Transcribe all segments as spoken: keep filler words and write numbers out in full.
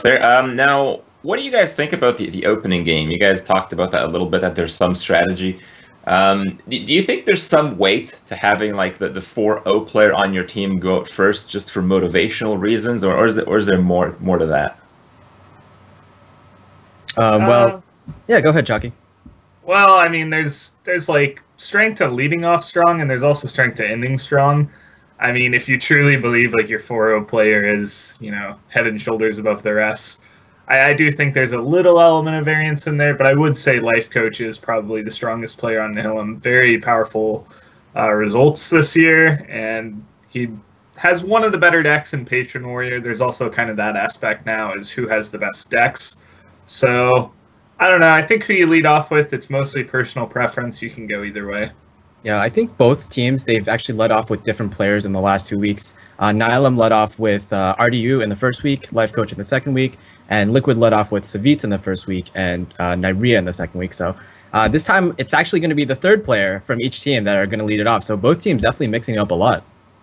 Claire. Um, now, what do you guys think about the, the opening game? You guys talked about that a little bit, that there's some strategy. Um, do, do you think there's some weight to having like the, the four O player on your team go out first just for motivational reasons, or, or, is, there, or is there more more to that? Um, well, uh, yeah, go ahead, Jockey. Well, I mean, there's there's like strength to leading off strong, and there's also strength to ending strong. I mean, if you truly believe like your four O player is, you know, head and shoulders above the rest, I, I do think there's a little element of variance in there, but I would say Life Coach is probably the strongest player on Nihilum. Very powerful uh, results this year, and he has one of the better decks in Patron Warrior. There's also kind of that aspect now is who has the best decks. So, I don't know. I think who you lead off with, it's mostly personal preference. You can go either way. Yeah, I think both teams, they've actually led off with different players in the last two weeks. Uh, Nihilum led off with uh, R D U in the first week, Life Coach in the second week, and Liquid led off with Savitz in the first week and uh, Nyria in the second week. So uh, this time, it's actually going to be the third player from each team that are going to lead it off. So both teams definitely mixing it up a lot.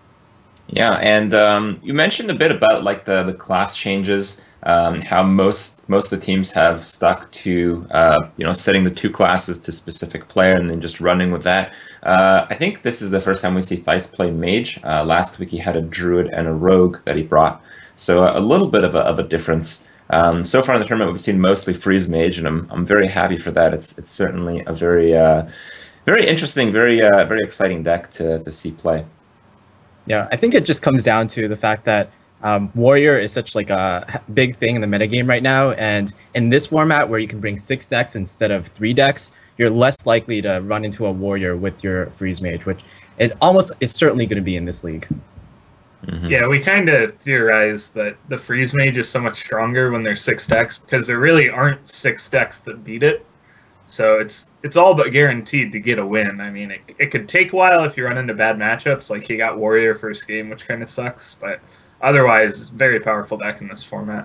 Yeah, and um, you mentioned a bit about like the, the class changes. Um, how most most of the teams have stuck to uh, you know, setting the two classes to specific player and then just running with that. Uh, I think this is the first time we see Thijs play Mage. Uh, last week he had a Druid and a Rogue that he brought, so a little bit of a, of a difference. Um, so far in the tournament, we've seen mostly Freeze Mage, and I'm I'm very happy for that. It's it's certainly a very uh, very interesting, very uh, very exciting deck to to see play. Yeah, I think it just comes down to the fact that Um, Warrior is such like a big thing in the metagame right now, and in this format where you can bring six decks instead of three decks, you're less likely to run into a Warrior with your Freeze Mage, which it almost is certainly going to be in this league. Mm-hmm. Yeah, we kind of theorize that the Freeze Mage is so much stronger when there's six decks because there really aren't six decks that beat it. So it's it's all but guaranteed to get a win. I mean, it, it could take a while if you run into bad matchups, like he got Warrior first game, which kind of sucks, but otherwise, it's a very powerful deck in this format.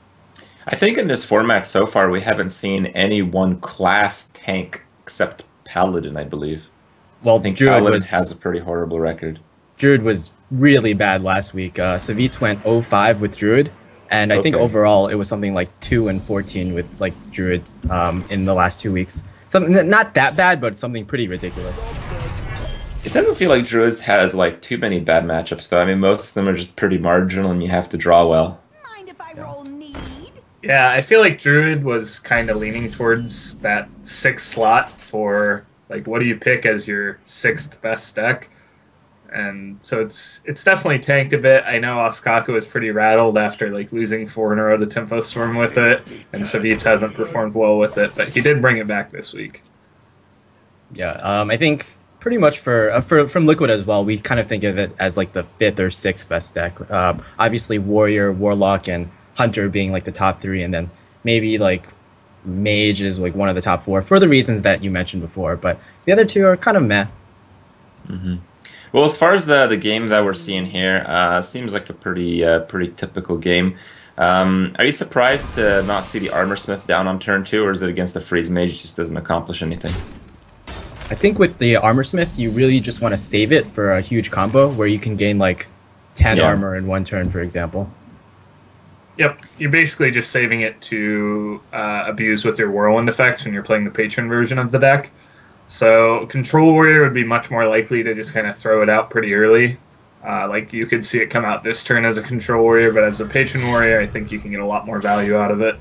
I think in this format so far, we haven't seen any one class tank except Paladin, I believe. Well, I think Druid Paladin was, has a pretty horrible record. Druid was really bad last week. Uh, Savitz went oh five with Druid, and I okay. think overall it was something like two and fourteen with like Druid um, in the last two weeks. Something not that bad, but something pretty ridiculous. It doesn't feel like Druids has like too many bad matchups though. I mean, most of them are just pretty marginal and you have to draw well. Mind if I roll need? Yeah, I feel like Druid was kind of leaning towards that sixth slot for like what do you pick as your sixth best deck. And so it's it's definitely tanked a bit. I know Osaka was pretty rattled after like losing four in a row to Tempo Storm with it, and Savitz hasn't performed well with it, but he did bring it back this week. Yeah, um, I think pretty much for, uh, for from Liquid as well, we kind of think of it as like the fifth or sixth best deck. Uh, obviously, Warrior, Warlock, and Hunter being like the top three, and then maybe like Mage is like one of the top four for the reasons that you mentioned before. But the other two are kind of meh. Mm-hmm. Well, as far as the the game that we're seeing here, uh, seems like a pretty uh, pretty typical game. Um, are you surprised to not see the Armor Smith down on turn two, or is it against the Freeze Mage? It just doesn't accomplish anything. I think with the Armor Smith, you really just want to save it for a huge combo where you can gain like ten yeah. armor in one turn, for example. Yep, you're basically just saving it to uh, abuse with your Whirlwind effects when you're playing the Patron version of the deck. So Control Warrior would be much more likely to just kind of throw it out pretty early. Uh, like you could see it come out this turn as a Control Warrior, but as a Patron Warrior, I think you can get a lot more value out of it.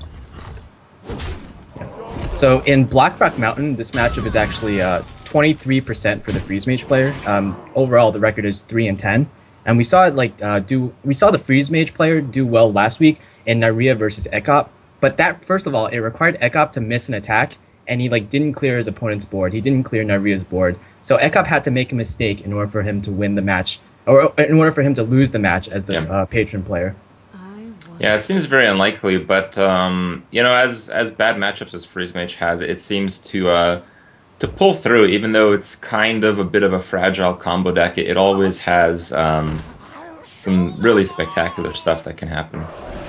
So in Blackrock Mountain, this matchup is actually uh, twenty-three percent for the Freeze Mage player. Um, overall, the record is three and ten, and we saw it like uh, do we saw the Freeze Mage player do well last week in Nyria versus Ekop. But that first of all, it required Ekop to miss an attack, and he like didn't clear his opponent's board. He didn't clear Nyria's board, so Ekop had to make a mistake in order for him to win the match, or in order for him to lose the match as the yeah. uh, Patron player. Yeah, it seems very unlikely, but um, you know, as as bad matchups as Freeze Mage has, it seems to uh, to pull through. Even though it's kind of a bit of a fragile combo deck, it, it always has um, some really spectacular stuff that can happen.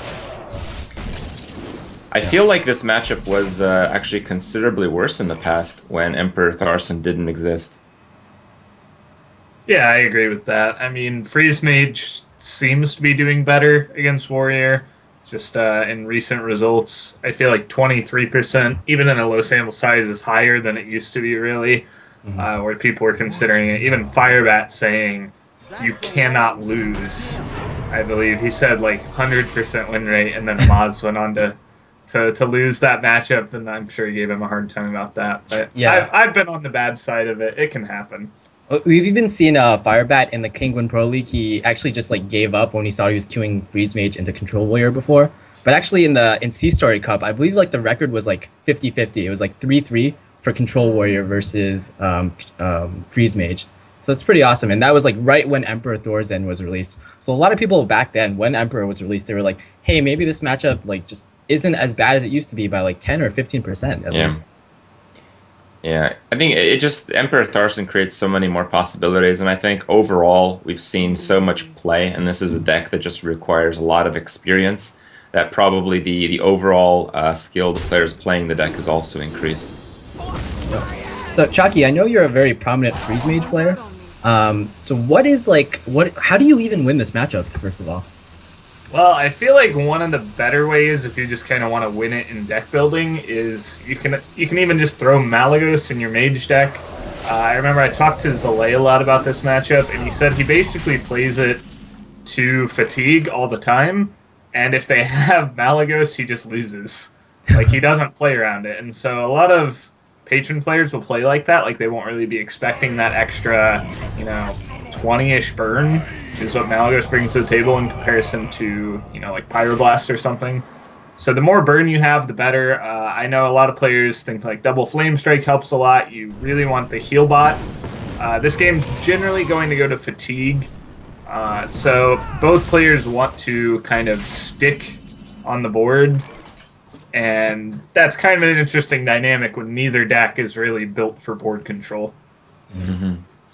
I feel like this matchup was uh, actually considerably worse in the past when Emperor Tharson didn't exist. Yeah, I agree with that. I mean, Freeze Mage seems to be doing better against Warrior. Just uh, in recent results, I feel like twenty-three percent, even in a low sample size, is higher than it used to be, really, mm-hmm. uh, where people were considering it. Even Firebat saying you cannot lose, I believe. He said like one hundred percent win rate, and then Maz went on to, to, to lose that matchup, and I'm sure he gave him a hard time about that. But yeah. I've, I've been on the bad side of it. It can happen. We've even seen uh, Firebat in the Kinguin Pro League. He actually just like gave up when he saw he was queuing Freeze Mage into Control Warrior before. But actually in the in Sea-Story Cup, I believe like the record was like fifty fifty. It was like three three for Control Warrior versus um, um, Freeze Mage. So that's pretty awesome. And that was like right when Emperor Thorzen was released. So a lot of people back then, when Emperor was released, they were like, hey, maybe this matchup like just isn't as bad as it used to be by like ten or fifteen percent at yeah. least. Yeah, I think it just Emperor Thorzen creates so many more possibilities, and I think overall we've seen so much play, and this is a deck that just requires a lot of experience, that probably the, the overall uh, skill the players playing the deck has also increased. So, Chalky, I know you're a very prominent Freeze Mage player. Um, so what is like, what? how do you even win this matchup, first of all? Well, I feel like one of the better ways, if you just kind of want to win it in deck building, is you can you can even just throw Malygos in your mage deck. Uh, I remember I talked to Zalay a lot about this matchup, and he said he basically plays it to fatigue all the time, and if they have Malygos, he just loses. Like, he doesn't play around it, and so a lot of patron players will play like that, like they won't really be expecting that extra, you know, twenty-ish burn is what Malygos brings to the table in comparison to, you know, like Pyroblast or something. So the more burn you have, the better. Uh, I know a lot of players think like double Flame Strike helps a lot. You really want the heal bot. Uh, this game's generally going to go to fatigue. Uh, so both players want to kind of stick on the board. And that's kind of an interesting dynamic when neither deck is really built for board control. Mm-hmm.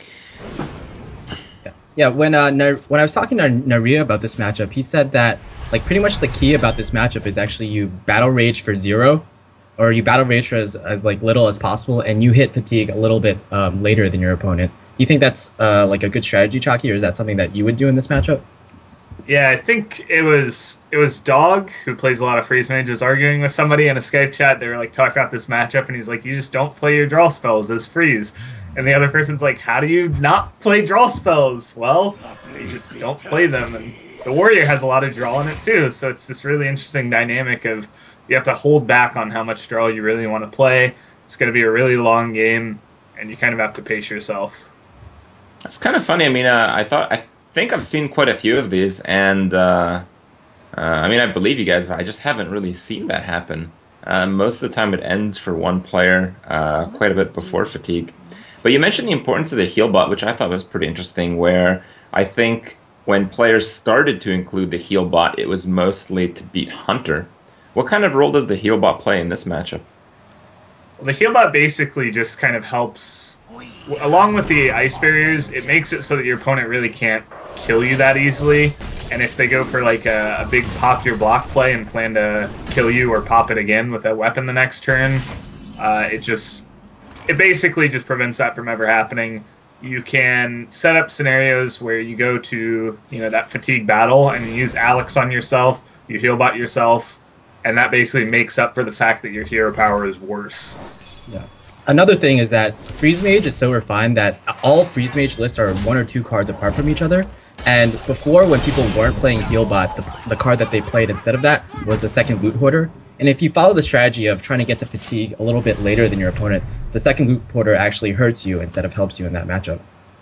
Yeah, when uh, Nar when I was talking to Naria about this matchup, he said that like pretty much the key about this matchup is actually you battle rage for zero, or you battle rage for as, as like little as possible, and you hit fatigue a little bit um, later than your opponent. Do you think that's uh, like a good strategy, Chalky, or is that something that you would do in this matchup? Yeah, I think it was it was Dog, who plays a lot of Freeze Mages, arguing with somebody in a Skype chat. They were like talking about this matchup, and he's like, you just don't play your draw spells as Freeze. And the other person's like, how do you not play draw spells? Well, you just don't play them. And the Warrior has a lot of draw in it too, so it's this really interesting dynamic of you have to hold back on how much draw you really want to play. It's going to be a really long game, and you kind of have to pace yourself. It's kind of funny. I mean, uh, I thought I think I've seen quite a few of these, and uh, uh, I mean, I believe you guys, but I just haven't really seen that happen. Uh, most of the time, it ends for one player uh, quite a bit before fatigue. But you mentioned the importance of the heal bot, which I thought was pretty interesting, where I think when players started to include the heal bot, it was mostly to beat Hunter. What kind of role does the heal bot play in this matchup? Well, the heal bot basically just kind of helps, along with the ice barriers, it makes it so that your opponent really can't kill you that easily. And if they go for like a, a big pop your block play and plan to kill you or pop it again with a weapon the next turn, uh, it just... It basically just prevents that from ever happening. You can set up scenarios where you go to, you know, that fatigue battle and you use Alex on yourself, you heal bot yourself, and that basically makes up for the fact that your hero power is worse. Yeah. Another thing is that Freeze Mage is so refined that all Freeze Mage lists are one or two cards apart from each other. And before, when people weren't playing Healbot, the, the card that they played instead of that was the second Loot Hoarder. And if you follow the strategy of trying to get to fatigue a little bit later than your opponent, the second Loot Hoarder actually hurts you instead of helps you in that matchup.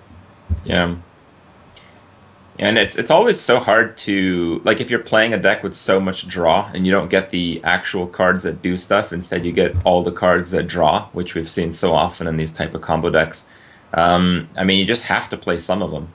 Yeah. And it's it's always so hard to, like, if you're playing a deck with so much draw and you don't get the actual cards that do stuff, instead you get all the cards that draw, which we've seen so often in these type of combo decks. Um, I mean, you just have to play some of them.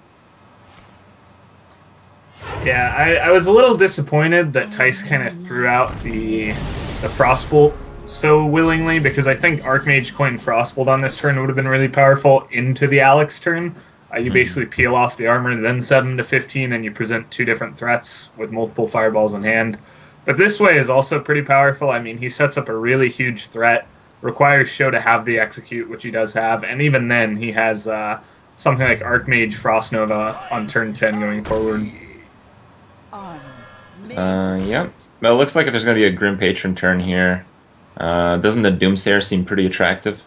Yeah, I, I was a little disappointed that Tice kind of threw out the the Frostbolt so willingly, because I think Archmage coined Frostbolt on this turn would have been really powerful into the Alex turn. Uh, you basically peel off the armor, then set them to fifteen, and you present two different threats with multiple fireballs in hand. But this way is also pretty powerful. I mean, he sets up a really huge threat, requires Sho to have the execute, which he does have, and even then he has uh, something like Archmage Frost Nova on turn ten going forward. Uh, yep. Well, it looks like if there's going to be a Grim Patron turn here, uh, doesn't the Doomsayer seem pretty attractive?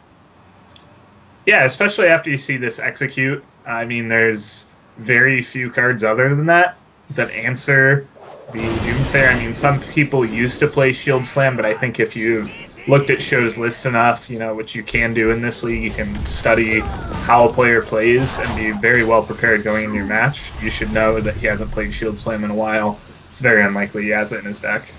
Yeah, especially after you see this execute. I mean, there's very few cards other than that that answer the Doomsayer. I mean, some people used to play Shield Slam, but I think if you've looked at Show's list enough, you know, which you can do in this league, you can study how a player plays and be very well prepared going into your match. You should know that he hasn't played Shield Slam in a while. It's very unlikely he has it in his deck.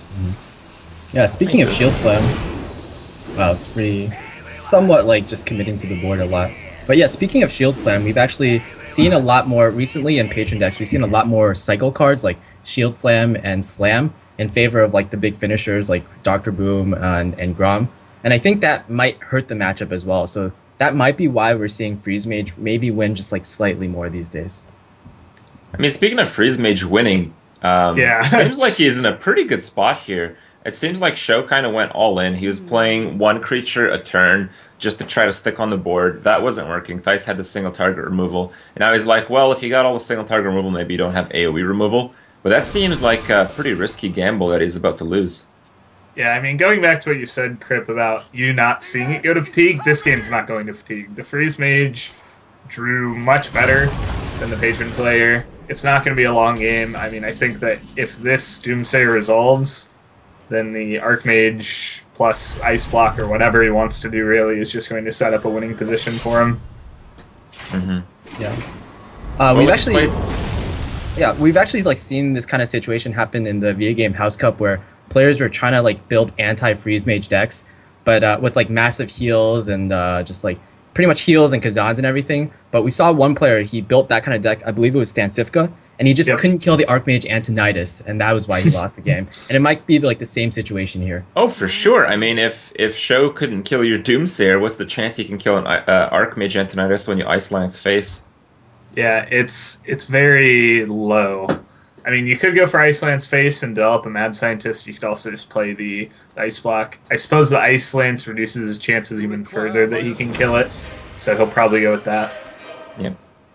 Yeah, speaking of Shield Slam, wow, it's pretty somewhat like just committing to the board a lot. But yeah, speaking of Shield Slam, we've actually seen a lot more recently in Patron decks. We've seen a lot more cycle cards like Shield Slam and Slam in favor of like the big finishers like Doctor Boom and, and Grom. And I think that might hurt the matchup as well. So that might be why we're seeing Freeze Mage maybe win just like slightly more these days. I mean, speaking of Freeze Mage winning, um, Yeah. seems like he's in a pretty good spot here. It seems like Sho kind of went all in. He was playing one creature a turn just to try to stick on the board. That wasn't working. Thijs had the single target removal. And now he's like, well, if you got all the single target removal, maybe you don't have AoE removal. But that seems like a pretty risky gamble that he's about to lose. Yeah, I mean, going back to what you said, Crip, about you not seeing it go to Fatigue, this game's not going to Fatigue. The Freeze Mage drew much better than the Patron player. It's not going to be a long game. I mean, I think that if this Doomsayer resolves, then the Archmage plus Ice Block or whatever he wants to do really is just going to set up a winning position for him. Mm-hmm. Yeah. Uh, Well, we've we actually, played- yeah, we've actually like seen this kind of situation happen in the V A game House Cup where players were trying to like build anti-freeze mage decks, but uh, with like massive heals and uh, just like pretty much heals and Kazans and everything. But we saw one player, he built that kind of deck. I believe it was Stansifka, and he just Yep. couldn't kill the Archmage Antonidas, and that was why he lost the game. And it might be like the same situation here. Oh, for sure. I mean, if if Sho couldn't kill your Doomsayer, what's the chance he can kill an uh, Archmage Antonidas when you Ice Lance face? Yeah, it's it's very low. I mean, you could go for Ice Lance face and develop a Mad Scientist. You could also just play the Ice Block. I suppose the Ice Lance reduces his chances even further that he can kill it, so he'll probably go with that. Yep.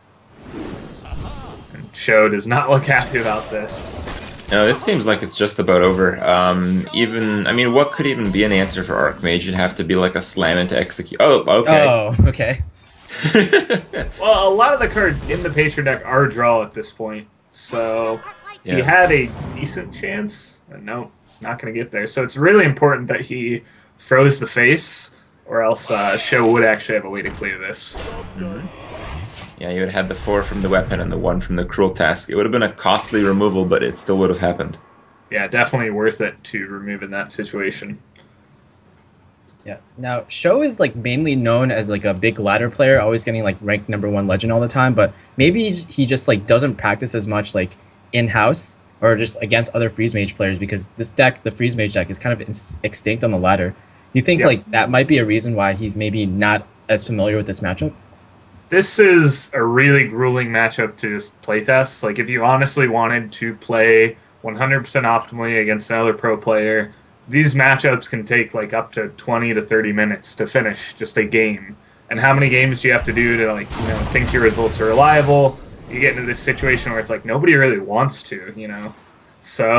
And Sho does not look happy about this. No, this seems like it's just about over. Um, even, I mean, what could even be an answer for Archmage? It'd have to be like a slam into execute. Oh, okay. Oh, okay. Well, a lot of the cards in the Patron deck are draw at this point, so he Yeah. had a decent chance. But no, not going to get there. So it's really important that he froze the face, or else uh, Sho would actually have a way to clear this. Yeah, you would have had the four from the weapon and the one from the cruel task. It would have been a costly removal, but it still would have happened. Yeah, definitely worth it to remove in that situation. Yeah. Now, Sho is like mainly known as like a big ladder player, always getting like ranked number one legend all the time. But maybe he just like doesn't practice as much like in house or just against other freeze mage players because this deck, the freeze mage deck, is kind of ins- extinct on the ladder. You think Yep. like that might be a reason why he's maybe not as familiar with this matchup? This is a really grueling matchup to just playtest. Like, if you honestly wanted to play one hundred percent optimally against another pro player, these matchups can take like up to twenty to thirty minutes to finish just a game. And how many games do you have to do to like, you know, think your results are reliable? You get into this situation where it's like nobody really wants to, you know. So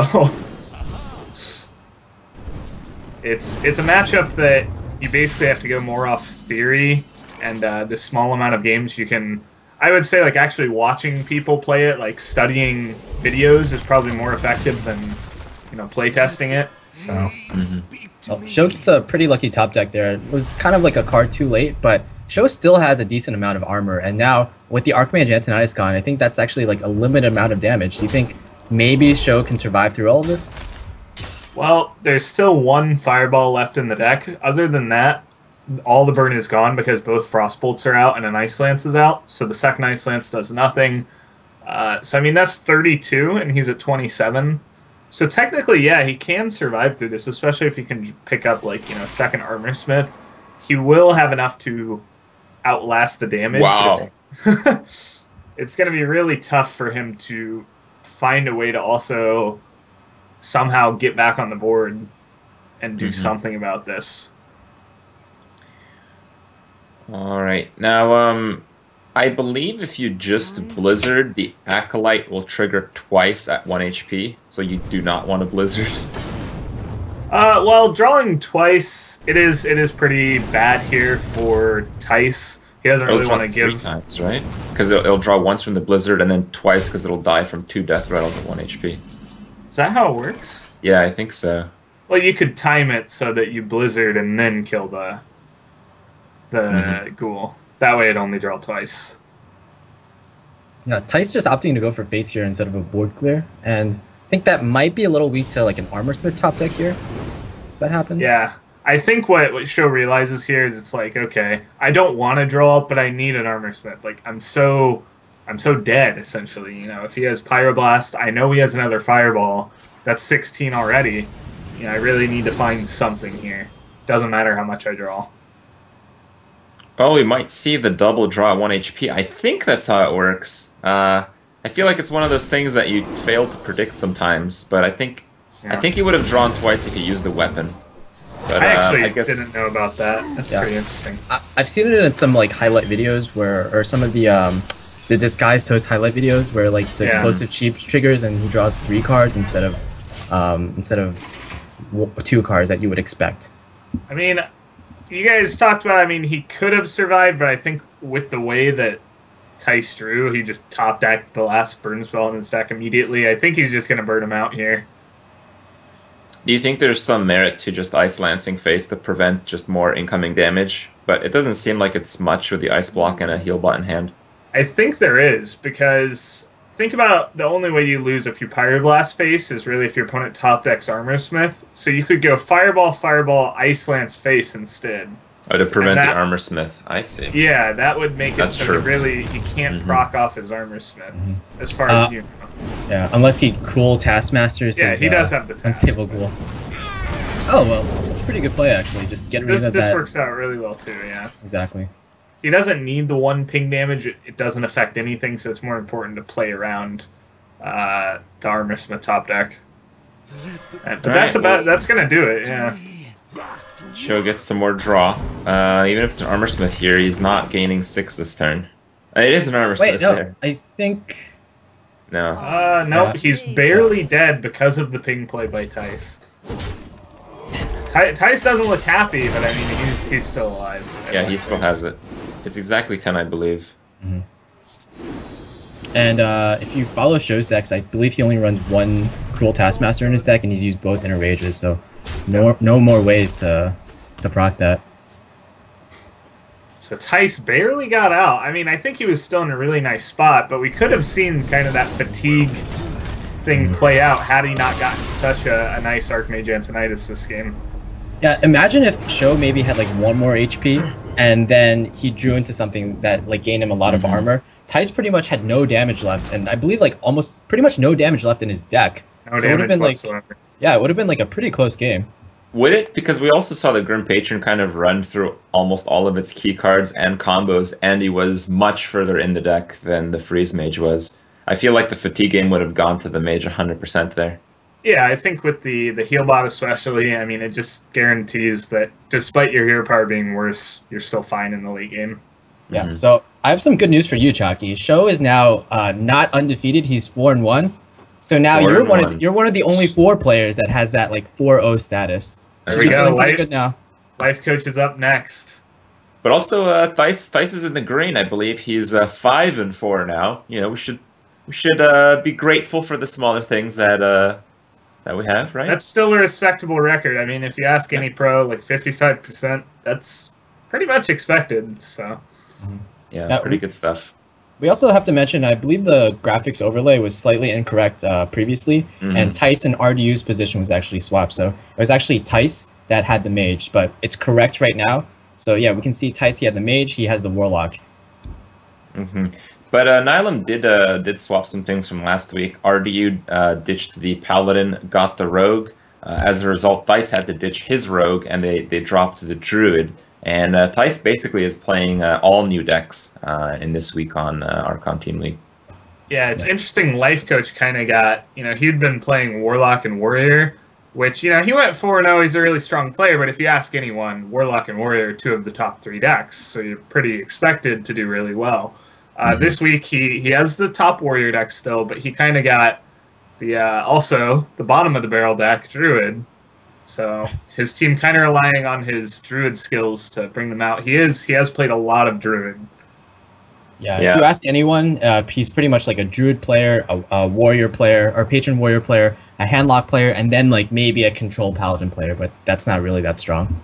it's it's a matchup that you basically have to go more off theory and uh, the small amount of games you can. I would say like actually watching people play it, like studying videos, is probably more effective than you know playtesting it. So. Oh, Sho gets a pretty lucky top deck there. It was kind of like a card too late, but Sho still has a decent amount of armor. And now with the Archmage Antonidas gone, I think that's actually like a limited amount of damage. Do you think maybe Sho can survive through all of this? Well, there's still one fireball left in the deck. Other than that, all the burn is gone because both Frostbolts are out and an Ice Lance is out. So the second Ice Lance does nothing. Uh, so, I mean, that's thirty-two, and he's at twenty-seven. So technically, yeah, he can survive through this, especially if he can pick up, like, you know, second Armor Smith. He will have enough to outlast the damage. Wow. But it's, it's going to be really tough for him to find a way to also somehow get back on the board and do Mhm. something about this. All right. Now, um, I believe if you just Blizzard, the Acolyte will trigger twice at one H P, so you do not want to Blizzard. Uh, well, drawing twice, it is it is pretty bad here for Tice. He doesn't It'll really draw want to three give... times, right? Because it'll, it'll draw once from the Blizzard and then twice because it'll die from two Death Rattles at one H P. Is that how it works? Yeah, I think so. Well, you could time it so that you Blizzard and then kill the the Mhm. ghoul. That way it'd only draw twice. Yeah, Tice just opting to go for face here instead of a board clear, and I think that might be a little weak to like an Armor Smith top deck here. If that happens. Yeah. I think what, what Sho realizes here is it's like, okay, I don't want to draw up, but I need an Armor Smith. Like, I'm so I'm so dead, essentially. You know, if he has Pyroblast, I know he has another Fireball. That's sixteen already. You know, I really need to find something here. Doesn't matter how much I draw. Oh, we might see the double draw at one H P. I think that's how it works. Uh, I feel like it's one of those things that you fail to predict sometimes, but I think Yeah. I think he would have drawn twice if he used the weapon. But, I uh, actually I guess... didn't know about that. That's Yeah. pretty interesting. I, I've seen it in some like highlight videos where, or some of the um, the disguised toast highlight videos where like the Yeah. explosive cheap triggers and he draws three cards instead of um, instead of w two cards that you would expect. I mean, you guys talked about, I mean, he could have survived, but I think with the way that Tice drew, he just top decked the last burn spell in his deck immediately. I think he's just going to burn him out here. Do you think there's some merit to just Ice Lancing Face to prevent just more incoming damage? But it doesn't seem like it's much with the Ice Block and a Heal Bot in hand. I think there is, because think about the only way you lose if you Pyroblast Face is really if your opponent top decks Armor Smith. So you could go Fireball, Fireball, Ice Lance Face instead. Oh, to prevent that- the Armor Smith. I see. Yeah, that would make it That's so true. that really he can't Mhm. proc off his Armor Smith, as far Uh, as you know. Yeah, unless he cruel Taskmasters. Yeah, his, he does uh, have the task. unstable ghoul. Oh well, that's a pretty good play actually. Just get rid This, of this that. works out really well too, yeah. Exactly. He doesn't need the one ping damage. It, it doesn't affect anything, so it's more important to play around uh, the Armor Smith top deck. And- but All that's right, about well- that's gonna do it, yeah. Sho gets some more draw. Uh, even if it's an Armor Smith here, he's not gaining six this turn. Uh, It is an Armor Wait, Smith no, there. I think. No. Uh, nope, Yeah. he's barely dead because of the ping play by Tice. Ty- Tice doesn't look happy, but I mean, he's he's still alive. Yeah, he still has it. It's exactly ten, I believe. And uh, if you follow Sho's decks, I believe he only runs one Cruel Taskmaster in his deck, and he's used both Inner Rages, so no, no more ways to to proc that. So Tice barely got out. I mean, I think he was still in a really nice spot, but we could have seen kind of that fatigue thing play out had he not gotten such a, a nice Archmage Antonitis this game. Yeah, imagine if Sho maybe had like one more H P, and then he drew into something that like gained him a lot of armor. Tice pretty much had no damage left, and I believe like almost pretty much no damage left in his deck. No So it would've damage been, like- whatsoever. Yeah, it would have been like a pretty close game. Would it? Because we also saw the Grim Patron kind of run through almost all of its key cards and combos, and he was much further in the deck than the Freeze Mage was. I feel like the Fatigue game would have gone to the Mage one hundred percent there. Yeah, I think with the, the heal bot especially, I mean, it just guarantees that despite your hero power being worse, you're still fine in the late game. Yeah. Mhm. So I have some good news for you, Chalky. Sho is now uh, not undefeated. He's four and one. So now Four you're and one one. of you're one of the only four players that has that like four oh status. There So we you're go, feeling pretty right? good now. Life Coach is up next. But also, uh, Thice, Thice is in the green, I believe. He's uh, five and four now. You know, we should we should uh, be grateful for the smaller things that uh, that we have, right? That's still a respectable record. I mean, if you ask any pro, like fifty-five percent, that's pretty much expected, so... yeah, Yeah, pretty we- good stuff. We also have to mention, I believe the graphics overlay was slightly incorrect uh, previously, Mhm. and Tice and R D U's position was actually swapped. So it was actually Tice that had the mage, but it's correct right now. So yeah, we can see Tice, he had the mage, he has the warlock. hmm But uh, Nylum did uh, did swap some things from last week. R D U uh, ditched the Paladin, got the Rogue. Uh, as a result, Thice had to ditch his Rogue, and they, they dropped the Druid. And uh, Thice basically is playing uh, all new decks uh, in this week on uh, Archon Team League. Yeah, it's interesting. Life Coach kind of got, you know, he'd been playing Warlock and Warrior, which, you know, he went four and oh. He's a really strong player, but if you ask anyone, Warlock and Warrior are two of the top three decks, so you're pretty expected to do really well. Uh, mm-hmm. This week he he has the top warrior deck still, but he kind of got the uh, also the bottom of the barrel deck druid. So his team kind of relying on his druid skills to bring them out. He is he has played a lot of druid. Yeah, yeah. If you ask anyone, uh, he's pretty much like a druid player, a, a warrior player, or patron warrior player, a handlock player, and then like maybe a control paladin player, but that's not really that strong.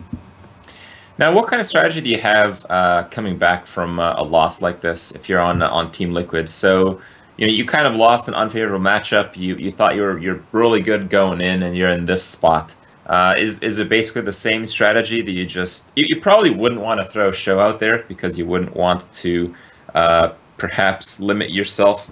Now, what kind of strategy do you have uh, coming back from uh, a loss like this if you're on on Team Liquid? So, you know, you kind of lost an unfavorable matchup. You you thought you were you're really good going in, and you're in this spot. Uh, is is it basically the same strategy that you just you, you probably wouldn't want to throw Show out there because you wouldn't want to uh, perhaps limit yourself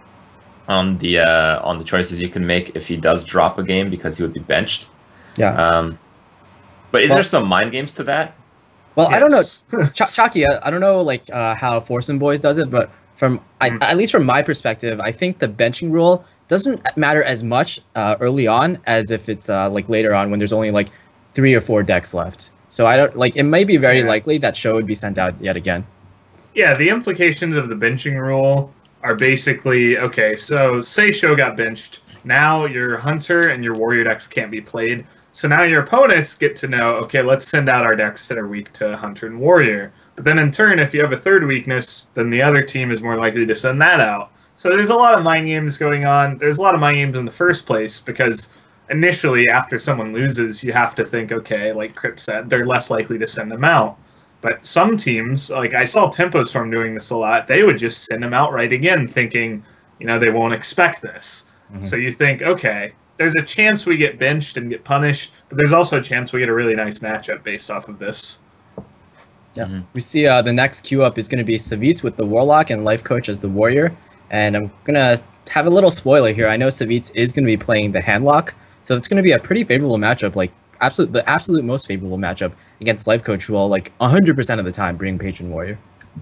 on the uh, on the choices you can make if he does drop a game because he would be benched. Yeah. Um, but is well, there some mind games to that? Well, yes. I don't know, Ch Chalky. I, I don't know like uh, how Foursome Boys does it, but from I, at least from my perspective, I think the benching rule doesn't matter as much uh, early on as if it's uh, like later on when there's only like three or four decks left. So I don't like it may be very yeah. likely that Show would be sent out yet again. Yeah, the implications of the benching rule are basically okay. So say Show got benched, now your Hunter and your Warrior decks can't be played. So now your opponents get to know, okay, let's send out our decks that are weak to Hunter and Warrior. But then in turn, if you have a third weakness, then the other team is more likely to send that out. So there's a lot of mind games going on. There's a lot of mind games in the first place because initially after someone loses, you have to think, okay, like Crypt said, they're less likely to send them out. But some teams, like I saw Tempo Storm doing this a lot, they would just send them out right again thinking, you know, they won't expect this. Mm-hmm. So you think, okay, there's a chance we get benched and get punished, but there's also a chance we get a really nice matchup based off of this. Yeah, mm-hmm. we see uh, the next queue up is going to be Savitz with the Warlock and Life Coach as the Warrior. And I'm going to have a little spoiler here. I know Savitz is going to be playing the Handlock, so it's going to be a pretty favorable matchup, like absolute the absolute most favorable matchup against Life Coach, who will like one hundred percent of the time bring Patron Warrior.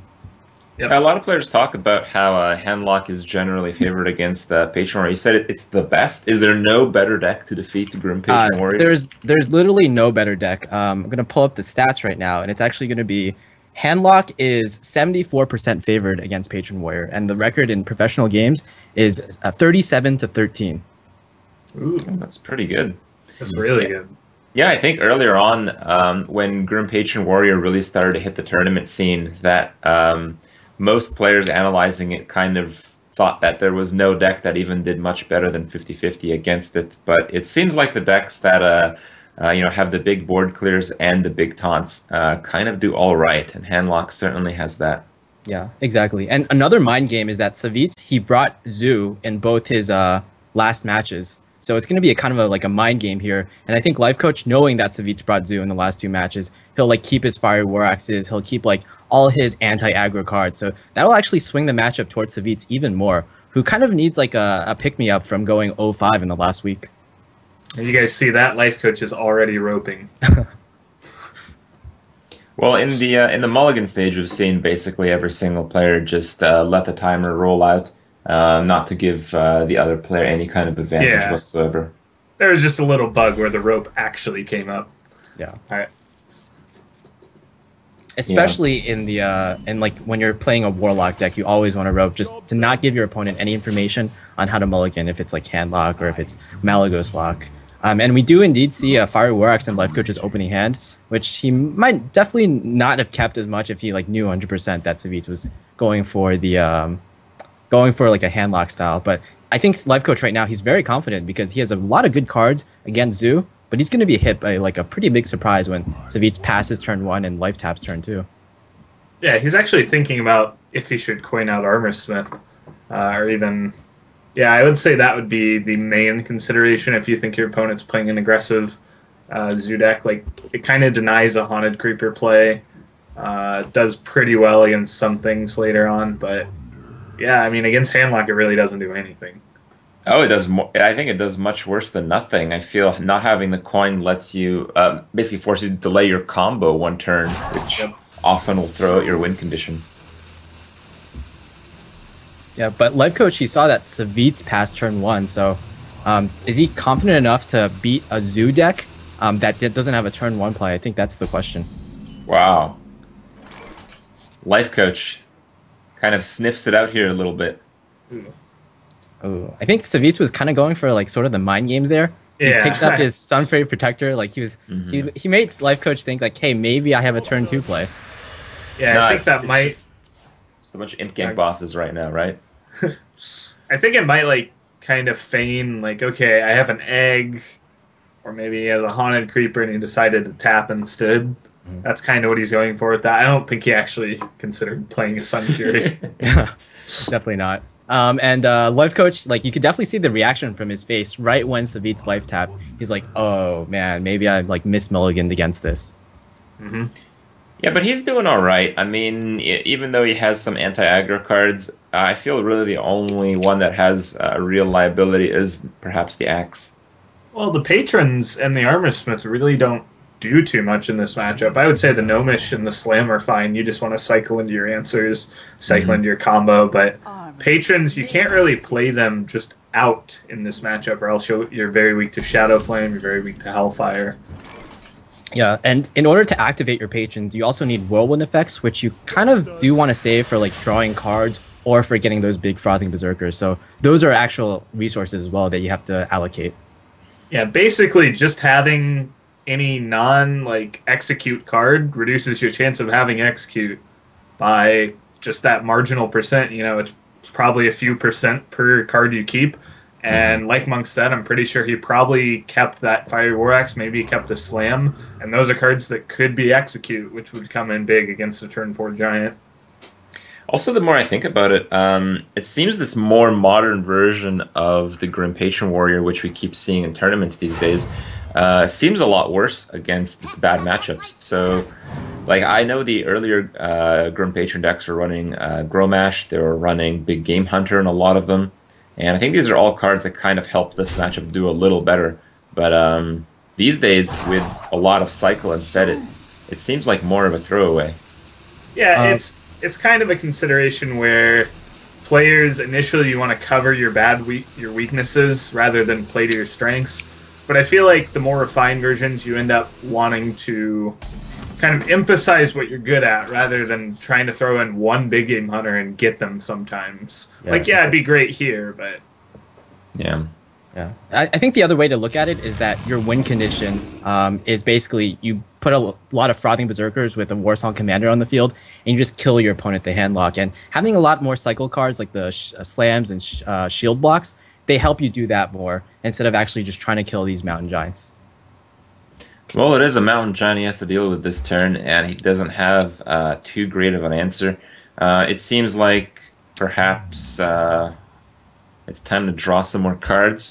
Yep. A lot of players talk about how uh, Handlock is generally favored against uh, Patron Warrior. You said it, it's the best. Is there no better deck to defeat the Grim Patron uh, Warrior? There's there's literally no better deck. Um, I'm going to pull up the stats right now, and it's actually going to be Handlock is seventy-four percent favored against Patron Warrior, and the record in professional games is uh, thirty-seven to thirteen. Ooh, that's pretty good. That's really yeah. good. Yeah, I think earlier on, um, when Grim Patron Warrior really started to hit the tournament scene, that um, most players analyzing it kind of thought that there was no deck that even did much better than fifty fifty against it. But it seems like the decks that uh, uh, you know have the big board clears and the big taunts uh, kind of do all right, and Handlock certainly has that. Yeah, exactly. And another mind game is that Savitz, he brought Zoo in both his uh, last matches. So it's going to be a kind of a, like a mind game here. And I think Life Coach, knowing that Savitz brought Zoo in the last two matches, he'll like keep his Fire War Axes. He'll keep like all his anti-aggro cards. So that'll actually swing the matchup towards Savitz even more, who kind of needs like a, a pick-me-up from going oh five in the last week. You guys see that? Life Coach is already roping. Well, in the uh, in the Mulligan stage, we've seen basically every single player just uh, let the timer roll out. Uh, not to give uh, the other player any kind of advantage yeah. whatsoever. There was just a little bug where the rope actually came up. Yeah. All right. Especially yeah. in the uh, in like when you're playing a Warlock deck, you always want to rope just to not give your opponent any information on how to mulligan, if it's like Handlock or if it's Malygos Lock. Um, and we do indeed see a Fiery War Axe in Life Coach's opening hand, which he might definitely not have kept as much if he like knew one hundred percent that Savitz was going for the. Um, going for like a Handlock style. But I think Life Coach right now, he's very confident because he has a lot of good cards against Zoo, but he's going to be hit by like a pretty big surprise when Savitz passes turn one and Life taps turn two. Yeah, he's actually thinking about if he should coin out Armor Smith uh, or even... Yeah, I would say that would be the main consideration if you think your opponent's playing an aggressive uh, Zoo deck. Like, it kind of denies a Haunted Creeper play. Uh, does pretty well against some things later on, but... Yeah, I mean, against Handlock, it really doesn't do anything. Oh, it does more. I think it does much worse than nothing. I feel not having the coin lets you uh, basically force you to delay your combo one turn, which yep. often will throw out your win condition. Yeah, but Life Coach, he saw that Savitz passed turn one, so um, is he confident enough to beat a Zoo deck um, that doesn't have a turn one play? I think that's the question. Wow. Life Coach. kind of sniffs it out here a little bit. Ooh. Oh, I think Savitz was kind of going for like sort of the mind games there. He Yeah. picked up his Sunfairy Protector. Like he was, Mhm. he he made Life Coach think like, hey, maybe I have a turn two play. Yeah, No, I think that it's might. Just, just a bunch of Imp Gang bosses right now, right? I think it might like kind of feign like, okay, I have an egg, or maybe he has a haunted creeper and he decided to tap instead. Mhm. That's kind of what he's going for with that. I don't think he actually considered playing a Sun Fury. Yeah, definitely not. Um, and uh, Life Coach, like you could definitely see the reaction from his face right when Savitz life tapped. He's like, "Oh man, maybe I like miss mulliganed against this." hmm Yeah, but he's doing all right. I mean, e- even though he has some anti-aggro cards, I feel really the only one that has a real liability is perhaps the Axe. Well, the patrons and the armor smith really don't do too much in this matchup. I would say the Gnomish and the Slam are fine. You just want to cycle into your answers, cycle Mhm. into your combo, but Armor. patrons, you can't really play them just out in this matchup, or else you'll- you're very weak to Shadow Flame, you're very weak to Hellfire. Yeah, and in order to activate your patrons, you also need whirlwind effects, which you kind of do want to save for like drawing cards or for getting those big frothing berserkers. So those are actual resources as well that you have to allocate. Yeah, basically just having any non like execute card reduces your chance of having execute by just that marginal percent. You know, it's probably a few percent per card you keep. And like Monk said, I'm pretty sure he probably kept that Fiery War Axe, maybe he kept a Slam, and those are cards that could be execute, which would come in big against a turn four giant. Also, the more I think about it, um, it seems this more modern version of the Grim Patron Warrior, which we keep seeing in tournaments these days, uh, seems a lot worse against its bad matchups. So, like, I know the earlier uh, Grim Patron decks were running uh, Gromash, they were running Big Game Hunter in a lot of them, and I think these are all cards that kind of help this matchup do a little better. But um, these days, with a lot of cycle instead, it, it seems like more of a throwaway. Yeah, Uh, it's it's kind of a consideration where players initially you want to cover your bad weak your weaknesses rather than play to your strengths. But I feel like the more refined versions you end up wanting to kind of emphasize what you're good at rather than trying to throw in one big game hunter and get them sometimes. Yeah, like yeah, it's- it'd be great here, but Yeah. Yeah, I, I think the other way to look at it is that your win condition um, is basically you put a l- lot of frothing berserkers with a Warsong Commander on the field, and you just kill your opponent the handlock. And having a lot more cycle cards like the sh- uh, slams and sh- uh, shield blocks, they help you do that more instead of actually just trying to kill these mountain giants. Well, it is a mountain giant he has to deal with this turn, and he doesn't have uh, too great of an answer. Uh, it seems like perhaps uh, it's time to draw some more cards.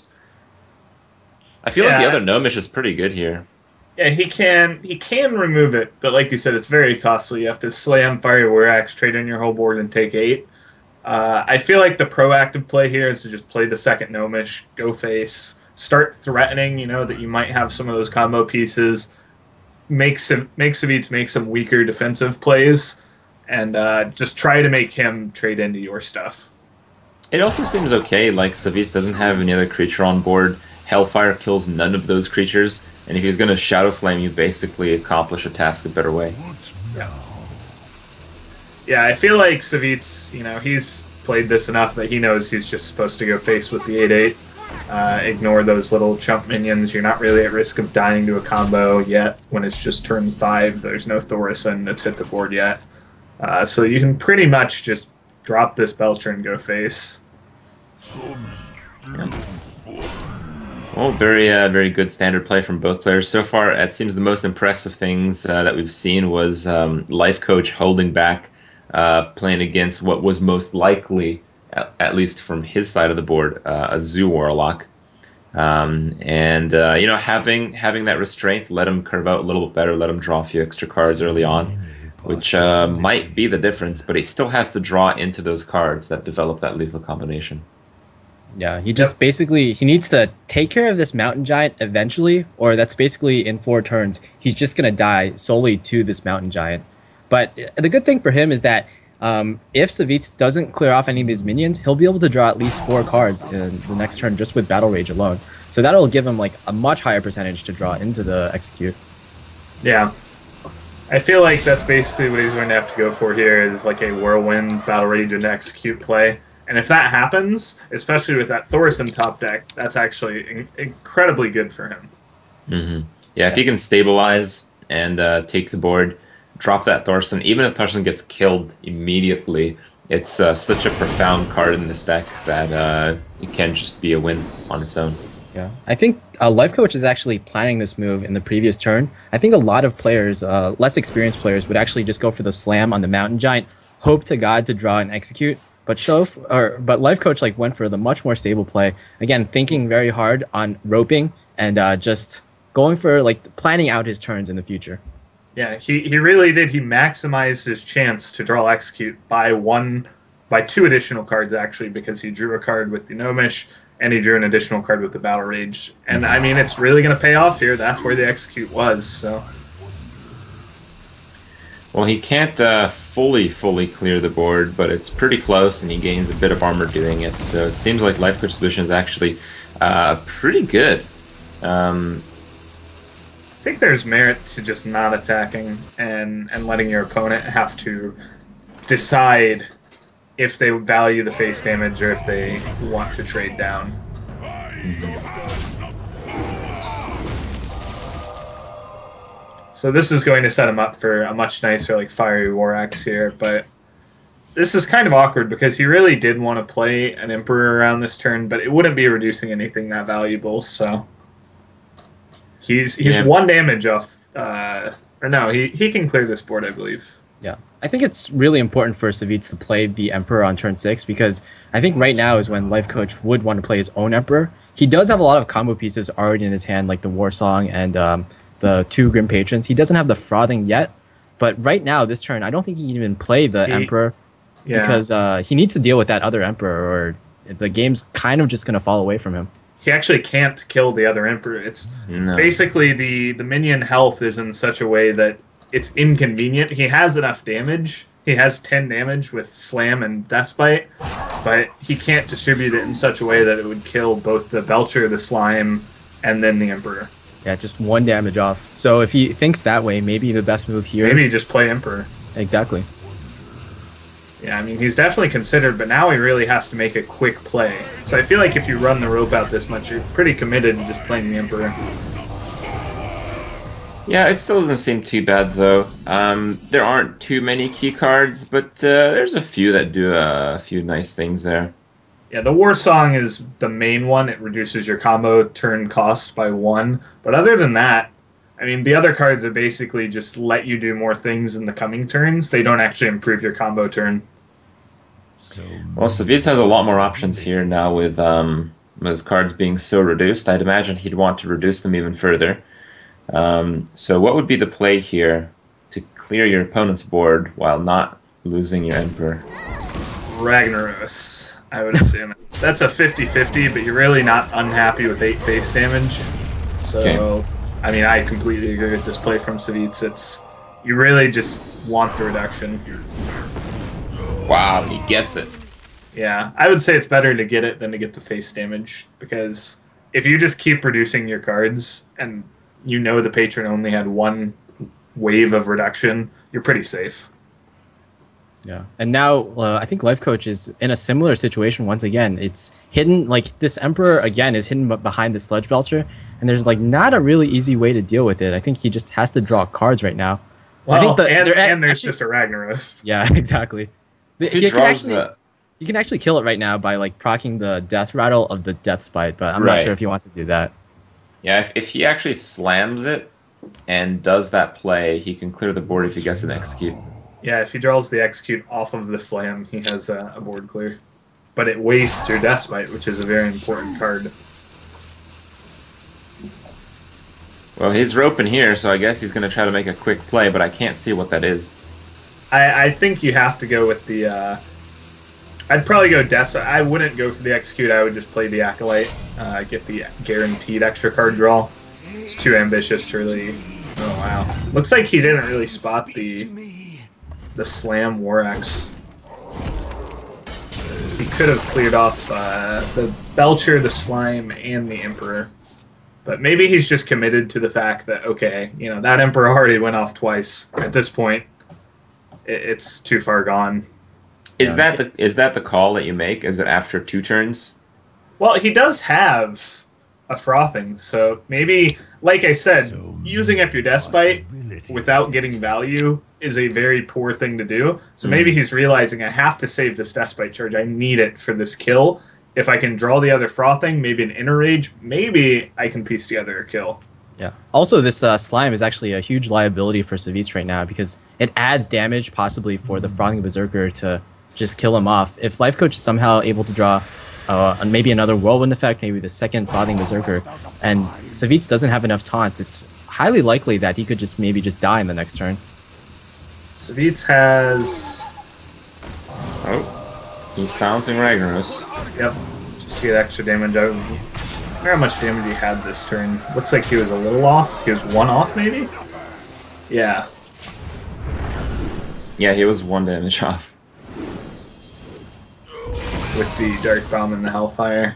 I feel like the Yeah. other Gnomish is pretty good here. yeah, he can he can remove it, but like you said, it's very costly. You have to slam Fire War Axe, trade on your whole board, and take eight. Uh, I feel like the proactive play here is to just play the second Gnomish, go face, start threatening, you know, that you might have some of those combo pieces, make some make Savitz make some weaker defensive plays, and uh, just try to make him trade into your stuff. It also seems okay, like Savitz doesn't have any other creature on board. Hellfire kills none of those creatures, and if he's going to Shadow Flame, you basically accomplish a task a better way. Yeah, I feel like Savitz, you know, he's played this enough that he knows he's just supposed to go face with the eight eight. Uh, ignore those little chump minions. You're not really at risk of dying to a combo yet when it's just turn five. There's no Thaurissan that's hit the board yet. Uh, so you can pretty much just drop this Belcher and go face. Well, very, uh, very good standard play from both players so far. It seems the most impressive things uh, that we've seen was um, Life Coach holding back, uh, playing against what was most likely, at, at least from his side of the board, uh, a Zoo Warlock, um, and uh, you know, having having that restraint, let him curve out a little bit better, let him draw a few extra cards early on, which uh, might be the difference. But he still has to draw into those cards that develop that lethal combination. Yeah, he just basically he needs to take care of this mountain giant eventually, or that's basically in four turns he's just gonna die solely to this mountain giant. But the good thing for him is that um, if Savitz doesn't clear off any of these minions, he'll be able to draw at least four cards in the next turn just with Battle Rage alone. So that'll give him like a much higher percentage to draw into the execute. Yeah. I feel like that's basically what he's going to have to go for here is like a Whirlwind, Battle Rage, and Execute play. And if that happens, especially with that Thaurissan top deck, that's actually in incredibly good for him. Mm-hmm. Yeah, if he can stabilize and uh, take the board, drop that Thaurissan, even if Thaurissan gets killed immediately, it's uh, such a profound card in this deck that uh, it can just be a win on its own. Yeah, I think uh, Life Coach is actually planning this move in the previous turn. I think a lot of players, uh, less experienced players, would actually just go for the slam on the Mountain Giant, hope to God to draw and execute. But show or but Life Coach like went for the much more stable play. Again, thinking very hard on roping and uh, just going for like planning out his turns in the future. Yeah, he, he really did. He maximized his chance to draw execute by one, by two additional cards actually, because he drew a card with the Gnomish and he drew an additional card with the Battle Rage. And I mean, it's really going to pay off here. That's where the execute was. So. Well, he can't uh, fully, fully clear the board, but it's pretty close, and he gains a bit of armor doing it. So it seems like Life Coach's position is actually uh, pretty good. Um, I think there's merit to just not attacking and, and letting your opponent have to decide if they value the face damage or if they want to trade down. mm-hmm. So this is going to set him up for a much nicer like Fiery War Axe here, but this is kind of awkward because he really did want to play an Emperor around this turn, but it wouldn't be reducing anything that valuable, so he's he's yeah. one damage off uh, or no, he, he can clear this board, I believe. Yeah. I think it's really important for Savitz to play the Emperor on turn six because I think right now is when Life Coach would want to play his own Emperor. He does have a lot of combo pieces already in his hand, like the War Song and um, the two Grim Patrons. He doesn't have the Frothing yet, but right now, this turn, I don't think he can even play the he, Emperor yeah. because uh, he needs to deal with that other Emperor or the game's kind of just going to fall away from him. He actually can't kill the other Emperor. It's no. basically the, the minion health is in such a way that it's inconvenient. He has enough damage. He has ten damage with Slam and Deathbite, but he can't distribute it in such a way that it would kill both the Belcher, the Slime, and then the Emperor. Yeah, just one damage off. So if he thinks that way, maybe the best move here... Maybe just play Emperor. Exactly. Yeah, I mean, he's definitely considered, but now he really has to make a quick play. So I feel like if you run the rope out this much, you're pretty committed to just playing the Emperor. Yeah, it still doesn't seem too bad, though. Um, there aren't too many key cards, but uh, there's a few that do uh, a few nice things there. Yeah, the War Song is the main one. It reduces your combo turn cost by one. But other than that, I mean, the other cards are basically just let you do more things in the coming turns. They don't actually improve your combo turn. Well, Savitz has a lot more options here now with um, his cards being so reduced. I'd imagine he'd want to reduce them even further. Um, so what would be the play here to clear your opponent's board while not losing your Emperor? Ragnaros, I would assume. That's a fifty fifty, but you're really not unhappy with eight face damage. So, okay. I mean, I completely agree with this play from Savitz. It's, you really just want the reduction. Wow, he gets it. Yeah, I would say it's better to get it than to get the face damage, because if you just keep reducing your cards and you know the patron only had one wave of reduction, you're pretty safe. Yeah, and now uh, I think Life Coach is in a similar situation once again. It's hidden, like this Emperor again is hidden behind the Sludge Belcher, and there's like not a really easy way to deal with it. I think he just has to draw cards right now. Well, I think the, and, and there's actually, just a Ragnaros. Yeah, exactly. He he can actually, that. You can actually kill it right now by like proccing the Death Rattle of the Death Spite, but I'm right. not sure if he wants to do that. Yeah, if, if he actually slams it and does that play, he can clear the board if he gets an execute. Yeah, if he draws the execute off of the slam, he has a, a board clear. But it wastes your Death Spite, which is a very important card. Well, he's roping here, so I guess he's going to try to make a quick play, but I can't see what that is. I, I think you have to go with the... Uh, I'd probably go Death Spite. I wouldn't go for the execute. I would just play the Acolyte, uh, get the guaranteed extra card draw. It's too ambitious to really... Oh, wow. Looks like he didn't really spot the... the Slam War Axe. He could have cleared off uh, the Belcher, the Slime, and the Emperor. But maybe he's just committed to the fact that, okay, you know, that Emperor already went off twice. At this point, it, it's too far gone. Is Yeah. that the is that the call that you make? Is it after two turns? Well, he does have a frothing, so maybe, like I said, using up your Despite without getting value is a very poor thing to do. So maybe he's realizing I have to save this Despite charge. I need it for this kill. If I can draw the other frothing, maybe an inner rage, maybe I can piece together a kill. Yeah. Also, this uh, slime is actually a huge liability for Savitz right now because it adds damage possibly for the Frothing Berserker to just kill him off. If Life Coach is somehow able to draw uh, maybe another Whirlwind effect, maybe the second Frothing Berserker, and Savitz doesn't have enough taunts, it's highly likely that he could just maybe just die in the next turn. Savitz has... Oh, he's silencing Ragnaros. Yep, just to get extra damage out. I wonder how much damage he had this turn. Looks like he was a little off. He was one off, maybe? Yeah. Yeah, he was one damage off. With the Dark Bomb and the Hellfire.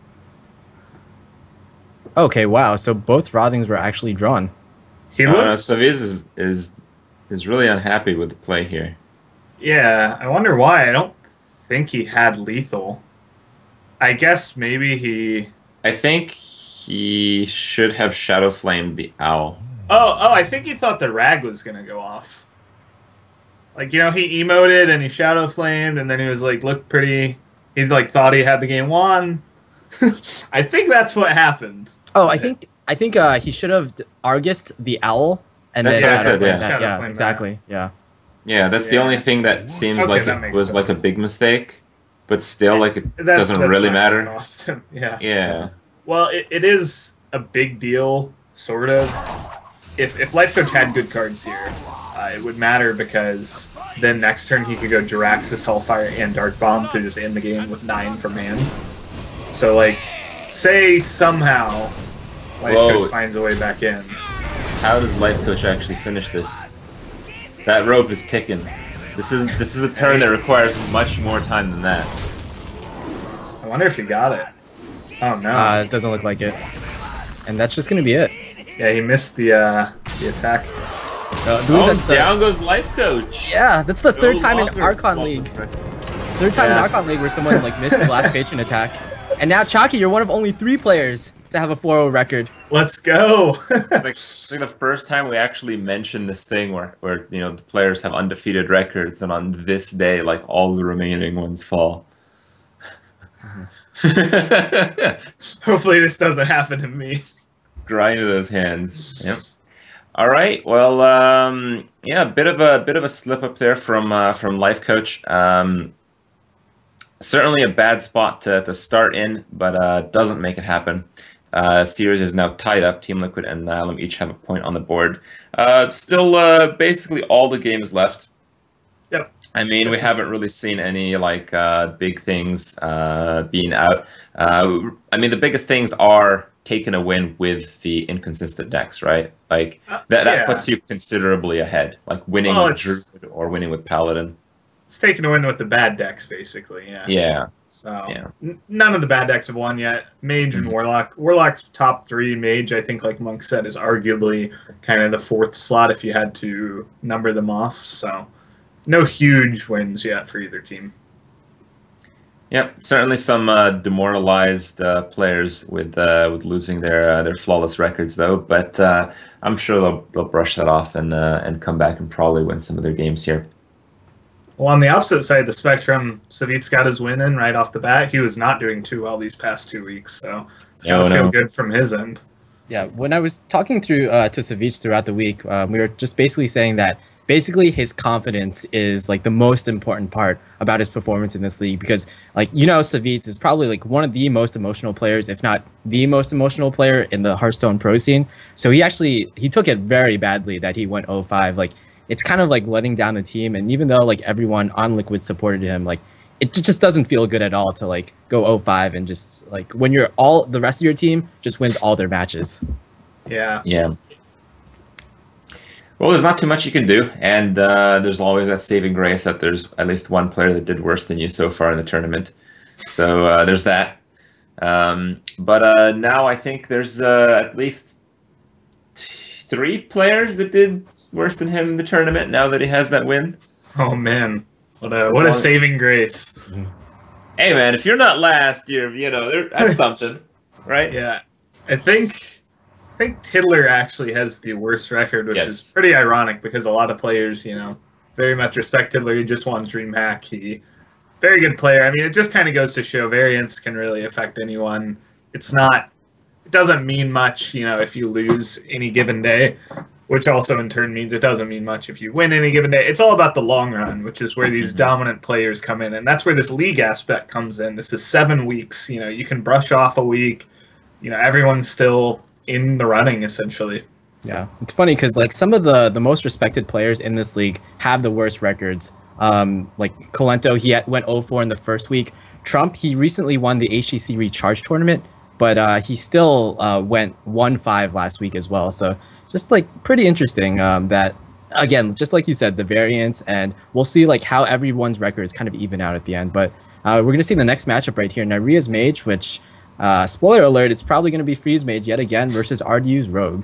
Okay, wow. So both Frothings were actually drawn. He Uh, looks... Savitz is, is is really unhappy with the play here. Yeah, I wonder why. I don't think he had lethal. I guess maybe he... I think he should have Shadow Flamed the Owl. Oh, oh, I think he thought the rag was gonna go off. Like, you know, he emoted and he shadow flamed, and then he was like, look pretty. He like thought he had the game won. I think that's what happened. Oh, I think I think uh, he should have Argused the Owl and That's then what I Shadow said, Flame yeah. that. Shadow Yeah, Flame exactly. Yeah. Yeah, that's the Yeah. only thing that seems Okay, like that it makes was like a sense. big mistake, but still, like it That's, doesn't that's really not gonna matter. Cost him. Yeah. Yeah. Well, it, it is a big deal, sort of. If if Life Coach had good cards here, uh, it would matter because then next turn he could go Jiraxis, Hellfire, and Dark Bomb to just end the game with nine from hand. So, like, say somehow Life Whoa. Coach finds a way back in. How does Life Coach actually finish this? That rope is ticking. This is this is a turn that requires much more time than that. I wonder if he got it. Oh no! Uh, it doesn't look like it. And that's just gonna be it. yeah, he missed the uh, the attack. Uh, I believe Oh, that's the, down goes Life Coach. yeah, that's the third No time in longer Archon fault League. respect. Third time in Yeah. Archon League where someone like missed the last patron attack. And now Chalky, you're one of only three players to have a four oh record. Let's go! It's like, it's like the first time we actually mentioned this thing where, where you know the players have undefeated records, and on this day, like all the remaining ones fall. Hopefully this doesn't happen to me. Grind to those hands. Yep. All right. Well, um, yeah, a bit of a bit of a slip up there from uh, from Life Coach. Um, certainly a bad spot to, to start in, but uh, doesn't make it happen. Uh, series is now tied up. Team Liquid and Nihilum each have a point on the board. Uh, still, uh, basically all the games left. Yep. I mean, we This is- haven't really seen any like uh, big things uh, being out. Uh, I mean, the biggest things are taking a win with the inconsistent decks, right? Like Uh, that, that yeah. puts you considerably ahead. Like winning Well, with it's- Druid or winning with Paladin. It's taking a win with the bad decks, basically. Yeah. Yeah, So Yeah. n- none of the bad decks have won yet. Mage and Mhm. Warlock. Warlock's top three. Mage, I think, like Monk said, is arguably kind of the fourth slot if you had to number them off. So no huge wins yet for either team. yep. Certainly some uh, demoralized uh, players with uh, with losing their uh, their flawless records, though. But uh, I'm sure they'll they'll brush that off and uh, and come back and probably win some of their games here. Well, on the opposite side of the spectrum, Savitz got his win in right off the bat. He was not doing too well these past two weeks, so it's got to Oh, feel no. good from his end. Yeah, when I was talking through uh, to Savitz throughout the week, um, we were just basically saying that basically his confidence is like the most important part about his performance in this league because, like, you know, Savitz is probably like one of the most emotional players, if not the most emotional player in the Hearthstone pro scene. So he actually he took it very badly that he went oh five. Like, it's kind of like letting down the team, and even though like everyone on Liquid supported him, like it ju- just doesn't feel good at all to like go oh five and just like when you're all the rest of your team just wins all their matches. Yeah. Yeah. Well, there's not too much you can do, and uh, there's always that saving grace that there's at least one player that did worse than you so far in the tournament. So uh, there's that. Um, but uh, now I think there's uh, at least three players that did worse than him in the tournament now that he has that win. Oh man, what a what a saving grace! Hey man, if you're not last, you're you know there- that's something, right? Yeah, I think I think Tiddler actually has the worst record, which Yes. is pretty ironic because a lot of players, you know, very much respect Tiddler. He just won DreamHack. He very good player. I mean, it just kind of goes to show variance can really affect anyone. It's not. It doesn't mean much, you know, if you lose any given day, which also in turn means it doesn't mean much if you win any given day. It's all about the long run, which is where these dominant players come in, and that's where this league aspect comes in. This is seven weeks. You know, you can brush off a week. You know, everyone's still in the running essentially. Yeah, it's funny because like some of the the most respected players in this league have the worst records. Um, like Colento, he had, went oh four in the first week. Trump, he recently won the H C C Recharge tournament, but uh, he still uh, went one five last week as well. So just like pretty interesting um, that, again, just like you said, the variance, and we'll see like how everyone's records kind of even out at the end. But uh, we're going to see the next matchup right here, Naria's Mage, which, uh, spoiler alert, it's probably going to be Freeze Mage yet again versus R D U's Rogue.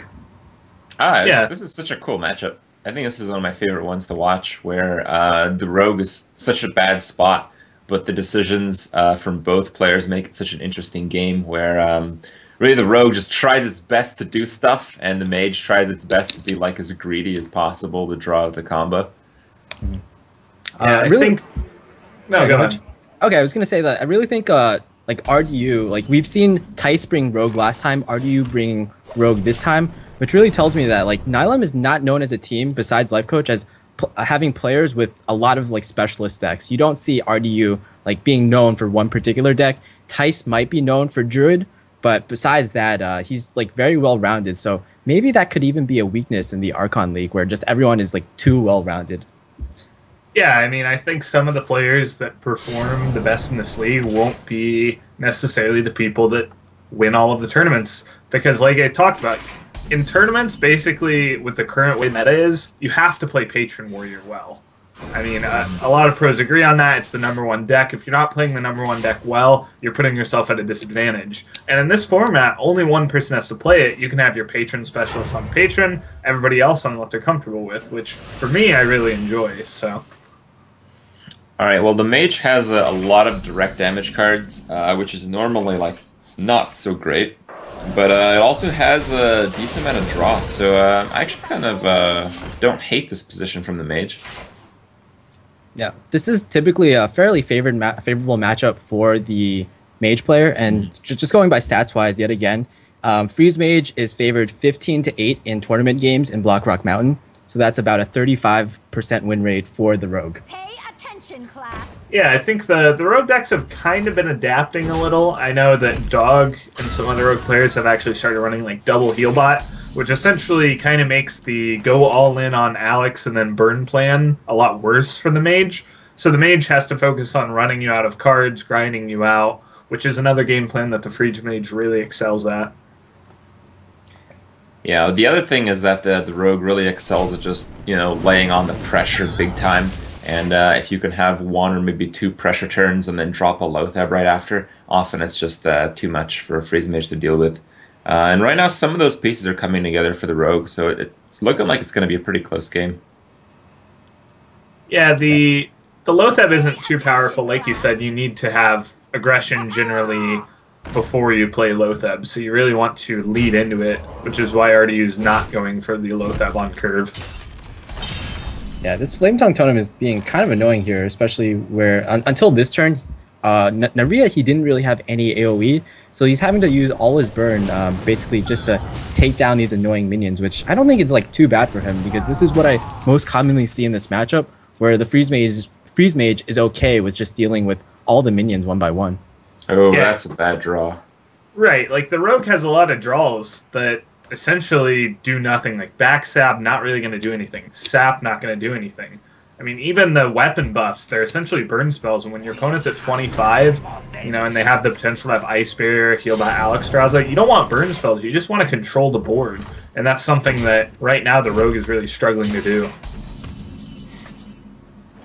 Ah, Yeah. this is such a cool matchup. I think this is one of my favorite ones to watch, where uh, the Rogue is such a bad spot, but the decisions uh, from both players make it such an interesting game where um, really the Rogue just tries its best to do stuff, and the Mage tries its best to be like as greedy as possible to draw out the combo. Yeah, Uh, I really- think. No, Yeah, go go ahead. Okay, I was gonna say that I really think uh like R D U, like we've seen Tice bring Rogue last time, R D U bring Rogue this time, which really tells me that like Nylem is not known as a team besides Life Coach as pl- having players with a lot of like specialist decks. You don't see R D U like being known for one particular deck. Tice might be known for Druid, but besides that, uh, he's like very well rounded. So maybe that could even be a weakness in the Archon League where just everyone is like too well rounded. Yeah, I mean, I think some of the players that perform the best in this league won't be necessarily the people that win all of the tournaments. Because, like I talked about, in tournaments, basically, with the current way meta is, you have to play Patron Warrior well. I mean, uh, a lot of pros agree on that. It's the number one deck. If you're not playing the number one deck well, you're putting yourself at a disadvantage. And in this format, only one person has to play it. You can have your Patron specialist on Patron, everybody else on what they're comfortable with, which, for me, I really enjoy, so... All right, well, the Mage has a, a lot of direct damage cards, uh, which is normally like not so great, but uh, it also has a decent amount of draw. So uh, I actually kind of uh, don't hate this position from the Mage. Yeah, this is typically a fairly favored ma- favorable matchup for the Mage player, and ju- just going by stats wise, yet again, um, Freeze Mage is favored fifteen to eight in tournament games in Black Rock Mountain, so that's about a thirty-five percent win rate for the Rogue. Pay attention, class. Yeah, I think the, the Rogue decks have kind of been adapting a little. I know that Dog and some other Rogue players have actually started running like double Healbot, which essentially kind of makes the go all in on Alex and then burn plan a lot worse for the Mage. So the Mage has to focus on running you out of cards, grinding you out, which is another game plan that the Freeze Mage really excels at. Yeah, the other thing is that the, the Rogue really excels at just, you know, laying on the pressure big time. And uh, if you can have one or maybe two pressure turns and then drop a Loatheb right after, often it's just uh, too much for a Freeze Mage to deal with. Uh, and right now, some of those pieces are coming together for the Rogue, so it, it's looking like it's going to be a pretty close game. Yeah, the the Loatheb isn't too powerful. Like you said, you need to have aggression generally before you play Loatheb, so you really want to lead into it, which is why R D U's not going for the Loatheb on curve. Yeah, this Flame Tongue Totem is being kind of annoying here, especially where un- until this turn, uh, N- Naria, he didn't really have any AoE, so he's having to use all his burn um, basically just to take down these annoying minions, which I don't think is like too bad for him because this is what I most commonly see in this matchup, where the Freeze Mage, Freeze Mage is okay with just dealing with all the minions one by one. Oh, Yeah. that's a bad draw. Right, like the Rogue has a lot of draws that essentially do nothing. Like Backstab, not really going to do anything. Sap, not going to do anything. I mean, even the weapon buffs, they're essentially burn spells, and when your opponent's at twenty-five, you know, and they have the potential to have Ice Barrier, Heal by Alexstrasza, you don't want burn spells, you just want to control the board. And that's something that, right now, the Rogue is really struggling to do.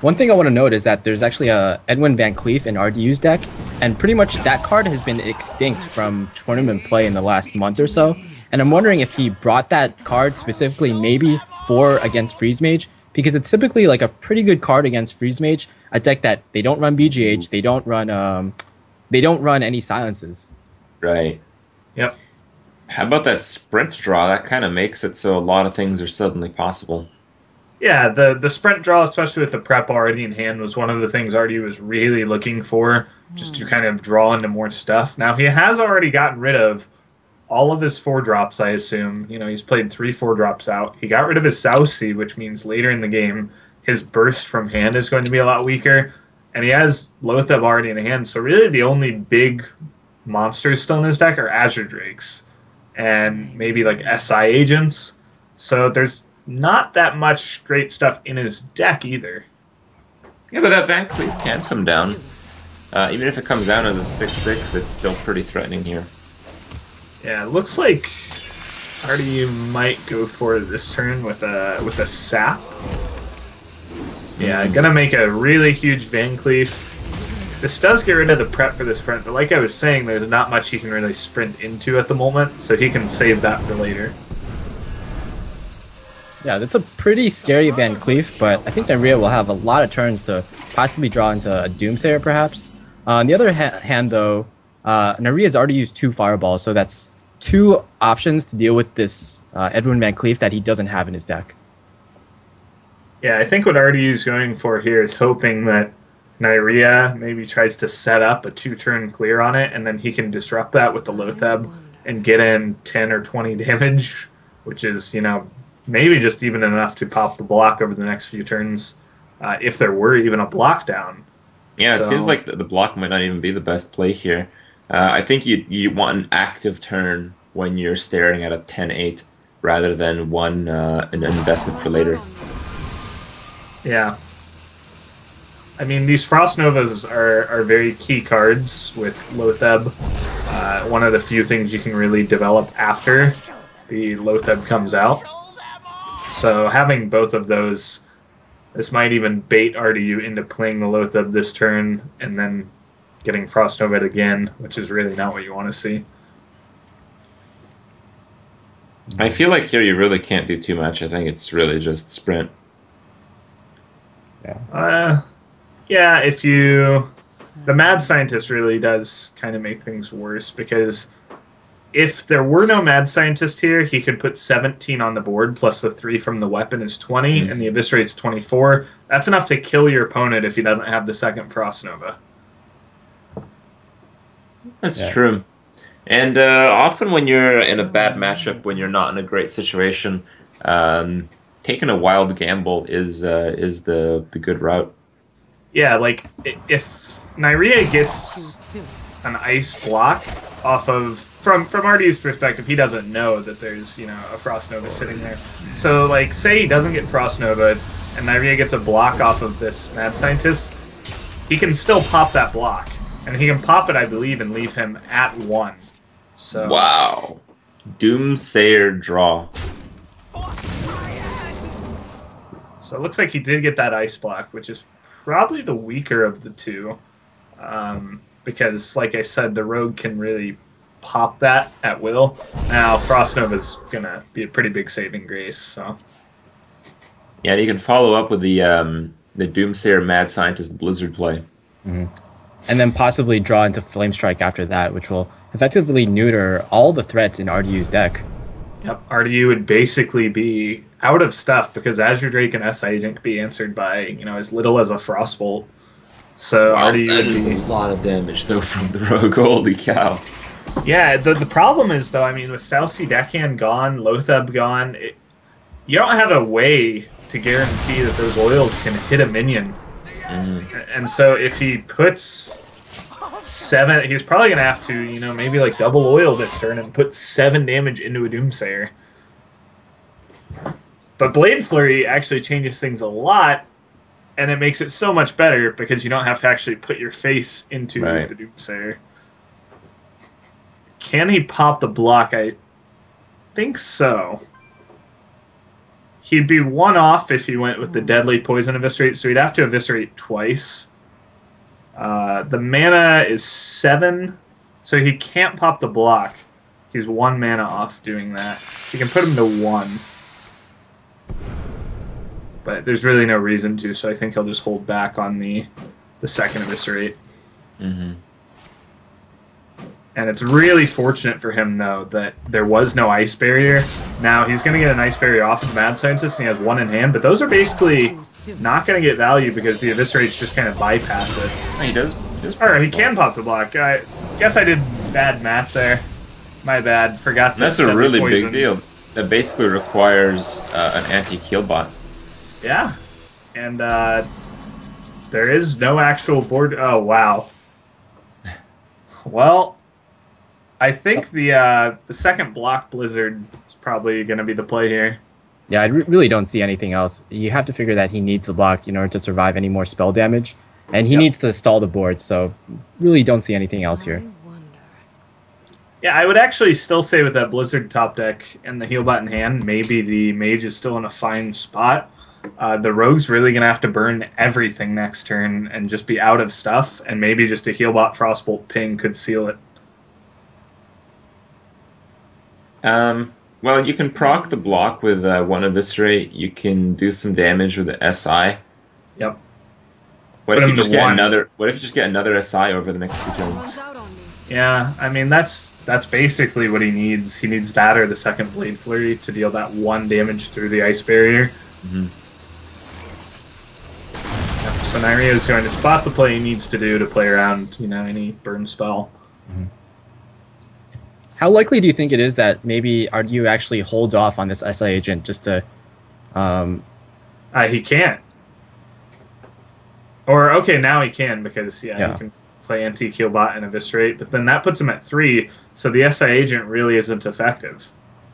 One thing I want to note is that there's actually a Edwin Van Cleef in R D U's deck, and pretty much that card has been extinct from tournament play in the last month or so. And I'm wondering if he brought that card specifically maybe for against Freeze Mage, because it's typically like a pretty good card against Freeze Mage, a deck that they don't run B G H, they don't run um, they don't run any silences. Right. Yep. How about that sprint draw? That kind of makes it so a lot of things are suddenly possible. Yeah, the the sprint draw, especially with the prep already in hand, was one of the things R D U was really looking for, just to kind of draw into more stuff. Now, he has already gotten rid of all of his four drops, I assume. You know, he's played three four drops out. He got rid of his Saucy, which means later in the game, his burst from hand is going to be a lot weaker. And he has Loatheb already in hand, so really the only big monsters still in his deck are Azure Drakes and maybe like S I agents. So there's not that much great stuff in his deck either. Yeah, but that Van Cleef can come down. Uh, even if it comes down as a six six, it's still pretty threatening here. Yeah, it looks like R D U might go for this turn with a with a sap. Yeah, gonna make a really huge Van Cleef. This does get rid of the prep for the sprint, but like I was saying, there's not much he can really sprint into at the moment, so he can save that for later. Yeah, that's a pretty scary Van Cleef, but I think Nayria will have a lot of turns to possibly draw into a Doomsayer, perhaps. Uh, on the other ha hand, though, uh, Nayria's already used two Fireballs, so that's two options to deal with this uh, Edwin Van Cleef that he doesn't have in his deck. Yeah, I think what R D U is going for here is hoping that Nayria maybe tries to set up a two-turn clear on it, and then he can disrupt that with the Loatheb and get in ten or twenty damage, which is, you know, maybe just even enough to pop the block over the next few turns, uh, if there were even a block down. Yeah, it So- seems like the the block might not even be the best play here. Uh, I think you you want an active turn when you're staring at a ten eight rather than one uh, an investment for later. Yeah. I mean, these Frost Novas are, are very key cards with Loatheb. Uh, one of the few things you can really develop after the Loatheb comes out. So having both of those, this might even bait R D U into playing the Loatheb this turn and then getting Frost Nova again, which is really not what you want to see. I feel like here you really can't do too much. I think it's really just sprint. Yeah. Uh, yeah, if you... The Mad Scientist really does kind of make things worse, because if there were no Mad Scientist here, he could put seventeen on the board, plus the three from the weapon is twenty, Mm. and the Eviscerate's twenty-four. That's enough to kill your opponent if he doesn't have the second Frost Nova. That's Yeah. true. And uh, often when you're in a bad matchup, when you're not in a great situation, um, taking a wild gamble is uh, is the, the good route. Yeah, like, i- if Nayria gets an ice block off of... From from R D's perspective, he doesn't know that there's, you know, a Frost Nova sitting there. So, like, say he doesn't get Frost Nova, and Nayria gets a block off of this Mad Scientist, he can still pop that block. And he can pop it, I believe, and leave him at one. So Wow. Doomsayer draw. So it looks like he did get that ice block, which is probably the weaker of the two. Um, because, like I said, the rogue can really pop that at will. Now, Frost Nova's going to be a pretty big saving grace. So Yeah, you can follow up with the um, the Doomsayer Mad Scientist Blizzard play. And then possibly draw into Flame Strike after that, which will effectively neuter all the threats in R D U's deck. Yep, R D U would basically be out of stuff because Azure Drake and S I Agent could be answered by, you know, as little as a Frostbolt. So Wow, R D U that would is be... a lot of damage though from the rogue. Holy cow! Yeah, the the problem is though, I mean, with Southsea Deckhand gone, Loatheb gone, it, you don't have a way to guarantee that those oils can hit a minion. Mm. And so if he puts seven, he's probably gonna have to, you know, maybe like double oil this turn and put seven damage into a Doomsayer. But Blade Flurry actually changes things a lot, and it makes it so much better because you don't have to actually put your face into Right. the Doomsayer. Can he pop the block? I think so. he'd be one off if he went with the deadly poison eviscerate, so he'd have to eviscerate twice. Uh, the mana is seven, so he can't pop the block. He's one mana off doing that. You can put him to one. But there's really no reason to, so I think he'll just hold back on the the second eviscerate. Mm-hmm. And it's really fortunate for him, though, that there was no Ice Barrier. Now, he's going to get an Ice Barrier off of the Mad Scientist, and he has one in hand, but those are basically not going to get value because the Eviscerates just kind of bypass it. Oh, he does. He, does or he can pop the block. I guess I did bad math there. My bad. Forgot that. That's a really big deal. That basically requires uh, an anti-kill bot. Yeah. And uh, there is no actual board. Oh, wow. Well, I think the uh, the second block Blizzard is probably going to be the play here. Yeah, I re really don't see anything else. You have to figure that he needs the block in order to survive any more spell damage. And he yep. needs to stall the board, so really don't see anything else here. Yeah, I would actually still say with that Blizzard top deck and the heal bot in hand, maybe the Mage is still in a fine spot. Uh, the Rogue's really going to have to burn everything next turn and just be out of stuff, and maybe just a heal bot Frostbolt ping could seal it. Um, well, you can proc the block with uh, one Eviscerate. You can do some damage with the S I. Yep. What Put if you just get one. another? What if you just get another S I over the next two turns? Yeah, I mean that's that's basically what he needs. He needs that or the second Blade Flurry to deal that one damage through the Ice Barrier. Mm-hmm. Yep, so Nyria is going to spot the play he needs to do to play around, you know, any burn spell. Mm-hmm. How likely do you think it is that maybe R D U actually holds off on this S I agent just to... Um... Uh, he can't. Or, okay, now he can because, yeah, yeah. he can play anti-kill bot and eviscerate, but then that puts him at three, so the S I agent really isn't effective.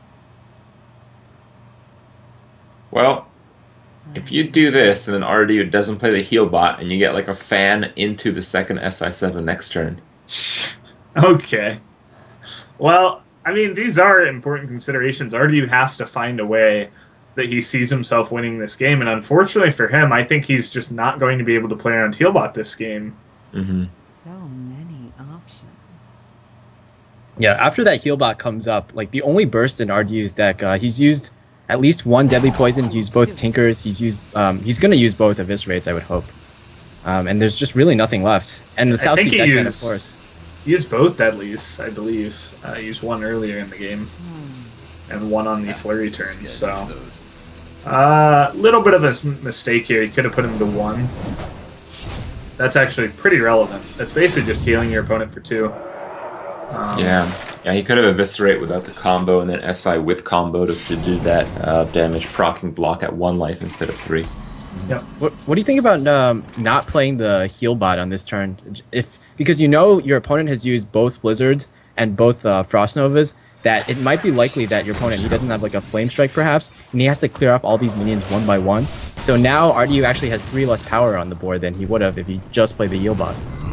Well, if you do this and then R D U doesn't play the heal bot and you get like a fan into the second S I seven next turn. Okay. Well, I mean, these are important considerations. R D U has to find a way that he sees himself winning this game, and unfortunately for him, I think he's just not going to be able to play around Healbot this game. Mm-hmm. So many options. Yeah, after that Healbot comes up, like the only burst in R D U's deck, uh, he's used at least one Deadly Poison, he's used both Tinkers, he's used, um, he's going to use both Eviscerates, I would hope. Um, and there's just really nothing left. And the I South think Sea he Deckhand, of used- course. He used both Deadlies, I believe. Uh, he used one earlier in the game, and one on the flurry turn, so... A uh, little bit of a s- mistake here. He could have put him to one. That's actually pretty relevant. That's basically just healing your opponent for two. Um, Yeah, yeah. He could have Eviscerate without the combo and then S I with combo to, to do that uh, damage proccing block at one life instead of three. Yep. What, what do you think about um, not playing the heal bot on this turn? If because you know your opponent has used both Blizzards and both uh, Frost Novas, that it might be likely that your opponent, he doesn't have like a Flame Strike perhaps, and he has to clear off all these minions one by one. So now R D U actually has three less power on the board than he would have if he just played the heal bot.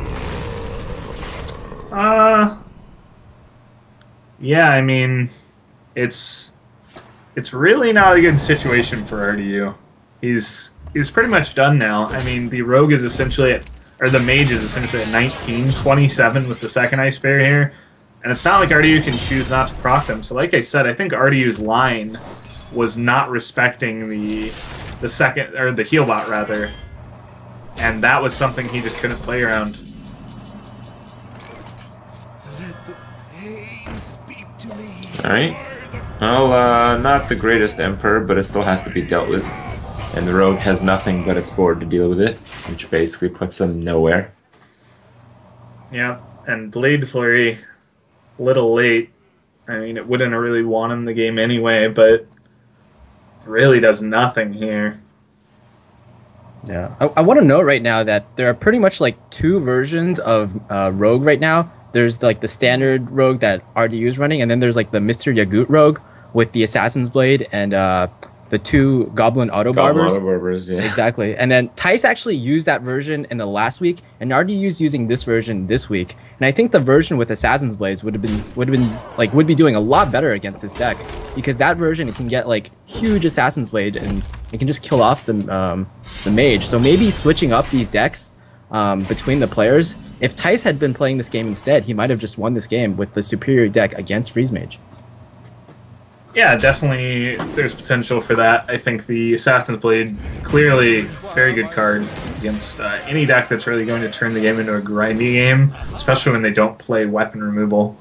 Uh, yeah, I mean, it's it's really not a good situation for R D U. He's he's pretty much done now. I mean, the Rogue is essentially at, or the Mage is essentially at nineteen, twenty-seven with the second Ice Barrier here, and it's not like R D U can choose not to proc them. So like I said, I think R D U's line was not respecting the the second, or the heal bot rather, and that was something he just couldn't play around. Alright. Well, uh, not the greatest Emperor, but it still has to be dealt with. And the Rogue has nothing but its board to deal with it, which basically puts him nowhere. Yeah, and Blade Flurry, little late. I mean, it wouldn't have really won him the game anyway, but really does nothing here. Yeah, I, I want to note right now that there are pretty much like two versions of uh, Rogue right now. There's like the standard Rogue that R D U is running, and then there's like the Mister Yagut Rogue with the Assassin's Blade and uh, the two Goblin Auto Goblin Barbers. Auto Barbers, yeah. Exactly. And then Tice actually used that version in the last week, and R D U's using this version this week. And I think the version with Assassin's Blades would have been would have been like would be doing a lot better against this deck, because that version it can get like huge Assassin's Blade and it can just kill off the um, the mage. So maybe switching up these decks um, between the players. If Tice had been playing this game instead, he might have just won this game with the superior deck against Freeze Mage. Yeah, definitely there's potential for that. I think the Assassin's Blade, clearly very good card against uh, any deck that's really going to turn the game into a grindy game, especially when they don't play weapon removal.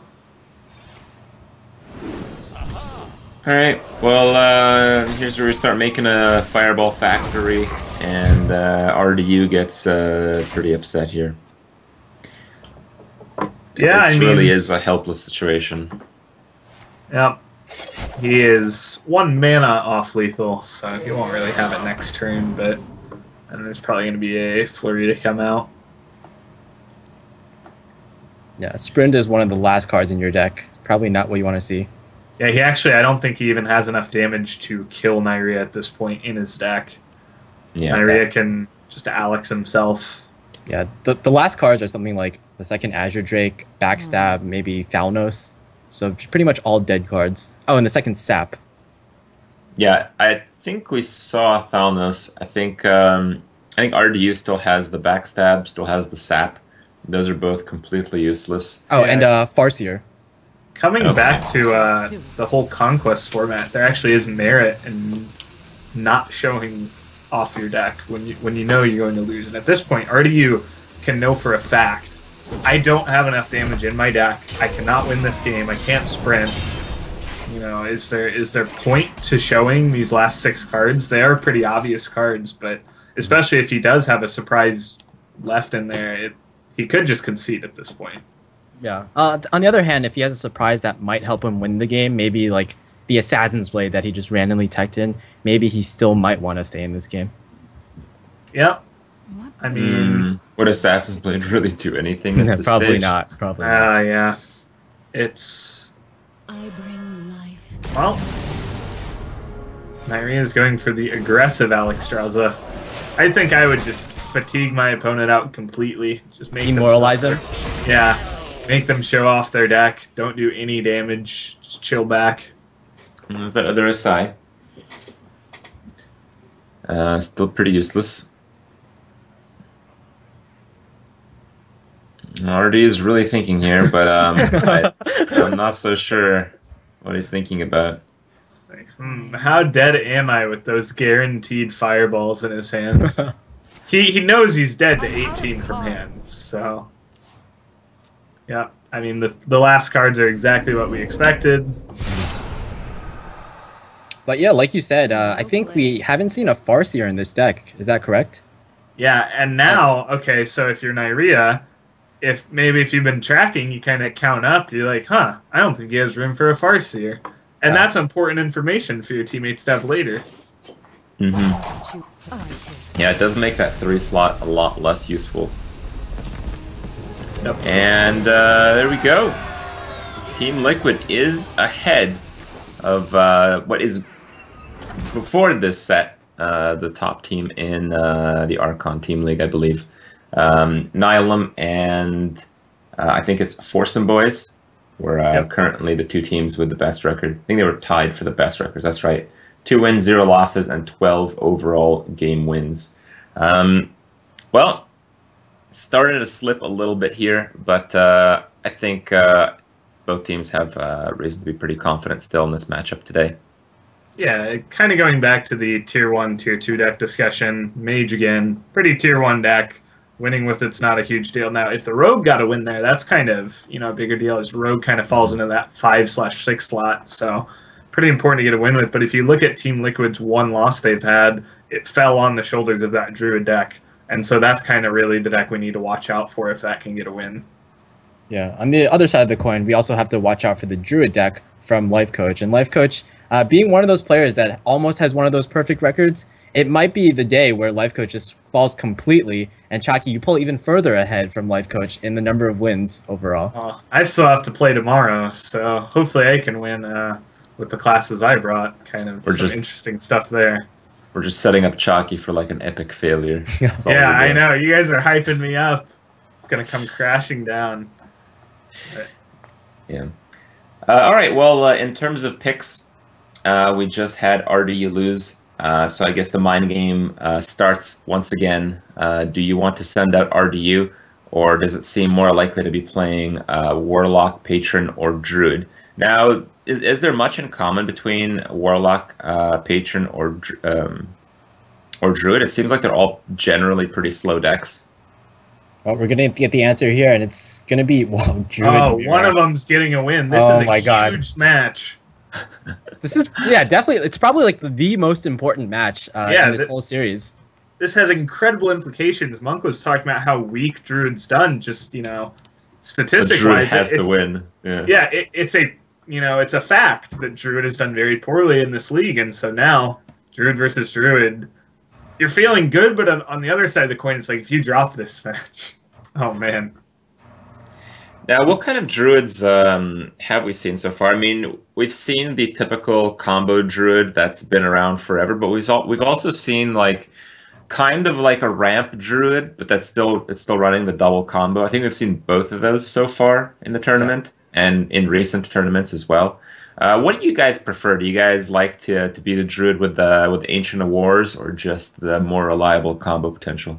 Alright, well, uh, here's where we start making a Fireball Factory, and uh, R D U gets uh, pretty upset here. Yeah, this I mean, really is a helpless situation. Yep. He is one mana off lethal, so he won't really have it next turn, but and there's probably going to be a flurry to come out. Yeah, Sprint is one of the last cards in your deck. Probably not what you want to see. Yeah, he actually, I don't think he even has enough damage to kill Nyrea at this point in his deck. Yeah, Nyrea can just Alex himself. Yeah, the, the last cards are something like the second Azure Drake, Backstab, maybe Thalnos. So pretty much all dead cards. Oh, and the second Sap. Yeah, I think we saw Thalnos. I think um, I think R D U still has the Backstab, still has the Sap. Those are both completely useless. Oh, Yeah. and uh, Farseer. Coming Okay. back to uh, the whole Conquest format, there actually is merit in not showing off your deck when you when you know you're going to lose. And at this point, R D U can know for a fact, I don't have enough damage in my deck. I cannot win this game. I can't sprint. You know, is there is there point to showing these last six cards? They are pretty obvious cards, but especially if he does have a surprise left in there, it, he could just concede at this point. Yeah. Uh, on the other hand, if he has a surprise that might help him win the game, maybe like the Assassin's Blade that he just randomly teched in, maybe he still might want to stay in this game. Yep. What I the- mean, Mm, would Assassin's Blade really do anything at this Probably stage? not. Probably uh, not. yeah. It's I bring life. Well, Nyrea is going for the aggressive Alexstrasza. I think I would just fatigue my opponent out completely. Just make them Demoralize him? suffer. Yeah, make them show off their deck. Don't do any damage. Just chill back. And there's that other Asai. Uh, still pretty useless. R D is really thinking here, but um, I, I'm not so sure what he's thinking about. Like, hmm, how dead am I with those guaranteed fireballs in his hand? he he knows he's dead to eighteen from hand, so yeah. I mean, the the last cards are exactly what we expected. But yeah, like you said, uh, I think we haven't seen a Farseer in this deck. Is that correct? Yeah, and now, okay, so if you're Nyrea, if maybe if you've been tracking, you kind of count up, you're like, huh, I don't think he has room for a Farseer. And Yeah. that's important information for your teammates to have later. hmm Oh, shit. Yeah, it does make that three slot a lot less useful. Yep. And uh, there we go. Team Liquid is ahead of uh, what is, before this set, uh, the top team in uh, the Archon Team League, I believe. Um, Nihilum and uh, I think it's Foursome Boys were uh, Yep. currently the two teams with the best record. I think they were tied for the best records. That's right. Two wins, zero losses, and twelve overall game wins. Um, well, started to slip a little bit here, but uh, I think uh, both teams have uh, reason to be pretty confident still in this matchup today. Yeah, kind of going back to the tier one, tier two deck discussion. Mage again, pretty tier one deck. Winning with it's not a huge deal. Now, if the Rogue got a win there, that's kind of, you know, a bigger deal. As Rogue kind of falls into that five slash six slot, so pretty important to get a win with. But if you look at Team Liquid's one loss they've had, it fell on the shoulders of that Druid deck, and so that's kind of really the deck we need to watch out for if that can get a win. Yeah. On the other side of the coin, we also have to watch out for the Druid deck from Life Coach. And Life Coach, uh, being one of those players that almost has one of those perfect records, it might be the day where Life Coach just falls completely, and Chalky, you pull even further ahead from Life Coach in the number of wins overall. Uh, I still have to play tomorrow, so hopefully I can win. Uh, with the classes I brought. Kind of Or some just- interesting stuff there. We're just setting up Chalky for like an epic failure. That's all Yeah, we're I doing. know. You guys are hyping me up. It's gonna come crashing down. Yeah. Uh, all right. Well, uh, in terms of picks, uh, we just had R D U lose. Uh, so I guess the mind game uh, starts once again. Uh, do you want to send out R D U, or does it seem more likely to be playing uh, Warlock, Patron, or Druid? Now, is is there much in common between Warlock, uh, Patron, or Dru- um, or Druid? It seems like they're all generally pretty slow decks. Well, we're gonna get the answer here, and it's gonna be well, Druid. Oh, Mirror. one of them's getting a win. This Oh is a my huge God. match. This is yeah, definitely. It's probably like the, the most important match uh, Yeah, in this th- whole series. This has incredible implications. Monk was talking about how weak Druid's done. Just you know, But statistic Druid wise, has it, to it's, win. Yeah. yeah, it, it's a you know, it's a fact that Druid has done very poorly in this league, and so now Druid versus Druid, you're feeling good, but on, on the other side of the coin, it's like if you drop this match, oh man. Now, what kind of druids um, have we seen so far? I mean, we've seen the typical combo druid that's been around forever, but we've al- we've also seen like kind of like a ramp druid, but that's still it's still running the double combo. I think we've seen both of those so far in the tournament and in recent tournaments as well. Uh, what do you guys prefer? Do you guys like to to be the druid with the with the Ancient of Wars, or just the more reliable combo potential?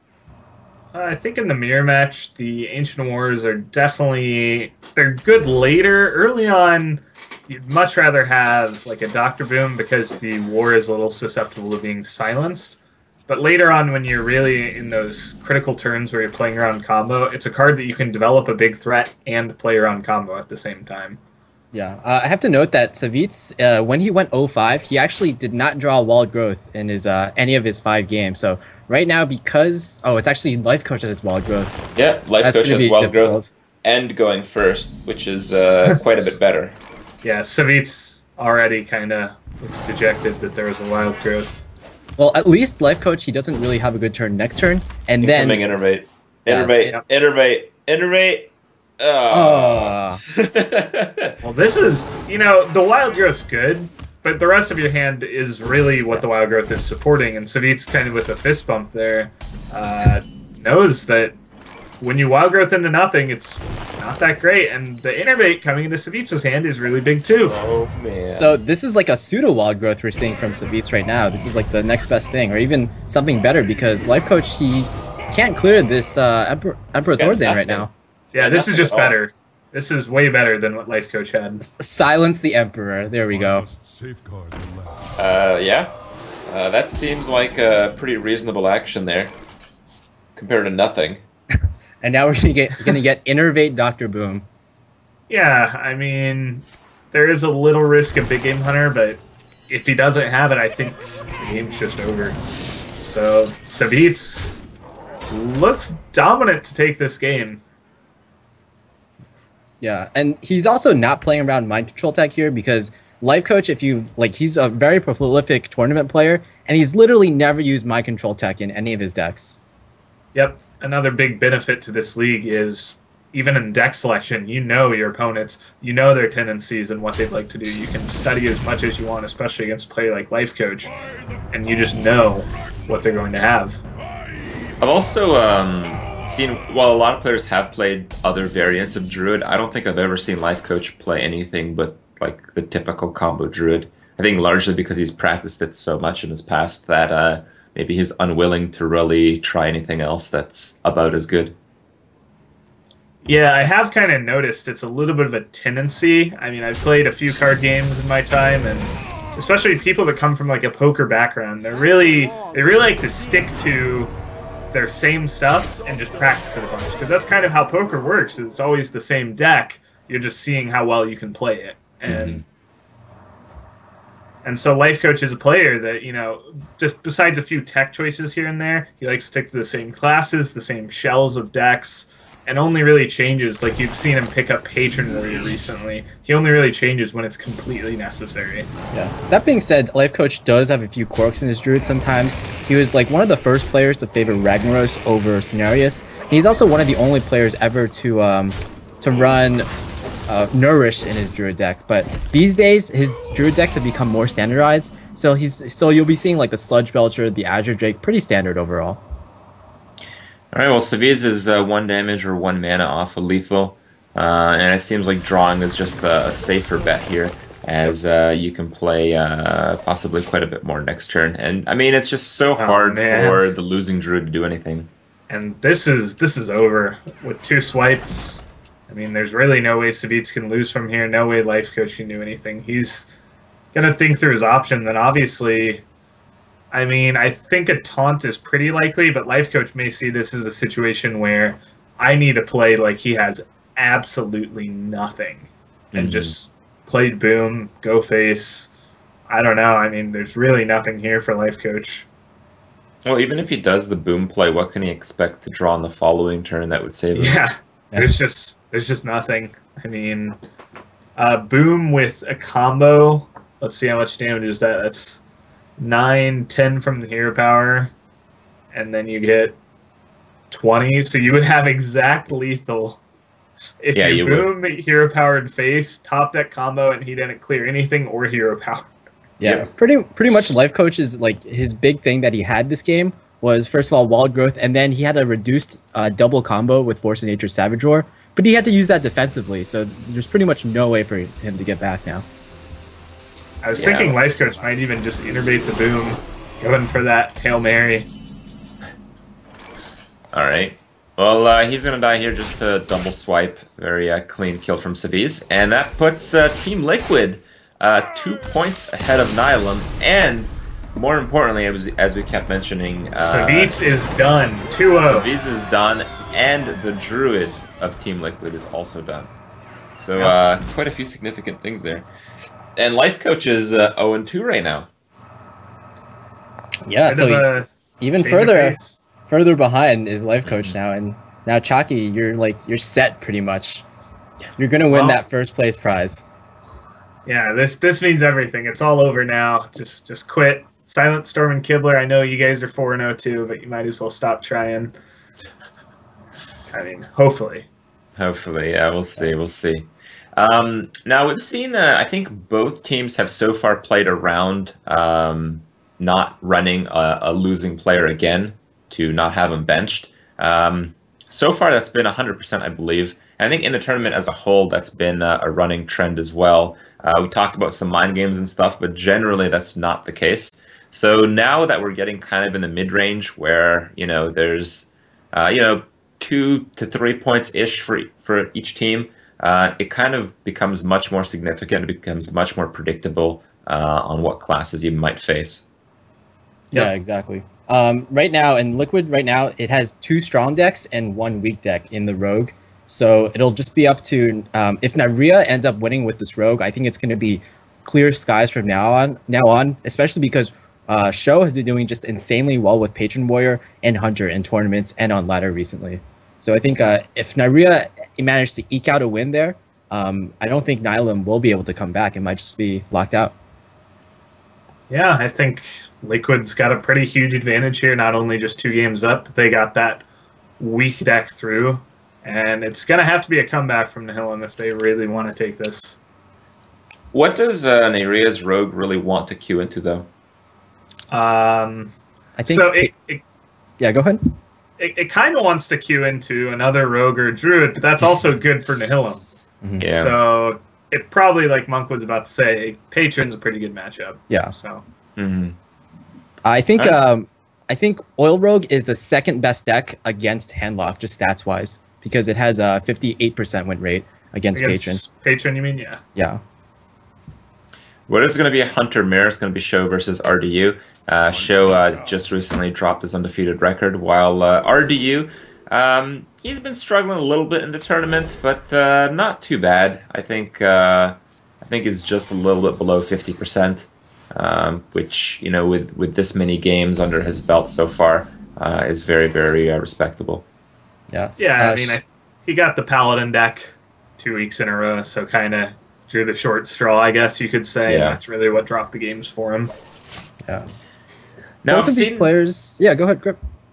Uh, I think in the mirror match, the Ancient Wars are definitely they're good later. Early on, you'd much rather have like a Doctor Boom because the war is a little susceptible to being silenced. But later on, when you're really in those critical turns where you're playing around combo, it's a card that you can develop a big threat and play around combo at the same time. Yeah, uh, I have to note that Savitz, uh, when he went oh five, he actually did not draw Wild Growth in his uh, any of his five games. So right now, because oh, it's actually Life Coach that has Wild Growth. Yeah, Life That's Coach gonna has be Wild difficult. Growth and going first, which is uh, quite a bit better. Yeah, Savitz already kind of looks dejected that there was a Wild Growth. Well, at least Life Coach, he doesn't really have a good turn next turn, and then Incoming Innervate. Yeah, Innervate. yeah. Innervate. Innervate. Oh. Uh, Well, this is, you know, the Wild Growth's good, but the rest of your hand is really what the Wild Growth is supporting. And Savitz, kind of with a fist bump there, uh, knows that when you Wild Growth into nothing, it's not that great. And the Innervate coming into Savitz's hand is really big too. Oh, man. so this is like a pseudo Wild Growth we're seeing from Savitz right now. This is like the next best thing, or even something better, because Life Coach, he can't clear this uh, Emperor, Emperor Got Thorzan right nothing. now. Yeah, this is nothing just at all. better. This is way better than what Life Coach had. Silence the Emperor. There we go. Safeguard the land. Uh, yeah. Uh, that seems like a pretty reasonable action there, compared to nothing. And now we're gonna get gonna get Innervate Doctor Boom. Yeah, I mean, there is a little risk of Big Game Hunter, but if he doesn't have it, I think the game's just over. So, Savitz looks dominant to take this game. Yeah, and he's also not playing around mind control tech here, because Life Coach, if you've like, he's a very prolific tournament player, and he's literally never used mind control tech in any of his decks. Yep, another big benefit to this league is even in deck selection, you know your opponents, you know their tendencies and what they'd like to do. You can study as much as you want, especially against a player like Life Coach, and you just know what they're going to have. I've also um, seen, while a lot of players have played other variants of Druid, I don't think I've ever seen Life Coach play anything but like the typical combo Druid. I think largely because he's practiced it so much in his past that uh, maybe he's unwilling to really try anything else that's about as good. Yeah, I have kind of noticed it's a little bit of a tendency. I mean, I've played a few card games in my time, and especially people that come from like a poker background, they're really they really like to stick to their same stuff and just practice it a bunch, because that's kind of how poker works. It's always the same deck. You're just seeing how well you can play it, and mm-hmm. and so Life Coach is a player that, you know, just besides a few tech choices here and there, he likes to stick to the same classes, the same shells of decks. And only really changes, like you've seen him pick up Patron really recently. He only really changes when it's completely necessary. Yeah. That being said, Life Coach does have a few quirks in his Druid sometimes. He was like one of the first players to favor Ragnaros over Cenarius. And he's also one of the only players ever to um, to run uh, nourished in his Druid deck. But these days, his Druid decks have become more standardized. So he's so you'll be seeing like the Sludge Belcher, the Azure Drake, pretty standard overall. All right, well, Saviz is uh, one damage or one mana off of lethal, uh, and it seems like drawing is just a, a safer bet here, as uh, you can play uh, possibly quite a bit more next turn. And I mean, it's just so hard man. for the losing Druid to do anything. And this is this is over with two swipes. I mean, there's really no way Savitz can lose from here. No way Life Coach can do anything. He's gonna think through his options, and obviously, I mean, I think a taunt is pretty likely, but Life Coach may see this as a situation where I need to play like he has absolutely nothing, and Mhm. just play Boom, go face. I don't know. I mean, there's really nothing here for Life Coach. Well, even if he does the boom play, what can he expect to draw on the following turn that would save him? Yeah, there's just there's just nothing. I mean, uh, Boom with a combo. Let's see how much damage is that. That's nine, ten from the hero power, and then you get twenty. So you would have exact lethal if Yeah, you, you boom hero powered face, top deck combo, and he didn't clear anything or hero power. Yeah, Yep. pretty pretty much Life Coach is like his big thing that he had this game was first of all wall growth, and then he had a reduced uh, double combo with Force of Nature Savage Roar, but he had to use that defensively, so there's pretty much no way for him to get back now. I was Yeah. thinking Life Coach might even just innervate the boom, going for that Hail Mary. All right. Well, uh, he's going to die here just to double swipe. Very uh, clean kill from Saviz. And that puts uh, Team Liquid uh, two points ahead of Nihilum. And more importantly, it was, as we kept mentioning, uh, Savitz is done. two oh. Saviz is done, and the Druid of Team Liquid is also done. So Yep. uh, quite a few significant things there. And Life Coach is uh, oh and two right now. Yeah, Bit so of a even change of further pace. further behind is Life Coach now, and now Chalky, you're like you're set pretty much. You're gonna win Well- that first place prize. Yeah, this this means everything. It's all over now. Just just quit. Silent Storm and Kibler, I know you guys are four and oh too, but you might as well stop trying. I mean, hopefully. Hopefully, yeah, we'll see, we'll see. Um, now, we've seen, uh, I think both teams have so far played around um, not running a, a losing player again to not have him benched. Um, so far, that's been one hundred percent, I believe. And I think in the tournament as a whole, that's been uh, a running trend as well. Uh, we talked about some mind games and stuff, but generally that's not the case. So now that we're getting kind of in the mid-range where, you know, there's, uh, you know, two to three points-ish for, for each team, uh, it kind of becomes much more significant. It becomes much more predictable uh, on what classes you might face. Yeah, Yep. exactly. Um, right now, in Liquid, right now, it has two strong decks and one weak deck in the Rogue. So it'll just be up to um, if Nyrea ends up winning with this Rogue. I think it's going to be clear skies from now on. Now on, especially because uh, Show has been doing just insanely well with Patron Warrior and Hunter in tournaments and on ladder recently. So I think uh, if Nyrea managed to eke out a win there, um, I don't think Nihilum will be able to come back. It might just be locked out. Yeah, I think Liquid's got a pretty huge advantage here, not only just two games up, but they got that weak deck through. And it's going to have to be a comeback from Nihilum if they really want to take this. What does uh, Nyrea's Rogue really want to queue into, though? Um, I think. so it, it, Yeah, go ahead. it, it kind of wants to queue into another Rogue or Druid, but that's also good for Nihilum. Mhm. Yeah. So it probably, like Monk was about to say, Patron's a pretty good matchup. Yeah. So Mm-hmm. I think Alright. um, I think Oil Rogue is the second best deck against Handlock, just stats wise, because it has a fifty-eight percent win rate against, Patron. against Patron, you mean? Yeah. Yeah. What is going to be a Hunter Mirror? It's going to be Show versus R D U. Uh, Show uh, just recently dropped his undefeated record, while uh, R D U, um, he's been struggling a little bit in the tournament, but uh, not too bad. I think uh, I think it's just a little bit below fifty percent, um, which, you know, with, with this many games under his belt so far, uh, is very, very uh, respectable. Yeah. Yeah, Uh, I mean, I, he got the Paladin deck two weeks in a row, so kind of drew the short straw, I guess you could say. And Yeah. that's really what dropped the games for him. yeah. Now, Both I've of these seen- players. Yeah, go ahead, Grip.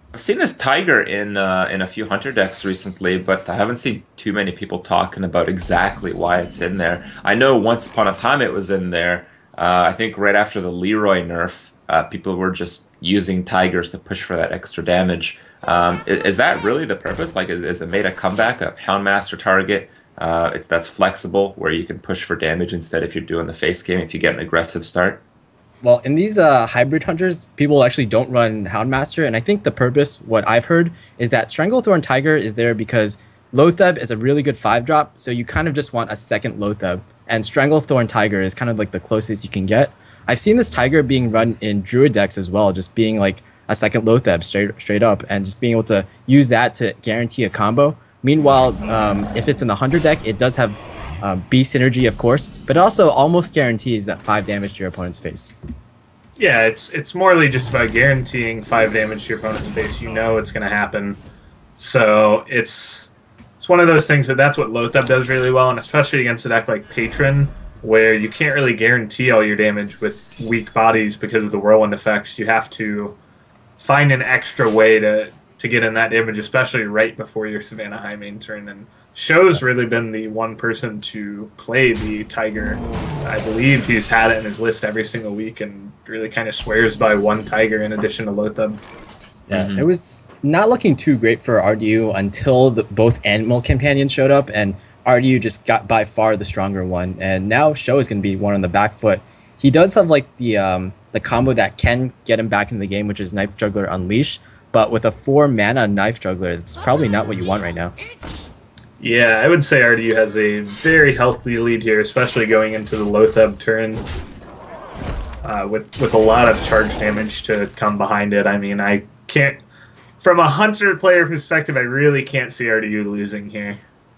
I've seen this Tiger in uh, in a few Hunter decks recently, but I haven't seen too many people talking about exactly why it's in there. I know once upon a time it was in there. Uh, I think right after the Leroy nerf, uh, people were just using Tigers to push for that extra damage. Um, is, is that really the purpose? Like, is, is it made a comeback, a Houndmaster target? Uh, it's that's flexible, where you can push for damage instead if you're doing the face game, if you get an aggressive start? Well, in these uh, hybrid hunters, people actually don't run Houndmaster, and I think the purpose, what I've heard, is that Stranglethorn Tiger is there because Loatheb is a really good five drop, so you kind of just want a second Loatheb, and Stranglethorn Tiger is kind of like the closest you can get. I've seen this Tiger being run in Druid decks as well, just being like a second Loatheb straight straight up, and just being able to use that to guarantee a combo. Meanwhile, um, if it's in the Hunter deck, it does have Um, B synergy, of course, but it also almost guarantees that five damage to your opponent's face. Yeah, it's it's morely just about guaranteeing five damage to your opponent's face. You know it's going to happen, so it's it's one of those things that that's what Loatheb does really well, and especially against a deck like Patron, where you can't really guarantee all your damage with weak bodies because of the whirlwind effects. You have to find an extra way to to get in that damage, especially right before your Savannah High main turn. And Show's really been the one person to play the Tiger. I believe he's had it in his list every single week and really kind of swears by one Tiger in addition to Loatheb. Yeah, Mhm. it was not looking too great for R D U until the, both Animal Companions showed up, and R D U just got by far the stronger one. And now Show is going to be one on the back foot. He does have like the um, the combo that can get him back into the game, which is Knife Juggler Unleash. But with a four mana Knife Juggler, it's probably not what you want right now. Yeah, I would say R D U has a very healthy lead here, especially going into the Loatheb turn. Uh, with, with a lot of charge damage to come behind it. I mean, I can't... From a Hunter player perspective, I really can't see R D U losing here.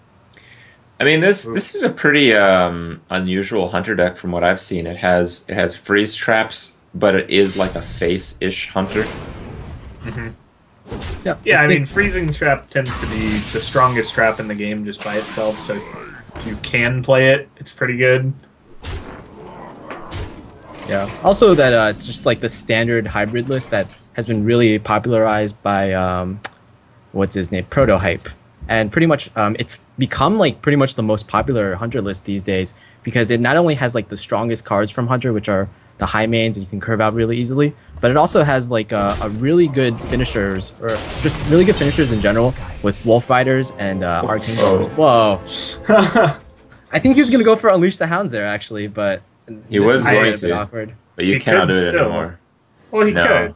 I mean, this this is a pretty um, unusual Hunter deck from what I've seen. It has it has freeze traps, but it is like a face-ish Hunter. Mm-hmm. Yeah, Yeah, I, I mean, think- Freezing Trap tends to be the strongest trap in the game just by itself, so if you can play it, it's pretty good. Yeah. Also, that uh, it's just like the standard hybrid list that has been really popularized by um, what's his name, Proto Hype, and pretty much um, it's become like pretty much the most popular Hunter list these days because it not only has like the strongest cards from Hunter, which are the high mains and you can curve out really easily, but it also has like a, a really good finishers or just really good finishers in general with Wolf Riders and uh, Arcane Golems. Whoa! I think he was gonna go for Unleash the Hounds there actually, but. He this was is going a bit to. awkward. But you He cannot could do it still. anymore. Well, he No. could.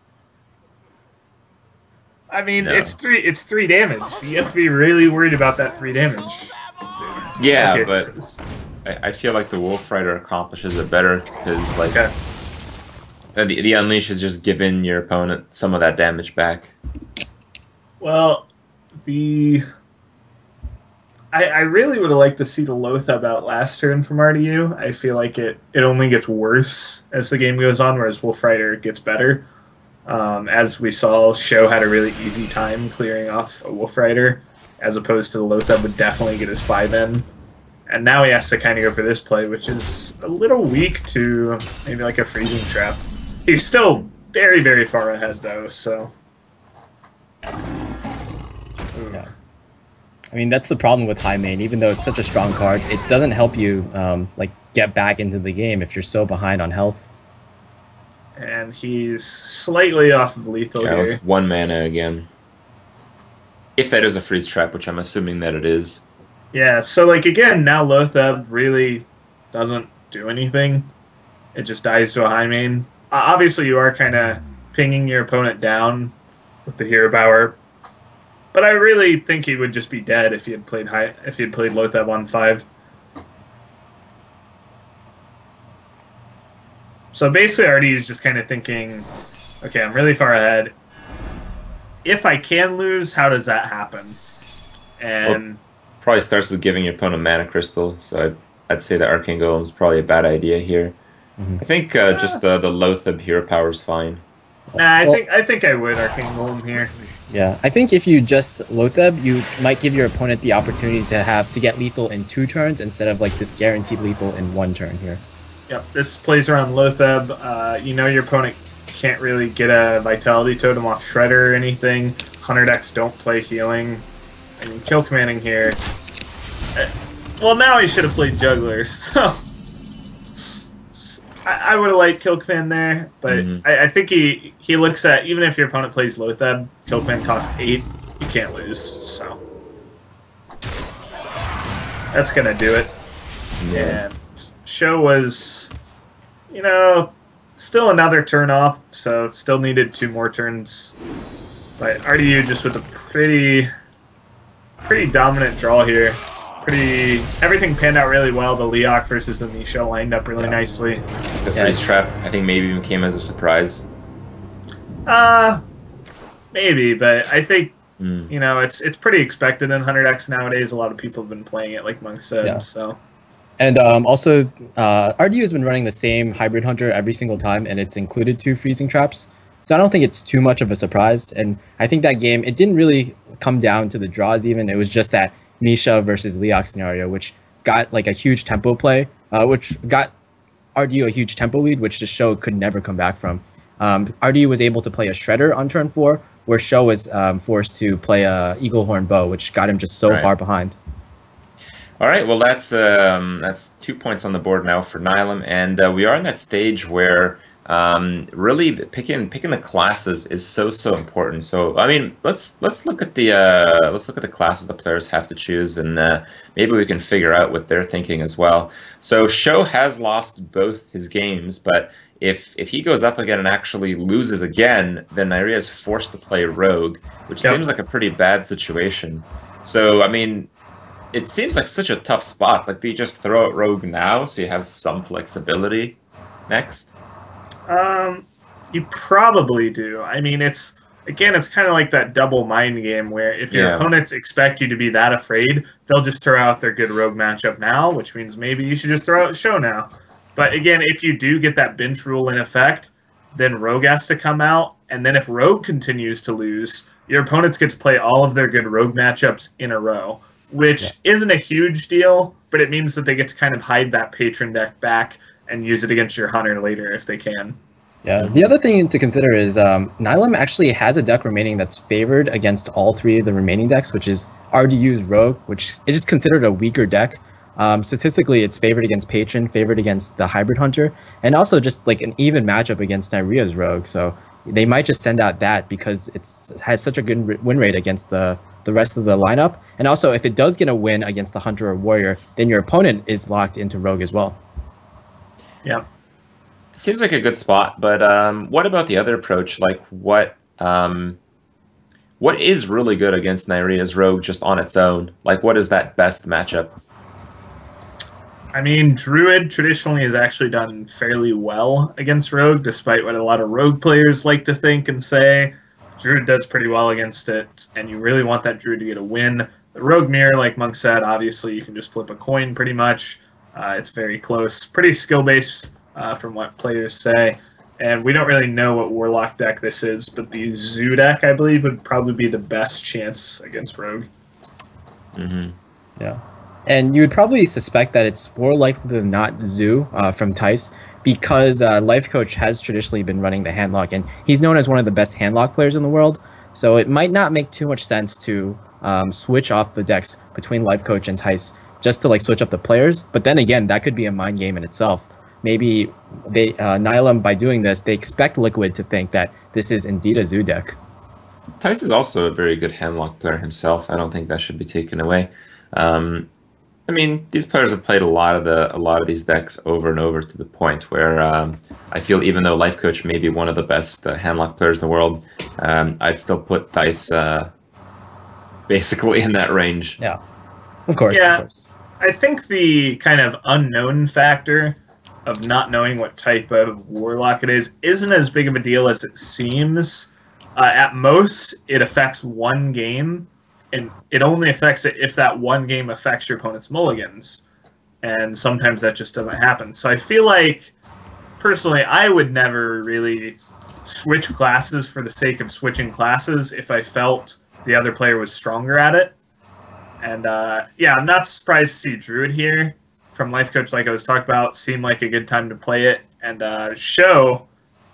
I mean, No. it's three. It's three damage. You have to be really worried about that three damage. Yeah, Okay, but s- I, I feel like the Wolf Rider accomplishes it better because like okay. the, the Unleash is just giving your opponent some of that damage back. Well, the I, I really would have liked to see the Loatheb out last turn from R D U. I feel like it, it only gets worse as the game goes on, whereas Wolf Rider gets better. Um, as we saw, Show had a really easy time clearing off a Wolf Rider, as opposed to the Loatheb would definitely get his five in. And now he has to kind of go for this play, which is a little weak to maybe like a Freezing Trap. He's still very, very far ahead, though, so... Yeah. I mean, that's the problem with high main. Even though it's such a strong card, it doesn't help you um, like get back into the game if you're so behind on health. And he's slightly off of lethal Yeah, it was here. one mana again. If that is a freeze trap, which I'm assuming that it is. Yeah, so like again, now Loatheb really doesn't do anything. It just dies to a high main. Uh, obviously, you are kind of pinging your opponent down with the Hero Power, but I really think he would just be dead if he had played high if he had played Loatheb on five. So basically, R D is just kind of thinking, okay, I'm really far ahead. If I can lose, how does that happen? And Probably starts with giving your opponent Mana Crystal, so I'd, I'd say that Arcane Golem is probably a bad idea here. Mm-hmm. I think uh, just the, the Loatheb Hero Power is fine. nah, I Well- think I think I would Arcane Golem here. Yeah, I think if you just Loatheb, you might give your opponent the opportunity to have to get lethal in two turns instead of like this guaranteed lethal in one turn here. Yep, this plays around Loatheb. Uh, you know your opponent Can't really get a Vitality Totem off Shredder or anything. Hunter decks don't play healing. I mean, Kill Commanding here. Uh, well, now he should have played Juggler, so... I, I would have liked Kill Command there, but mm-hmm. I, I think he, he looks at, even if your opponent plays Loatheb, Kill Command costs eight, you can't lose, so... That's gonna do it. Yeah. And Show was, you know, still another turn off, so still needed two more turns. But R D U just with a pretty, pretty dominant draw here. Pretty, everything panned out really well. The Leok versus the Misha lined up really yeah. nicely. The freeze trap, I think, maybe even came as a surprise. Uh, maybe, but I think, mm. you know, it's it's pretty expected in one hundred X nowadays. A lot of people have been playing it, like Monk said, yeah. so... And um, also, uh, R D U has been running the same Hybrid Hunter every single time, and it's included two freezing traps. So I don't think it's too much of a surprise. And I think that game, it didn't really come down to the draws even. It was just that Misha versus Leok scenario, which got like a huge tempo play, uh, which got R D U a huge tempo lead, which the Show could never come back from. Um, R D U was able to play a Shredder on turn four, where Show was um, forced to play a Eagle Horn Bow, which got him just so right. far behind. All right, well, that's um, that's two points on the board now for Nylum, and uh, we are in that stage where um, really the picking picking the classes is so so important. So I mean, let's let's look at the uh, let's look at the classes the players have to choose, and uh, maybe we can figure out what they're thinking as well. So Show has lost both his games, but if if he goes up again and actually loses again, then Nayria is forced to play Rogue, which yep. seems like a pretty bad situation. So I mean. It seems like such a tough spot. Like, do you just throw out Rogue now so you have some flexibility next? Um, you probably do. I mean, it's, again, it's kind of like that double mind game where if your yeah. opponents expect you to be that afraid, they'll just throw out their good Rogue matchup now, which means maybe you should just throw out Show now. But again, if you do get that bench rule in effect, then Rogue has to come out. And then if Rogue continues to lose, your opponents get to play all of their good Rogue matchups in a row. Which yeah. isn't a huge deal, but it means that they get to kind of hide that patron deck back and use it against your Hunter later if they can. Yeah, the other thing to consider is um, Nylum actually has a deck remaining that's favored against all three of the remaining decks, which is R D U's Rogue, which is just considered a weaker deck. Um, statistically, it's favored against Patron, favored against the Hybrid Hunter, and also just like an even matchup against Nayria's Rogue. So they might just send out that because it's, it has such a good win rate against the the rest of the lineup. And also, if it does get a win against the Hunter or Warrior, then your opponent is locked into Rogue as well. Yeah. Seems like a good spot, but um, what about the other approach? Like, what um, what is really good against Nayria's Rogue just on its own? Like, what is that best matchup? I mean, Druid traditionally has actually done fairly well against Rogue, despite what a lot of Rogue players like to think and say. Druid does pretty well against it, and you really want that Druid to get a win. The Rogue Mirror, like Monk said, obviously you can just flip a coin pretty much. Uh, it's very close. Pretty skill-based uh, from what players say. And we don't really know what Warlock deck this is, but the Zoo deck, I believe, would probably be the best chance against Rogue. Mm-hmm. Yeah. And you would probably suspect that it's more likely than not Zoo uh, from Tice, because uh, Life Coach has traditionally been running the handlock, and he's known as one of the best handlock players in the world. So it might not make too much sense to um, switch off the decks between Life Coach and Tice just to like switch up the players. But then again, that could be a mind game in itself. Maybe they uh, Nylum, by doing this, they expect Liquid to think that this is indeed a Zoo deck. Tice is also a very good handlock player himself. I don't think that should be taken away. Um, I mean, these players have played a lot of the a lot of these decks over and over to the point where um, I feel even though Life Coach may be one of the best uh, handlock players in the world, um, I'd still put Tice uh, basically in that range. Yeah, of course. Yeah, of course. I think the kind of unknown factor of not knowing what type of Warlock it is isn't as big of a deal as it seems. Uh, at most, it affects one game. And it only affects it if that one game affects your opponent's mulligans. And sometimes that just doesn't happen. So I feel like, personally, I would never really switch classes for the sake of switching classes if I felt the other player was stronger at it. And uh, yeah, I'm not surprised to see Druid here from Life Coach, like I was talking about. Seemed like a good time to play it. And uh, Show,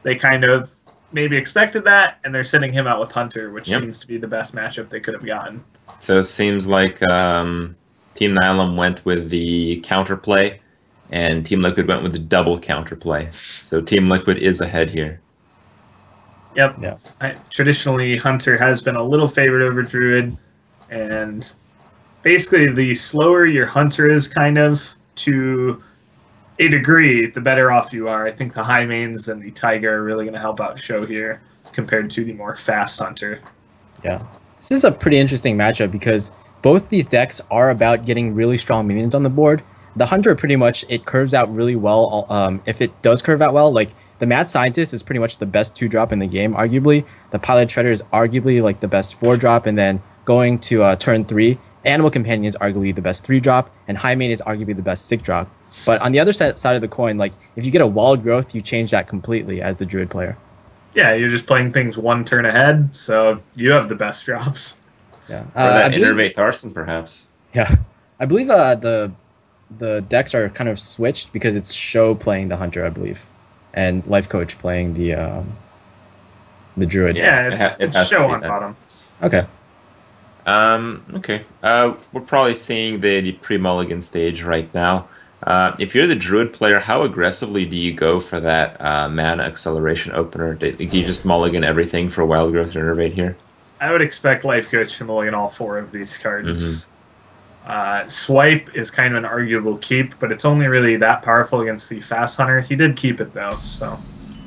they kind of maybe expected that, and they're sending him out with Hunter, which Yep. seems to be the best matchup they could have gotten. So it seems like um, Team Nylum went with the counterplay, and Team Liquid went with the double counterplay. So Team Liquid is ahead here. Yep. Yeah. I, traditionally, Hunter has been a little favored over Druid, and basically the slower your Hunter is, kind of, to a degree, the better off you are. I think the high mains and the Tiger are really going to help out Show here compared to the more fast Hunter. Yeah. This is a pretty interesting matchup because both these decks are about getting really strong minions on the board. The Hunter pretty much, it curves out really well. Um, if it does curve out well, like the Mad Scientist is pretty much the best two drop in the game, arguably. The Pilot Shredder is arguably like the best four drop, and then going to uh, turn three, Animal Companion is arguably the best three drop, and High Main is arguably the best six drop. But on the other side side of the coin, like if you get a Wild Growth, you change that completely as the Druid player. Yeah, you're just playing things one turn ahead, so you have the best drops. Yeah. Or Uh, that I believe- Innervate Tharson, perhaps. Yeah, I believe uh, the the decks are kind of switched because it's Show playing the Hunter, I believe, and Life Coach playing the um, the Druid. Yeah, it it's, ha- it it's has to Show be on that. bottom. Okay. Um, okay. Uh, we're probably seeing the, the pre-mulligan stage right now. Uh, if you're the Druid player, how aggressively do you go for that uh, mana acceleration opener? Do, do you just mulligan everything for Wild Growth or Innervate here? I would expect Life Coach to mulligan all four of these cards. Uh, Swipe is kind of an arguable keep, but it's only really that powerful against the Fast Hunter. He did keep it, though, so...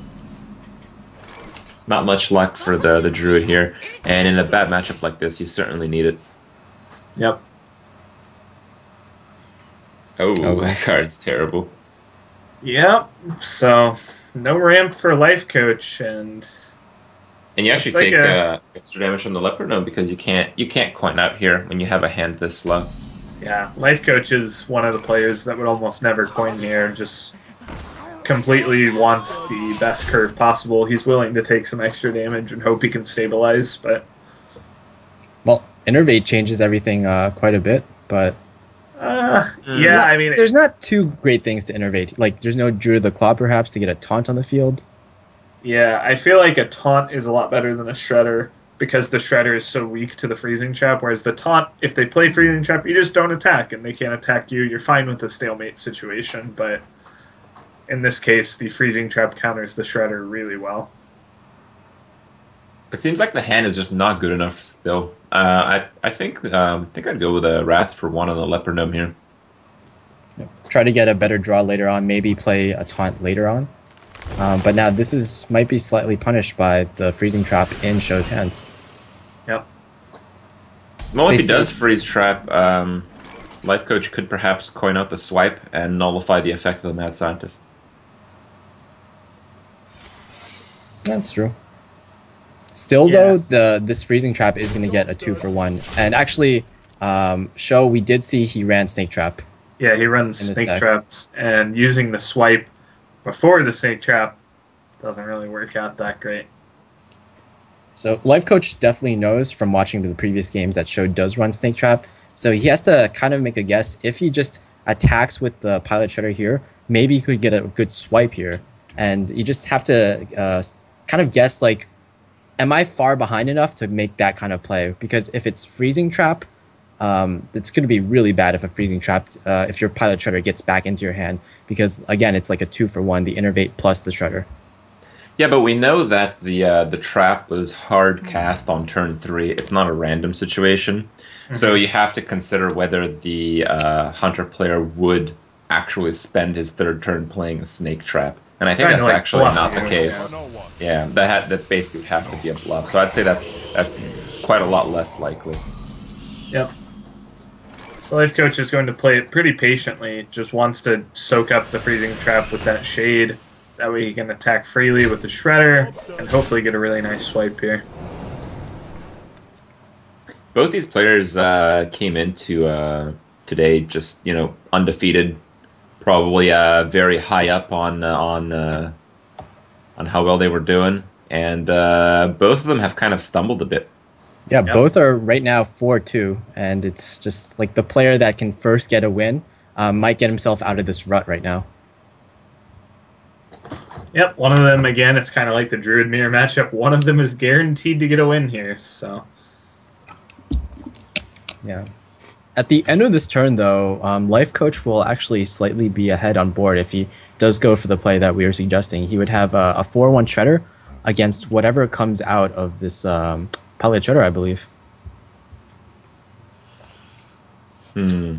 Not much luck for the, the Druid here. And in a bad matchup like this, you certainly need it. Yep. Oh, Oh. that card's terrible. Yep, so no ramp for Life Coach, and... And you actually It's like take a- uh, extra damage from the Leopard Gnome because you can't you can't coin out here when you have a hand this slow. Yeah, Life Coach is one of the players that would almost never coin here, just completely wants the best curve possible. He's willing to take some extra damage and hope he can stabilize, but Well, Innervate changes everything uh, quite a bit, but uh, Mm. yeah, not- I mean, there's not two great things to Innervate. Like, there's no Druid the Claw, perhaps, to get a taunt on the field. yeah, I feel like a taunt is a lot better than a shredder because the shredder is so weak to the freezing trap, whereas the taunt, if they play freezing trap, you just don't attack and they can't attack you. You're fine with the stalemate situation, but in this case, the freezing trap counters the shredder really well. It seems like the hand is just not good enough still. Uh, I I think um, I think I'd go with a Wrath for one on the Leopard Gnome here. Try to get a better draw later on, maybe play a taunt later on. Um, but now this is might be slightly punished by the freezing trap in Show's hand. Yep. Well, if he Basically- does freeze trap, um, Life Coach could perhaps coin out the swipe and nullify the effect of the Mad Scientist. That's true. Still, Yeah. though, the this freezing trap is going to get a two for one. And actually, um, Show, we did see he ran Snake Trap. Yeah, he runs In this snake deck. traps, and using the swipe before the snake trap doesn't really work out that great. So Life Coach definitely knows from watching the previous games that Show does run Snake Trap. So he has to kind of make a guess. If he just attacks with the Pilot Shredder here, maybe he could get a good swipe here. And you just have to uh, kind of guess, like, am I far behind enough to make that kind of play? Because if it's Freezing Trap, um, it's going to be really bad if a Freezing Trap, uh, if your Pilot Shredder gets back into your hand. Because, again, it's like a two for one, the Innervate plus the Shredder. Yeah, but we know that the uh, the trap was hard cast on turn three. It's not a random situation, so you have to consider whether the uh, Hunter player would actually spend his third turn playing a snake trap, and I think Kinda that's like actually bluff not the you, case. Yeah, that ha- that basically would have to be a bluff. So I'd say that's that's quite a lot less likely. Yep. So Life Coach is going to play it pretty patiently, just wants to soak up the freezing trap with that shade. That way he can attack freely with the Shredder and hopefully get a really nice swipe here. Both these players uh, came into uh, today just you know undefeated, probably uh, very high up on uh, on uh, on how well they were doing, and uh, both of them have kind of stumbled a bit. Yeah, Yep. both are right now four two, and it's just like the player that can first get a win um, might get himself out of this rut right now. Yep, one of them, again, it's kind of like the Druid Mirror matchup. One of them is guaranteed to get a win here, so... Yeah. At the end of this turn, though, um, Life Coach will actually slightly be ahead on board if he does go for the play that we were suggesting. He would have a four one Shredder against whatever comes out of this um, Palette Shredder, I believe. Hmm.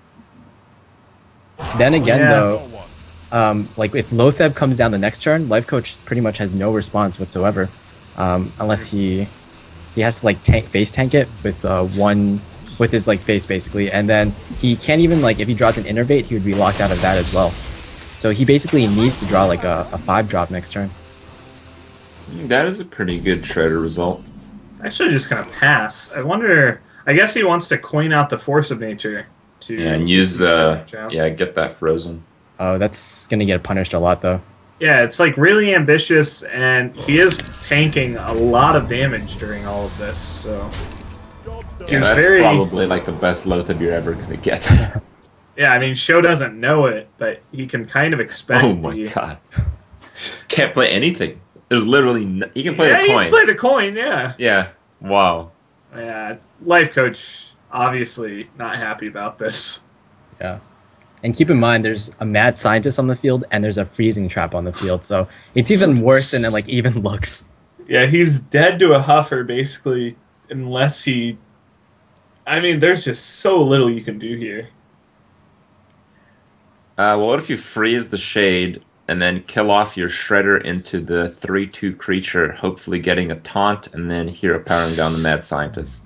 Then again, Yeah. though, um, like if Lotheb comes down the next turn, Life Coach pretty much has no response whatsoever, um, unless he he has to like tank face tank it with uh, one with his like face basically, and then he can't even like if he draws an Innervate, he would be locked out of that as well. So he basically needs to draw like a, a five drop next turn. That is a pretty good Shredder result. Actually, just gonna pass. I wonder. I guess he wants to coin out the Force of Nature to Yeah, and use uh, match out. yeah, get that frozen. Oh, that's gonna get punished a lot though. Yeah, it's like really ambitious, and he is tanking a lot of damage during all of this. So Yeah, He's that's very- probably like the best Lotheb you're ever gonna get. yeah, I mean, Sho doesn't know it, but he can kind of expect. Oh my the, god! Can't play anything. There's literally no, he can play yeah, the he coin. can play the coin. Yeah, Yeah. Wow. yeah. Life Coach obviously not happy about this. Yeah. And keep in mind, there's a mad scientist on the field, and there's a freezing trap on the field, so it's even worse than it like even looks. Yeah, he's dead to a Huffer basically, unless he. I mean, there's just so little you can do here. Uh, well, what if you freeze the Shade and then kill off your Shredder into the three two creature, hopefully getting a taunt, and then hero powering down the Mad Scientist?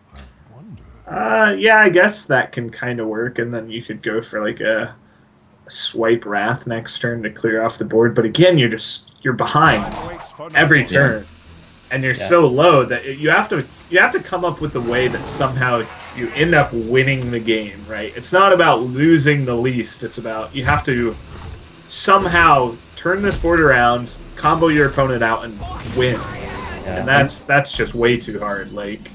Uh, yeah, I guess that can kind of work, and then you could go for like a, a swipe Wrath next turn to clear off the board. But again, you're just you're behind every turn, and you're Yeah. so low that you have to you have to come up with a way that somehow you end up winning the game. Right? It's not about losing the least. It's about you have to somehow turn this board around, combo your opponent out, and win. Yeah. And that's that's just way too hard. Like.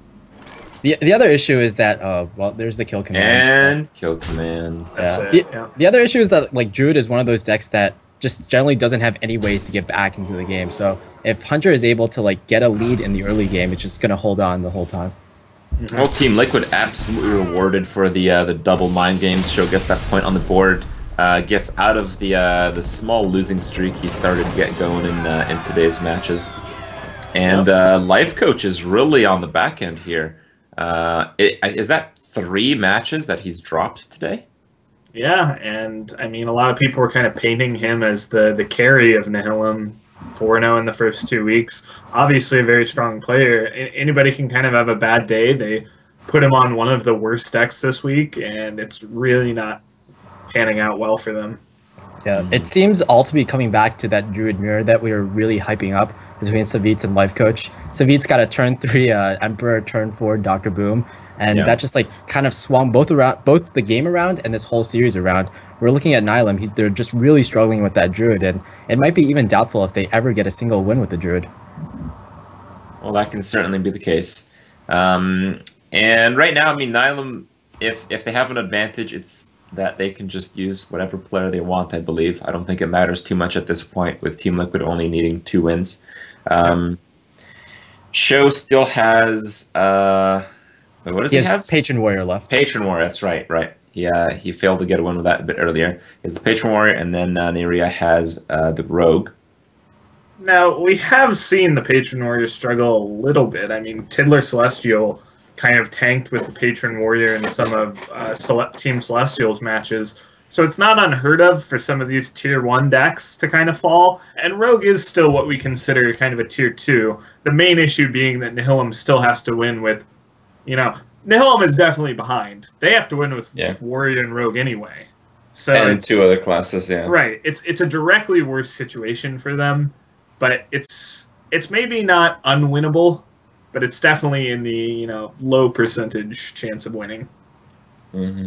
The, the other issue is that, uh, well, there's the kill command. And kill command. That's Yeah. it. The, yeah. the other issue is that, like, Druid is one of those decks that just generally doesn't have any ways to get back into the game. So if Hunter is able to, like, get a lead in the early game, it's just going to hold on the whole time. Well, Team Liquid absolutely rewarded for the uh, the double mind games. Show gets that point on the board, uh, gets out of the uh, the small losing streak he started to get going in uh, in today's matches, and uh, Life Coach is really on the back end here. Uh, it, is that three matches that he's dropped today? Yeah, and I mean, a lot of people were kind of painting him as the, the carry of Nihilum, four and oh in the first two weeks. Obviously a very strong player. A- Anybody can kind of have a bad day. They put him on one of the worst decks this week, and it's really not panning out well for them. Yeah, it seems all to be coming back to that Druid Mirror that we were really hyping up between Savitz and Life Coach. Savitz got a turn three uh, Emperor, turn four Doctor Boom, and Yeah. that just like kind of swung both around, both the game around and this whole series around. We're looking at Nihilum; he's, they're just really struggling with that Druid, and it might be even doubtful if they ever get a single win with the Druid. Well, that can certainly be the case. Um, and right now, I mean, Nihilum, if if they have an advantage, it's that they can just use whatever player they want, I believe. I don't think it matters too much at this point, with Team Liquid only needing two wins. Um, Sho still has... Uh, wait, what does He he, has have? Patron Warrior left. Patron Warrior, that's right, right. Yeah, he failed to get a win with that a bit earlier. Is the Patron Warrior, and then uh, Neria has uh, the Rogue. Now, we have seen the Patron Warrior struggle a little bit. I mean, Tiddler Celestial kind of tanked with the Patron Warrior in some of uh, Cele- Team Celestial's matches. So it's not unheard of for some of these tier one decks to kind of fall. And Rogue is still what we consider kind of a tier two. The main issue being that Nihilum still has to win with, you know, Nihilum is definitely behind. They have to win with Yeah. Warrior and Rogue anyway. So and it's, two other classes, yeah. right. It's it's a directly worse situation for them, but it's it's maybe not unwinnable, but it's definitely in the, you know, low percentage chance of winning. hmm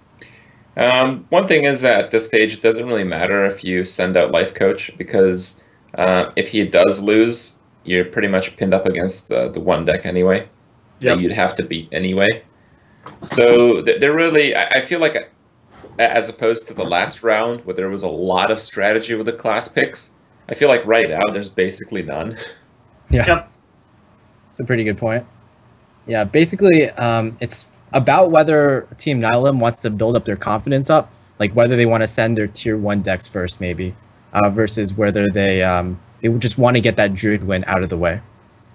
Um, one thing is that at this stage, it doesn't really matter if you send out Life Coach, because uh, if he does lose, you're pretty much pinned up against the, the one deck anyway. Yep. That you'd have to beat anyway. So th- they're really, I, I feel like a- as opposed to the last round where there was a lot of strategy with the class picks. I feel like right now there's basically none. Yeah, Yep. it's a pretty good point. Yeah, basically, um, it's about whether Team Nihilum wants to build up their confidence up, like whether they want to send their tier one decks first, maybe, uh, versus whether they um, they would just want to get that Druid win out of the way.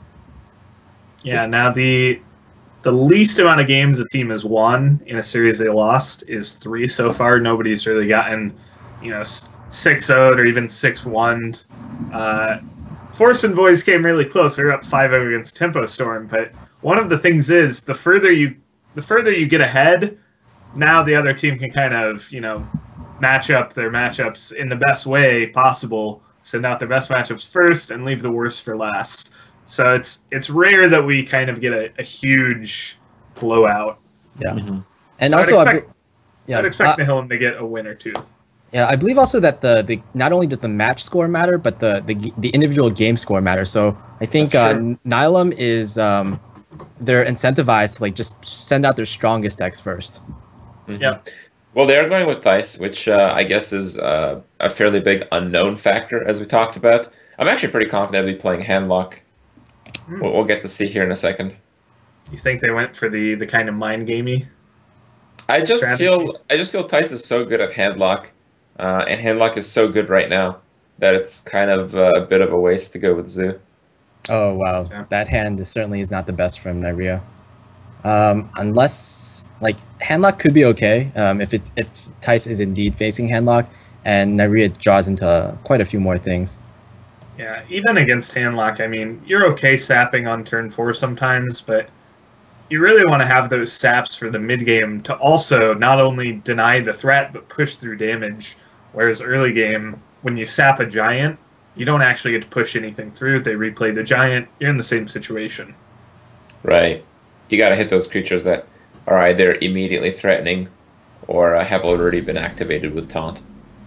Yeah. Now the the least amount of games a team has won in a series they lost is three so far. Nobody's really gotten, you know, six oh or even six one. Uh, Force and Boys came really close. We were up five oh against Tempo Storm, but one of the things is the further you the further you get ahead, now the other team can kind of, you know, match up their matchups in the best way possible, send out their best matchups first and leave the worst for last. So it's it's rare that we kind of get a, a huge blowout. Yeah, Mhm. and So also, I'd I expect, be- yeah, I'd expect uh, Nihilum to get a win or two. yeah, I believe also that the, the not only does the match score matter, but the the, g- the individual game score matter. So I think That's uh, true. Nihilum is um, they're incentivized to like just send out their strongest decks first. Mhm. Yep. Well, they are going with Dice, which uh, I guess is uh, a fairly big unknown factor, as we talked about. I'm actually pretty confident they'll be playing Handlock. Hmm. We'll, we'll get to see here in a second. You think they went for the the kind of mind gamey? I just Strategy. feel I just feel Tice is so good at Handlock, uh, and Handlock is so good right now that it's kind of uh, a bit of a waste to go with Zoo. Oh wow, Yeah. that hand is, certainly is not the best from Nyria. Um, unless like Handlock could be okay um, if it's if Tice is indeed facing Handlock, and Nyria draws into quite a few more things. Yeah, even against Handlock, I mean, you're okay sapping on turn four sometimes, but you really want to have those saps for the mid game to also not only deny the threat but push through damage. Whereas early game, when you sap a giant, you don't actually get to push anything through. They replay the giant. You're in the same situation. Right. You got to hit those creatures that are either immediately threatening or uh, have already been activated with Taunt.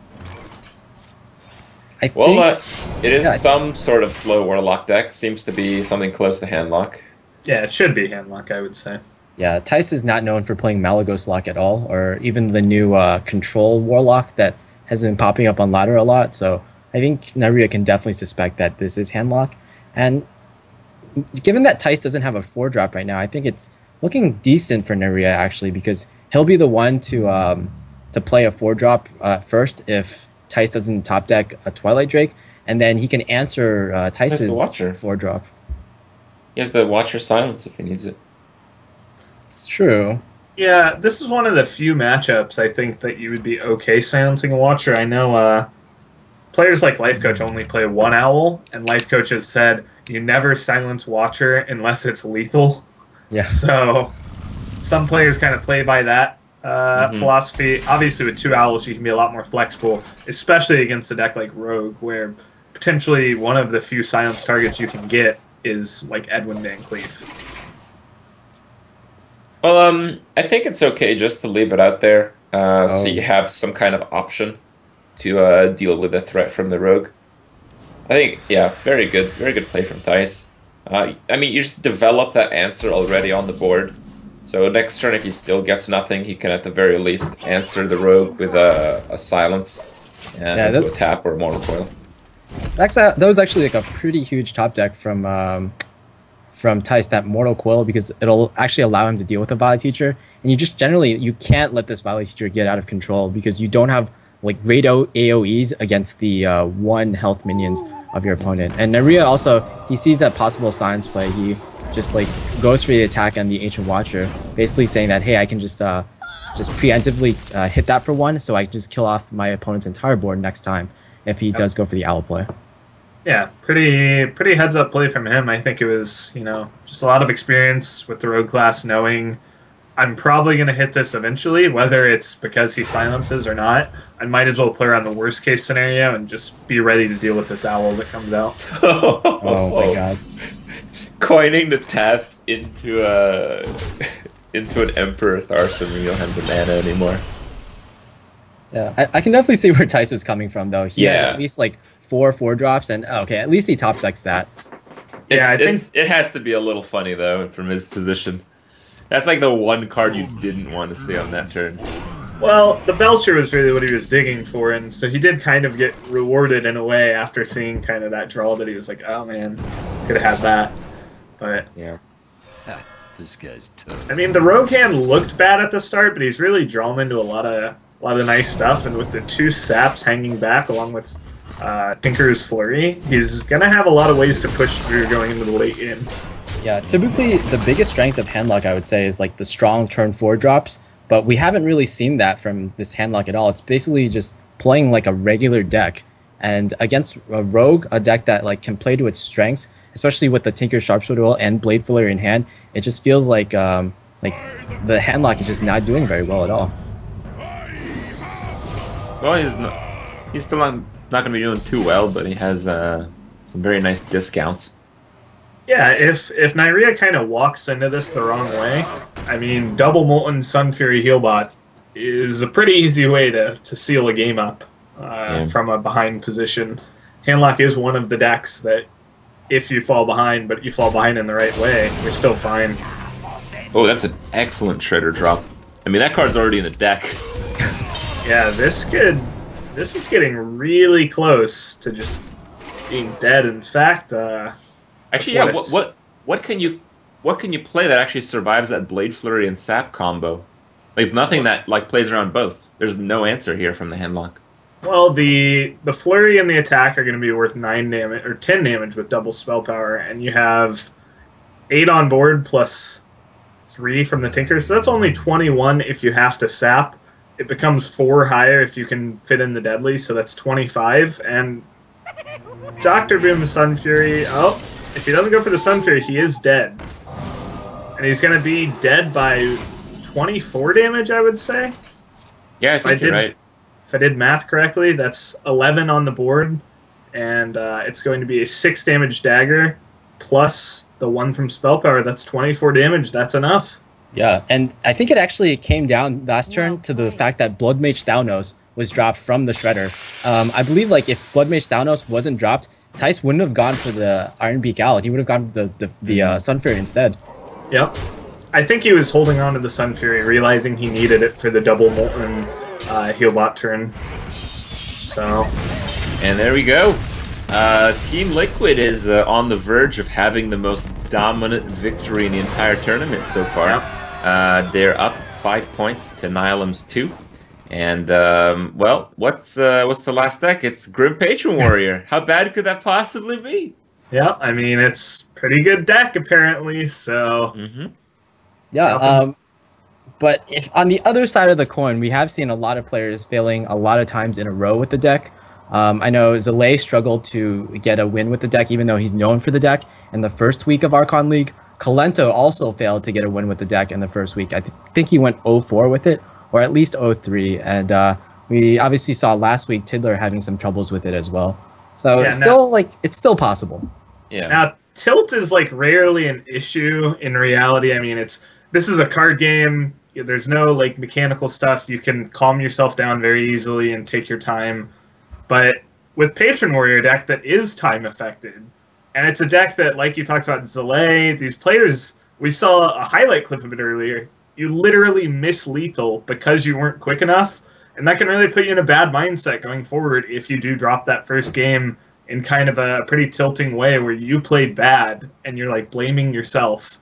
I Well, think uh, it is yeah, I- some sort of slow Warlock deck. Seems to be something close to Handlock. Yeah, it should be Handlock, I would say. yeah, Tice is not known for playing Malagos Lock at all, or even the new uh, Control Warlock that has been popping up on ladder a lot. So I think Nyria can definitely suspect that this is Handlock. And given that Tice doesn't have a four drop right now, I think it's looking decent for Nyria actually, because he'll be the one to um, to play a four drop uh, first if Tice doesn't top deck a Twilight Drake, and then he can answer uh, Tice's Watcher. four drop. He has the Watcher Silence if he needs it. It's true. Yeah, this is one of the few matchups I think that you would be okay silencing a Watcher. I know uh, players like Life Coach only play one Owl, and Life Coach has said you never silence Watcher unless it's lethal. Yeah. So some players kind of play by that uh, Mhm. philosophy. Obviously, with two Owls, you can be a lot more flexible, especially against a deck like Rogue, where potentially one of the few silence targets you can get is like Edwin Van Cleef. Well, um, I think it's okay just to leave it out there, uh, Oh. so you have some kind of option to uh, deal with the threat from the rogue. I think, yeah, very good, very good play from Tice. Uh, I mean, you just develop that answer already on the board. So next turn, if he still gets nothing, he can at the very least answer the rogue with a, a silence and Yeah, into that- a tap or a mortal coil. That's a, that was actually like a pretty huge top deck from um, from Tice, that Mortal Coil, because it'll actually allow him to deal with a Valley Teacher, and you just generally you can't let this Valley Teacher get out of control because you don't have like great O- A O Es against the uh, one health minions of your opponent. And Nyria also, he sees that possible silence play. He just like goes for the attack on the Ancient Watcher, basically saying that, hey, I can just uh, just preemptively uh, hit that for one, so I can just kill off my opponent's entire board next time if he does go for the Owl play. Yeah, pretty pretty heads up play from him. I think it was, you know, just a lot of experience with the rogue class, knowing I'm probably going to hit this eventually, whether it's because he silences or not. I might as well play around the worst case scenario and just be ready to deal with this owl that comes out. Oh my god. Coining the tap into a into an Emperor Tharson when you don't have the mana anymore. Yeah, I, I can definitely see where Tice was coming from, though. He has Yeah. at least like four four drops, and oh, okay, at least he top decks that. Yeah, I It's- think- it's- it has to be a little funny though from his position. That's like the one card you didn't want to see on that turn. Well, the Belcher was really what he was digging for, and so he did kind of get rewarded in a way after seeing kind of that draw that he was like, oh man, could have had that. But Yeah. This guy's tough. I mean, the Rogue hand looked bad at the start, but he's really drawn into a lot of a lot of nice stuff, and with the two saps hanging back along with uh, Tinker's Flurry, he's gonna have a lot of ways to push through going into the late game. Yeah, typically the biggest strength of Handlock, I would say, is like the strong turn four drops, but we haven't really seen that from this Handlock at all. It's basically just playing like a regular deck, and against a Rogue, a deck that like can play to its strengths, especially with the Tinker Sharpshooter Roll and Blade Flurry in hand, it just feels like um, like the Handlock is just not doing very well at all. Well, he's not. He's still not not going to be doing too well, but he has uh, some very nice discounts. Yeah, if if Nyria kind of walks into this the wrong way, I mean, double Molten Sun Fury Healbot is a pretty easy way to, to seal a game up uh, Yeah. from a behind position. Handlock is one of the decks that if you fall behind, but you fall behind in the right way, you're still fine. Oh, that's an excellent Shredder drop. I mean, that card's already in the deck. Yeah, this could... This is getting really close to just being dead. In fact, uh... Actually, what yeah. What, it's- what what can you what can you play that actually survives that Blade Flurry and Sap combo? Like nothing that like plays around both. There's no answer here from the Handlock. Well, the the flurry and the attack are going to be worth nine damage or ten damage with double spell power, and you have eight on board plus three from the Tinker, so that's only twenty-one if you have to sap. It becomes four higher if you can fit in the deadly, so that's twenty-five. And Doctor Boom Sun Fury. Oh, if he doesn't go for the Sun Fury, he is dead, and he's going to be dead by twenty-four damage, I would say. Yeah, I I think you're did- right. If I did math correctly, that's eleven on the board, and uh, it's going to be a six damage dagger plus the one from spell power. That's twenty-four damage. That's enough. Yeah, and I think it actually came down last turn to the fact that Blood Mage Thalnos was dropped from the Shredder. Um, I believe like if Blood Mage Thalnos wasn't dropped, Tice wouldn't have gone for the Iron Beak Owl. He would have gone for the the, the uh, Sun Fury instead. Yep. I think he was holding on to the Sun Fury, realizing he needed it for the double Molten uh, Healbot turn. So, And there we go. Uh, Team Liquid is uh, on the verge of having the most dominant victory in the entire tournament so far. Yep. Uh, they're up five points to Nihilim's two. And, um, well, what's uh, what's the last deck? It's Grim Patron Warrior. How bad could that possibly be? yeah, I mean, it's pretty good deck, apparently, so... Mm-hmm. Yeah, Nothing. um, but if on the other side of the coin, we have seen a lot of players failing a lot of times in a row with the deck. Um, I know Zalay struggled to get a win with the deck, even though he's known for the deck in the first week of Archon League. Kalento also failed to get a win with the deck in the first week. I th think he went oh four with it, or at least oh three. And uh, we obviously saw last week Tiddler having some troubles with it as well. So Yeah, it's now- still like it's still possible. Yeah. Now, tilt is like rarely an issue in reality. I mean, it's this is a card game. There's no like mechanical stuff. You can calm yourself down very easily and take your time. But with Patron Warrior deck that is time affected, and it's a deck that, like you talked about, Zalay, these players, we saw a highlight clip of it earlier. You literally miss lethal because you weren't quick enough, and that can really put you in a bad mindset going forward if you do drop that first game in kind of a pretty tilting way where you played bad and you're like blaming yourself,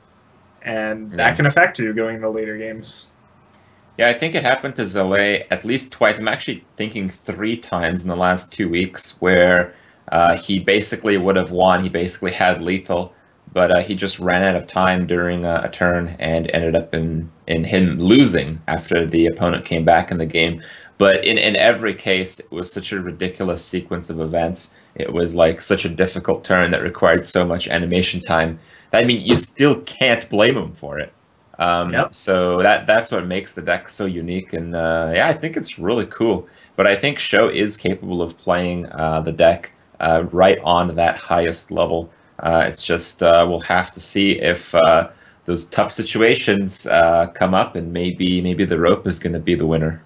and that Yeah. can affect you going into later games. Yeah, I think it happened to Zalay at least twice. I'm actually thinking three times in the last two weeks where uh, he basically would have won. He basically had lethal, but uh, he just ran out of time during a, a turn and ended up in, in him losing after the opponent came back in the game. But in, in every case, it was such a ridiculous sequence of events. It was like such a difficult turn that required so much animation time. I mean, you still can't blame him for it. Um, Yep. So that that's what makes the deck so unique, and uh, yeah, I think it's really cool. But I think Sho is capable of playing uh, the deck uh, right on that highest level. Uh, it's just uh, we'll have to see if uh, those tough situations uh, come up, and maybe maybe the rope is going to be the winner.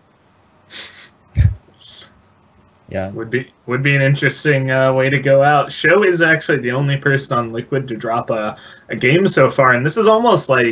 Yeah. Would be would be an interesting uh, way to go out. Sho is actually the only person on Liquid to drop a, a game so far, and this is almost like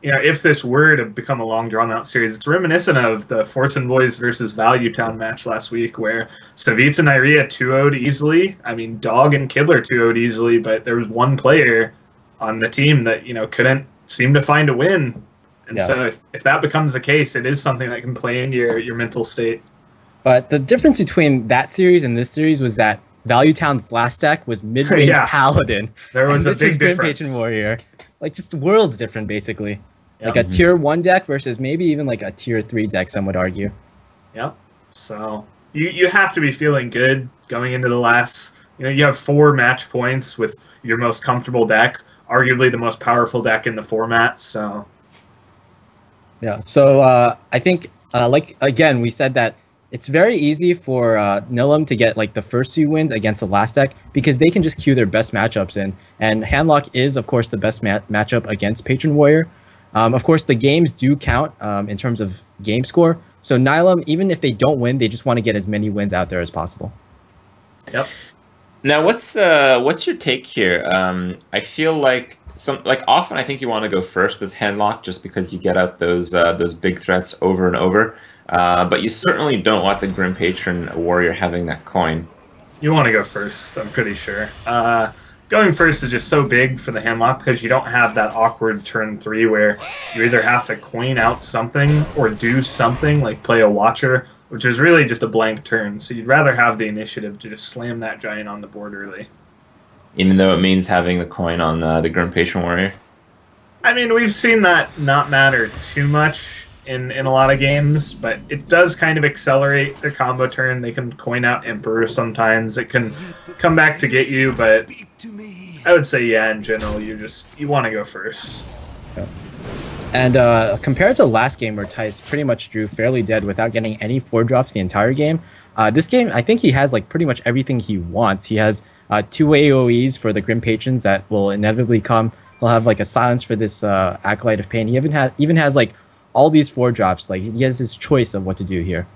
you know, if this were to become a long drawn out series, it's reminiscent of the Fortune Boys versus Value Town match last week where Savitz and Iria two oh'd easily. I mean, Dog and Kidler two oh'd easily, but there was one player on the team that, you know, couldn't seem to find a win. And Yeah. so if, if that becomes the case, it is something that can play into your, your mental state. But the difference between that series and this series was that Value Town's last deck was mid-range Yeah. Paladin. There was and a this big is Grim difference. Patron Warrior. Like, just worlds different, basically. Like Yep. a tier one deck versus maybe even like a tier three deck, some would argue. Yep. So you, you have to be feeling good going into the last, you know, you have four match points with your most comfortable deck, arguably the most powerful deck in the format. So Yeah, so uh, I think, uh, like, again, we said that it's very easy for uh, Nilum to get, like, the first two wins against the last deck because they can just queue their best matchups in. And Handlock is, of course, the best ma matchup against Patron Warrior. Um, of course, the games do count um, in terms of game score. So Nilum, even if they don't win, they just want to get as many wins out there as possible. yep. Now, what's uh, what's your take here? Um, I feel like some like often I think you want to go first as Handlock just because you get out those uh, those big threats over and over. Uh, but you certainly don't want the Grim Patron Warrior having that coin. You want to go first, I'm pretty sure. Uh, going first is just so big for the Handlock because you don't have that awkward turn three where you either have to coin out something or do something like play a Watcher, which is really just a blank turn. So you'd rather have the initiative to just slam that giant on the board early. Even though it means having the coin on uh, the Grim Patron Warrior. I mean, we've seen that not matter too much in, in a lot of games, but it does kind of accelerate their combo turn. They can coin out Emperor sometimes. It can come back to get you, but I would say, yeah, in general, you just you want to go first. And uh, compared to the last game where Tice pretty much drew fairly dead without getting any four drops the entire game, uh, this game, I think he has like pretty much everything he wants. He has uh, two A O Es for the Grim Patrons that will inevitably come. He'll have like a silence for this uh, Acolyte of Pain. He even, ha even has like all these four drops. Like he has his choice of what to do here.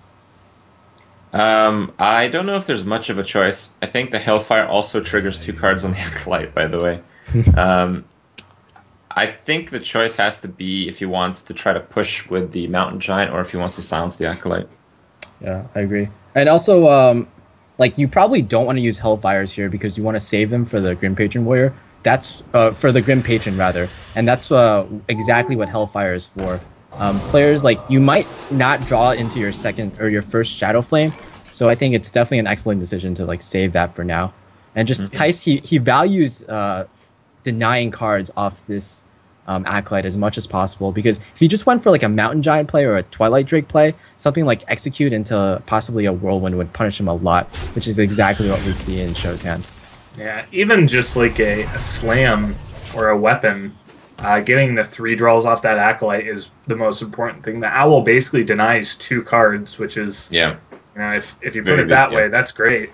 Um, I don't know if there's much of a choice. I think the Hellfire also triggers two cards on the Acolyte, by the way. um, I think the choice has to be if he wants to try to push with the Mountain Giant or if he wants to silence the Acolyte. Yeah, I agree. And also, um, like, you probably don't want to use Hellfires here because you want to save them for the Grim Patron Warrior. That's, uh, for the Grim Patron, rather. And that's uh, exactly what Hellfire is for. Um, players, like, you might not draw into your second or your first Shadow Flame, so I think it's definitely an excellent decision to, like, save that for now. And just, mm-hmm. Tice, he, he values uh, denying cards off this Um, Acolyte as much as possible, because if you just went for like a Mountain Giant play or a Twilight Drake play, something like Execute into possibly a Whirlwind would punish him a lot, which is exactly what we see in Show's hand. Yeah, even just like a, a slam or a weapon, uh, getting the three draws off that Acolyte is the most important thing. The Owl basically denies two cards, which is, yeah, you know, if, if you put Very it that good, way, yeah. that's great.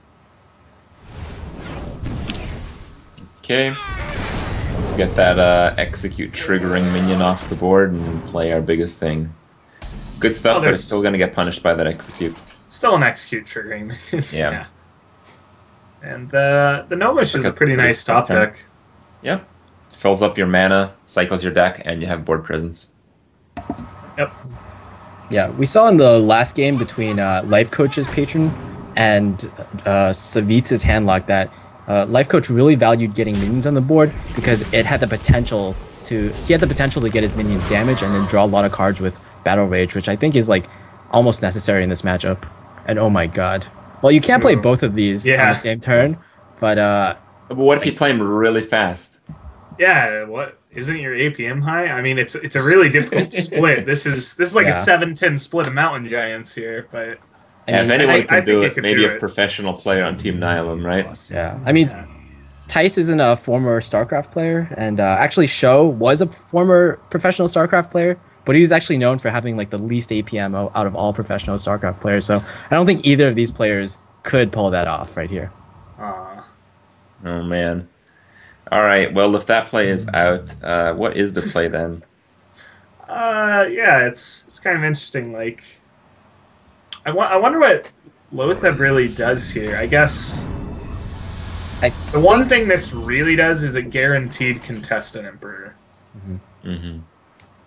Okay. Let's get that uh, Execute triggering minion off the board and play our biggest thing. Good stuff, Oh, but it's there's- still going to get punished by that Execute. Still an Execute triggering. Yeah. And the the Gnomish is Like a pretty pretty nice top stuff, huh? deck. Yep. Fills up your mana, cycles your deck, and you have board presence. Yep. Yeah, we saw in the last game between uh, Life Coach's Patron and uh, Savitz's Handlock that uh, Life Coach really valued getting minions on the board because it had the potential to he had the potential to get his minions damaged and then draw a lot of cards with Battle Rage, which I think is like almost necessary in this matchup. And oh my god. Well, you can't play both of these Yeah. on the same turn, but uh, But what if you play him really fast? Yeah, what isn't your A P M high? I mean, it's it's a really difficult split. This is this is like Yeah. a seven ten split of Mountain Giants here, but I Yeah, mean, if anyone I- can I do think it, it could maybe do a it. professional player on Team Nihilum, right? yeah. I mean, Tice isn't a former StarCraft player, and uh, actually Sho was a former professional StarCraft player, but he was actually known for having like the least A P M o- out of all professional StarCraft players. So I don't think either of these players could pull that off right here. uh, Oh, man. All right, well, if that play is out, uh, what is the play then? uh yeah, it's it's kind of interesting. Like, I wa- I wonder what Lotheb really does here. I guess I the one thing this really does is it guaranteed contest an Emperor. Mm-hmm.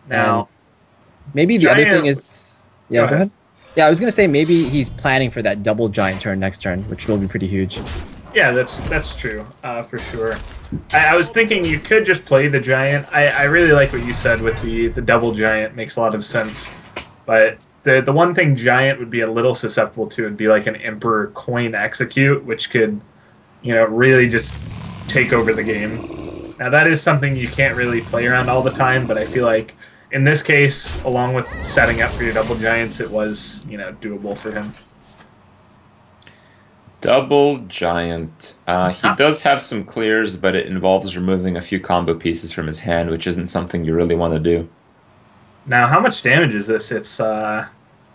Now, maybe the other Giant- thing is, yeah, Go go, ahead. ahead. Yeah, I was gonna say maybe he's planning for that double giant turn next turn, which will be pretty huge. yeah, that's that's true uh, for sure. I, I was thinking you could just play the giant. I, I really like what you said with the the double giant. Makes a lot of sense. But the the one thing giant would be a little susceptible to would be like an Emperor coin execute, which could, you know, really just take over the game. Now that is something you can't really play around all the time, but I feel like in this case, along with setting up for your double giants, it was, you know, doable for him. Double giant. Uh, he Ah. does have some clears, but it involves removing a few combo pieces from his hand, which isn't something you really want to do. Now, how much damage is this? It's uh,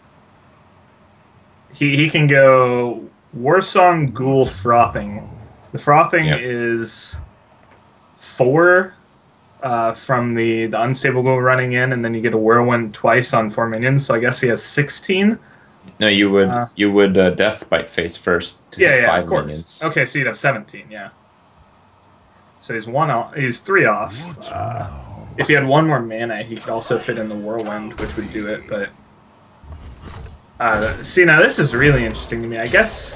he he can go Warsong Ghoul Frothing. The frothing Yep. is four uh, from the the unstable ghoul running in, and then you get a whirlwind twice on four minions. So I guess he has sixteen. No, you would Uh, you would uh, Death Bite face first to Yeah, hit yeah, five of course. minions. Okay, so you'd have seventeen. Yeah. So he's one off. He's three off. Uh, if he had one more mana, he could also fit in the whirlwind, which would do it. But uh, see, now this is really interesting to me. I guess.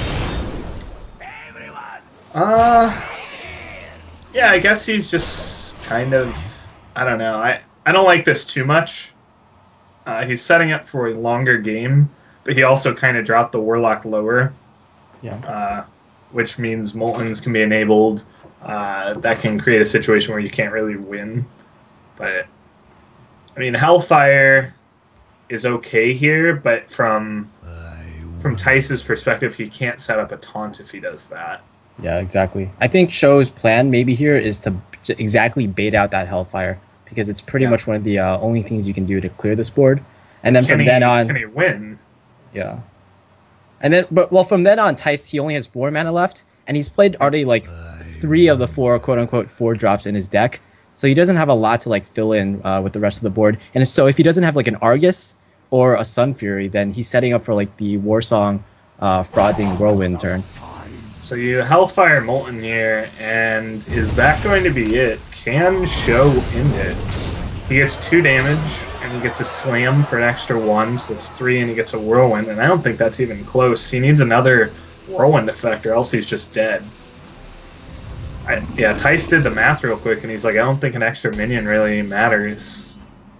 Uh, yeah, I guess he's just kind of. I don't know. I I don't like this too much. Uh, he's setting up for a longer game, but he also kind of dropped the Warlock lower. Yeah. Uh, which means Moltens can be enabled. Uh, that can create a situation where you can't really win. But, I mean, Hellfire is okay here, but from from Tice's perspective, he can't set up a taunt if he does that. Yeah, exactly. I think Show's plan maybe here is to j- exactly bait out that Hellfire, because it's pretty Yeah. much one of the uh, only things you can do to clear this board. And then Can from he, then on, can he win? yeah. And then, but well, from then on, Tice he only has four mana left, and he's played already like three of the four quote unquote four drops in his deck, so he doesn't have a lot to like fill in uh, with the rest of the board. And so if he doesn't have like an Argus or a Sun Fury, then he's setting up for like the Warsong uh, Frothing Whirlwind turn. So you Hellfire Molten here, and is that going to be it? Can Show end it? He gets two damage, and he gets a Slam for an extra one, so it's three, and he gets a Whirlwind, and I don't think that's even close. He needs another Whirlwind effect, or else he's just dead. I, yeah, Tice did the math real quick, and he's like, I don't think an extra minion really matters.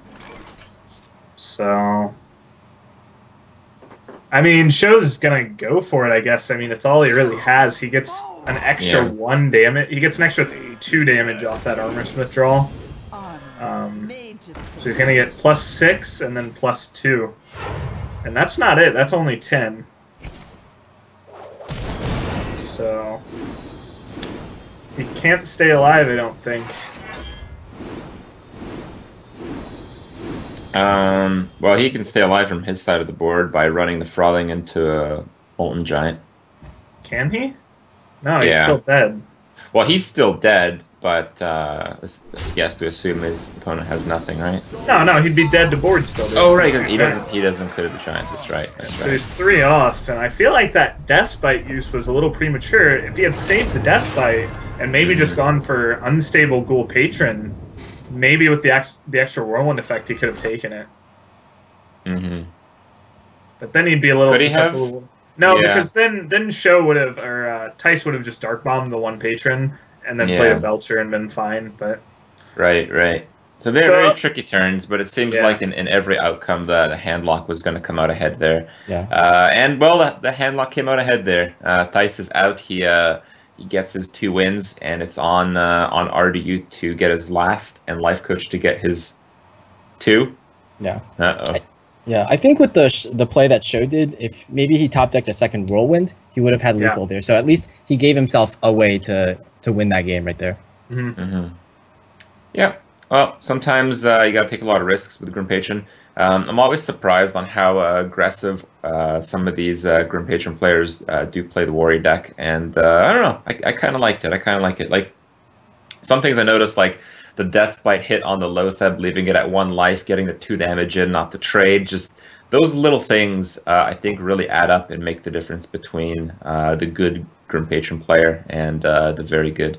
So... I mean, Show's gonna go for it, I guess. I mean, it's all he really has. He gets an extra Yeah. one damage. He gets an extra two damage off that Armor Smith draw. Um, so he's gonna get plus six and then plus two. And that's not it. That's only ten. So... he can't stay alive, I don't think. Um, well, he can stay alive from his side of the board by running the Frothing into a Molten Giant. Can he? No, he's Yeah. still dead. Well, he's still dead, but uh, he has to assume his opponent has nothing, right? No, no, he'd be dead to board still. Oh, right, he doesn't. He doesn't clear the Giants. That's right. That's So right. he's three off, and I feel like that Death Bite use was a little premature. If he had saved the Death Bite and maybe just gone for Unstable Ghoul Patron, maybe with the ex the extra Whirlwind effect, he could have taken it. Mm-hmm. But then he'd be a little Could he have? susceptible. No, Yeah. because then then Show would have, or uh, Tice would have just Dark Bombed the one Patron and then played Yeah. a Belcher and been fine. But Right, right. So they're So- very tricky turns, but it seems Yeah. like in, in every outcome, the, the handlock was going to come out ahead there. Yeah. Uh, and, well, the, the handlock came out ahead there. Uh, Tice is out. He uh, he gets his two wins, and it's on uh, on R D U to get his last, and Life Coach to get his two. Yeah. Uh-oh. Yeah, I think with the sh the play that Show did, if maybe he top decked a second Whirlwind, he would have had Yeah. lethal there. So at least he gave himself a way to to win that game right there. Mm-hmm. Yeah. Well, sometimes uh, you got to take a lot of risks with Grim Patron. Um, I'm always surprised on how uh, aggressive uh, some of these uh, Grim Patron players uh, do play the Warrior deck, and uh, I don't know. I, I kind of liked it. I kind of like it. Like some things I noticed, like the Death Bite hit on the Lotheb, leaving it at one life, getting the two damage in, not the trade. Just those little things, uh, I think, really add up and make the difference between uh, the good Grim Patron player and uh, the very good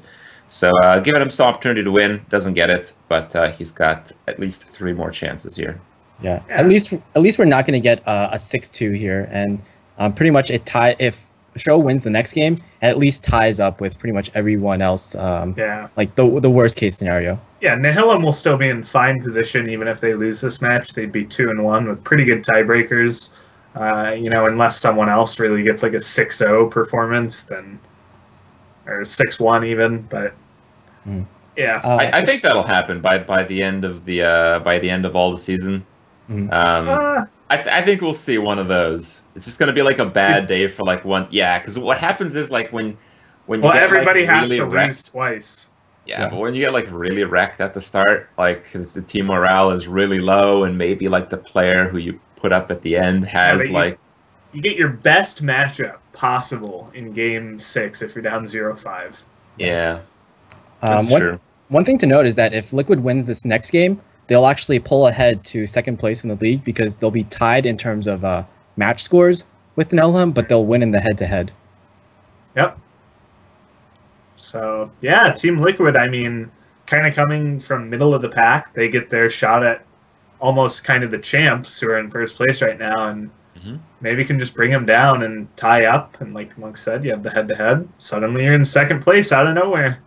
So uh, giving him some opportunity to win. Doesn't get it, but uh, he's got at least three more chances here. Yeah. At least at least we're not going to get uh, a six two here, and um, pretty much it tie if Show wins the next game, it at least ties up with pretty much everyone else. Um, Yeah. Like the the worst case scenario. Yeah, Nihilum will still be in fine position even if they lose this match. They'd be two and one with pretty good tiebreakers. Uh, you know, unless someone else really gets like a six oh performance, then or six one even. But Mm. yeah, Uh, I, I think this- that'll happen by by the end of the uh, by the end of all the season. Mhm. Um, uh, I, th- I think we'll see one of those. It's just going to be like a bad If- day for like one. Yeah, because what happens is like when when you well, get, everybody like, has really to wrecked, lose twice. Yeah, Yeah. but when you get like really wrecked at the start, like the team morale is really low, and maybe like the player who you put up at the end has but you- like You get your best matchup possible in game six if you're down zero five. yeah, that's Um, one, true. one thing to note is that if Liquid wins this next game, they'll actually pull ahead to second place in the league because they'll be tied in terms of uh, match scores with Nihilum, but they'll win in the head-to-head. Yep. So yeah, Team Liquid, I mean, kind of coming from middle of the pack, they get their shot at almost kind of the champs who are in first place right now, and Mhm. maybe can just bring them down and tie up. And like Monk said, you have the head-to-head. Suddenly you're in second place out of nowhere.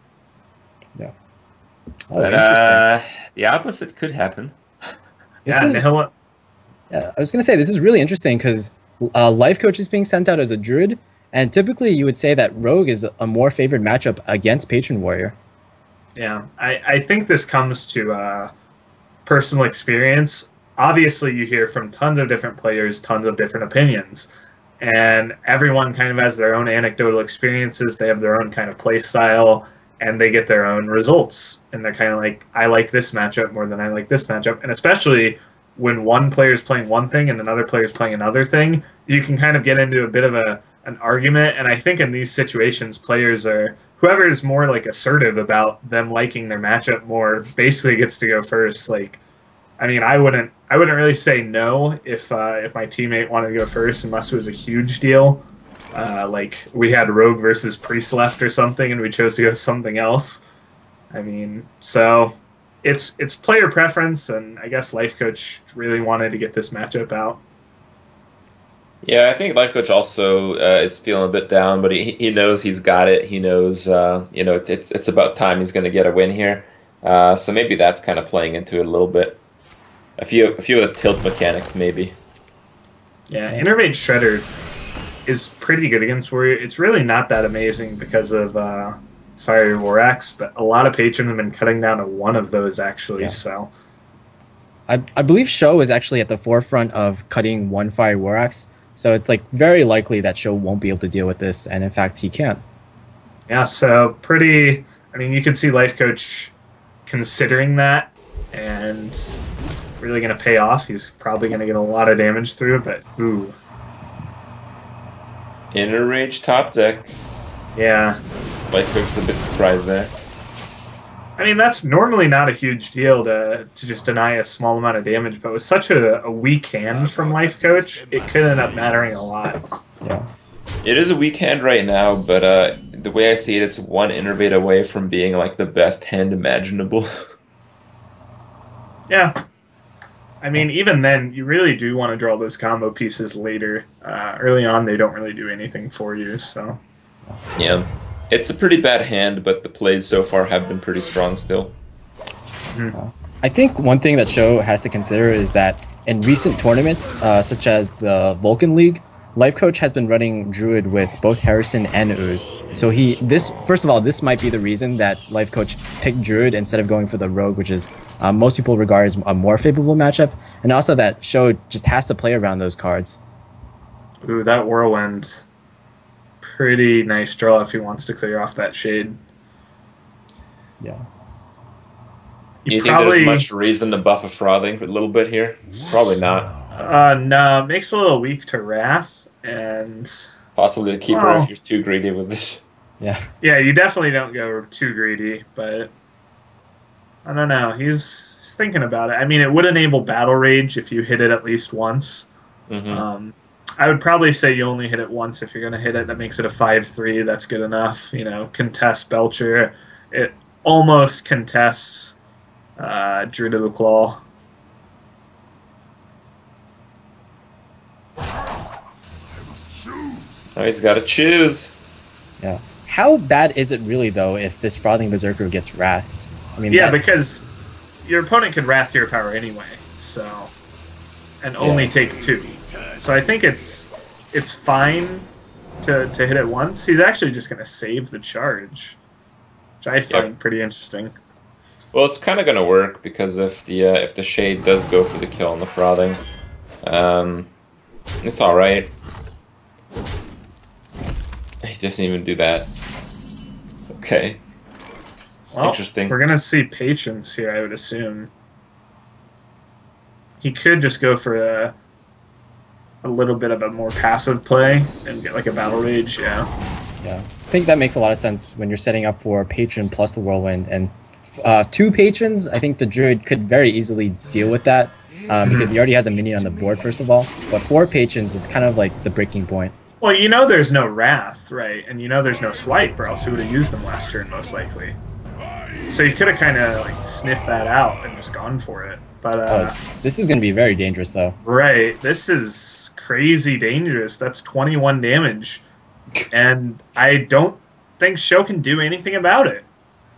Oh, But, interesting. uh, the opposite could happen. This yeah, is- Nihil- Yeah, I was gonna say this is really interesting because uh, Life Coach is being sent out as a druid, and typically you would say that Rogue is a more favored matchup against Patron Warrior. Yeah, I, I think this comes to uh, personal experience. Obviously, you hear from tons of different players, tons of different opinions, and everyone kind of has their own anecdotal experiences. They have their own kind of play style, and they get their own results. And they're kind of like, I like this matchup more than I like this matchup. And especially when one player is playing one thing and another player is playing another thing, you can kind of get into a bit of a an argument. And I think in these situations, players are whoever is more like assertive about them liking their matchup more basically gets to go first. Like, I mean, I wouldn't I wouldn't really say no if uh, if my teammate wanted to go first unless it was a huge deal. Uh, like we had Rogue versus Priest left or something, and we chose to go something else. I mean, so it's it's player preference, and I guess Life Coach really wanted to get this matchup out. Yeah, I think Life Coach also uh, is feeling a bit down, but he he knows he's got it. He knows, uh, you know, it's it's about time he's going to get a win here. Uh, so maybe that's kind of playing into it a little bit. A few a few of the tilt mechanics, maybe. Yeah, Innervate Shredder is pretty good against Warrior. It's really not that amazing because of uh, Fire War Axe, but a lot of patrons have been cutting down to one of those actually. Yeah. So I, I believe Show is actually at the forefront of cutting one Fire War Axe, so it's like very likely that Show won't be able to deal with this, and in fact he can't. yeah, so pretty. I mean, you can see Life Coach considering that, and really going to pay off. He's probably going to get a lot of damage through it, but ooh, Inner Rage top deck. yeah. Life Coach is a bit surprised there. I mean, that's normally not a huge deal to to just deny a small amount of damage, but with such a, a weak hand from Life Coach, it could end up mattering a lot. Yeah. It is a weak hand right now, but uh, the way I see it, it's one innervate away from being like the best hand imaginable. Yeah. I mean, even then, you really do want to draw those combo pieces later. Uh, early on, they don't really do anything for you, so... Yeah. It's a pretty bad hand, but the plays so far have been pretty strong still. I think one thing that Show has to consider is that in recent tournaments, uh, such as the Vulcan League, Life Coach has been running Druid with both Harrison and Ooze. So he, this, first of all, this might be the reason that Life Coach picked Druid instead of going for the Rogue, which is uh, most people regard as a more favorable matchup. And also that Show just has to play around those cards. Ooh, that Whirlwind. Pretty nice draw if he wants to clear off that Shade. Yeah. Do you think there's much reason to buff a Frothing a little bit here? Probably not. Uh, no, makes it a little weak to Wrath, and... Possibly the Keeper Well. if you're too greedy with it. Yeah. Yeah, you definitely don't go too greedy, but... I don't know, he's, he's thinking about it. I mean, it would enable Battle Rage if you hit it at least once. Mm-hmm. Um, I would probably say you only hit it once if you're going to hit it. That makes it a five three. That's good enough. You know, contest Belcher. it almost contests uh, Druid of the Claw. Oh, he's got to choose. Yeah. How bad is it really, though, if this Frothing Berserker gets Wrathed? I mean, yeah, that's- because your opponent can Wrath Hero Power anyway, so and only Yeah. take two. So I think it's it's fine to to hit it once. He's actually just going to save the charge, which I find Yep. pretty interesting. Well, it's kind of going to work because if the uh, if the Shade does go for the kill on the Frothing, um, it's all right. He doesn't even do that. Okay. Well, Interesting. We're gonna see patience here, I would assume. He could just go for a a little bit of a more passive play and get like a battle rage, yeah. Yeah, I think that makes a lot of sense when you're setting up for a patron plus the whirlwind, and uh, two patrons. I think the druid could very easily deal with that um, because he already has a minion on the board first of all. But four patrons is kind of like the breaking point. Well, you know there's no Wrath, right? And you know there's no Swipe, or else he would have used them last turn, most likely. So you could have kind of like sniffed that out and just gone for it. But uh, Oh, this is going to be very dangerous, though. right, this is crazy dangerous. That's twenty-one damage, and I don't think Sho can do anything about it.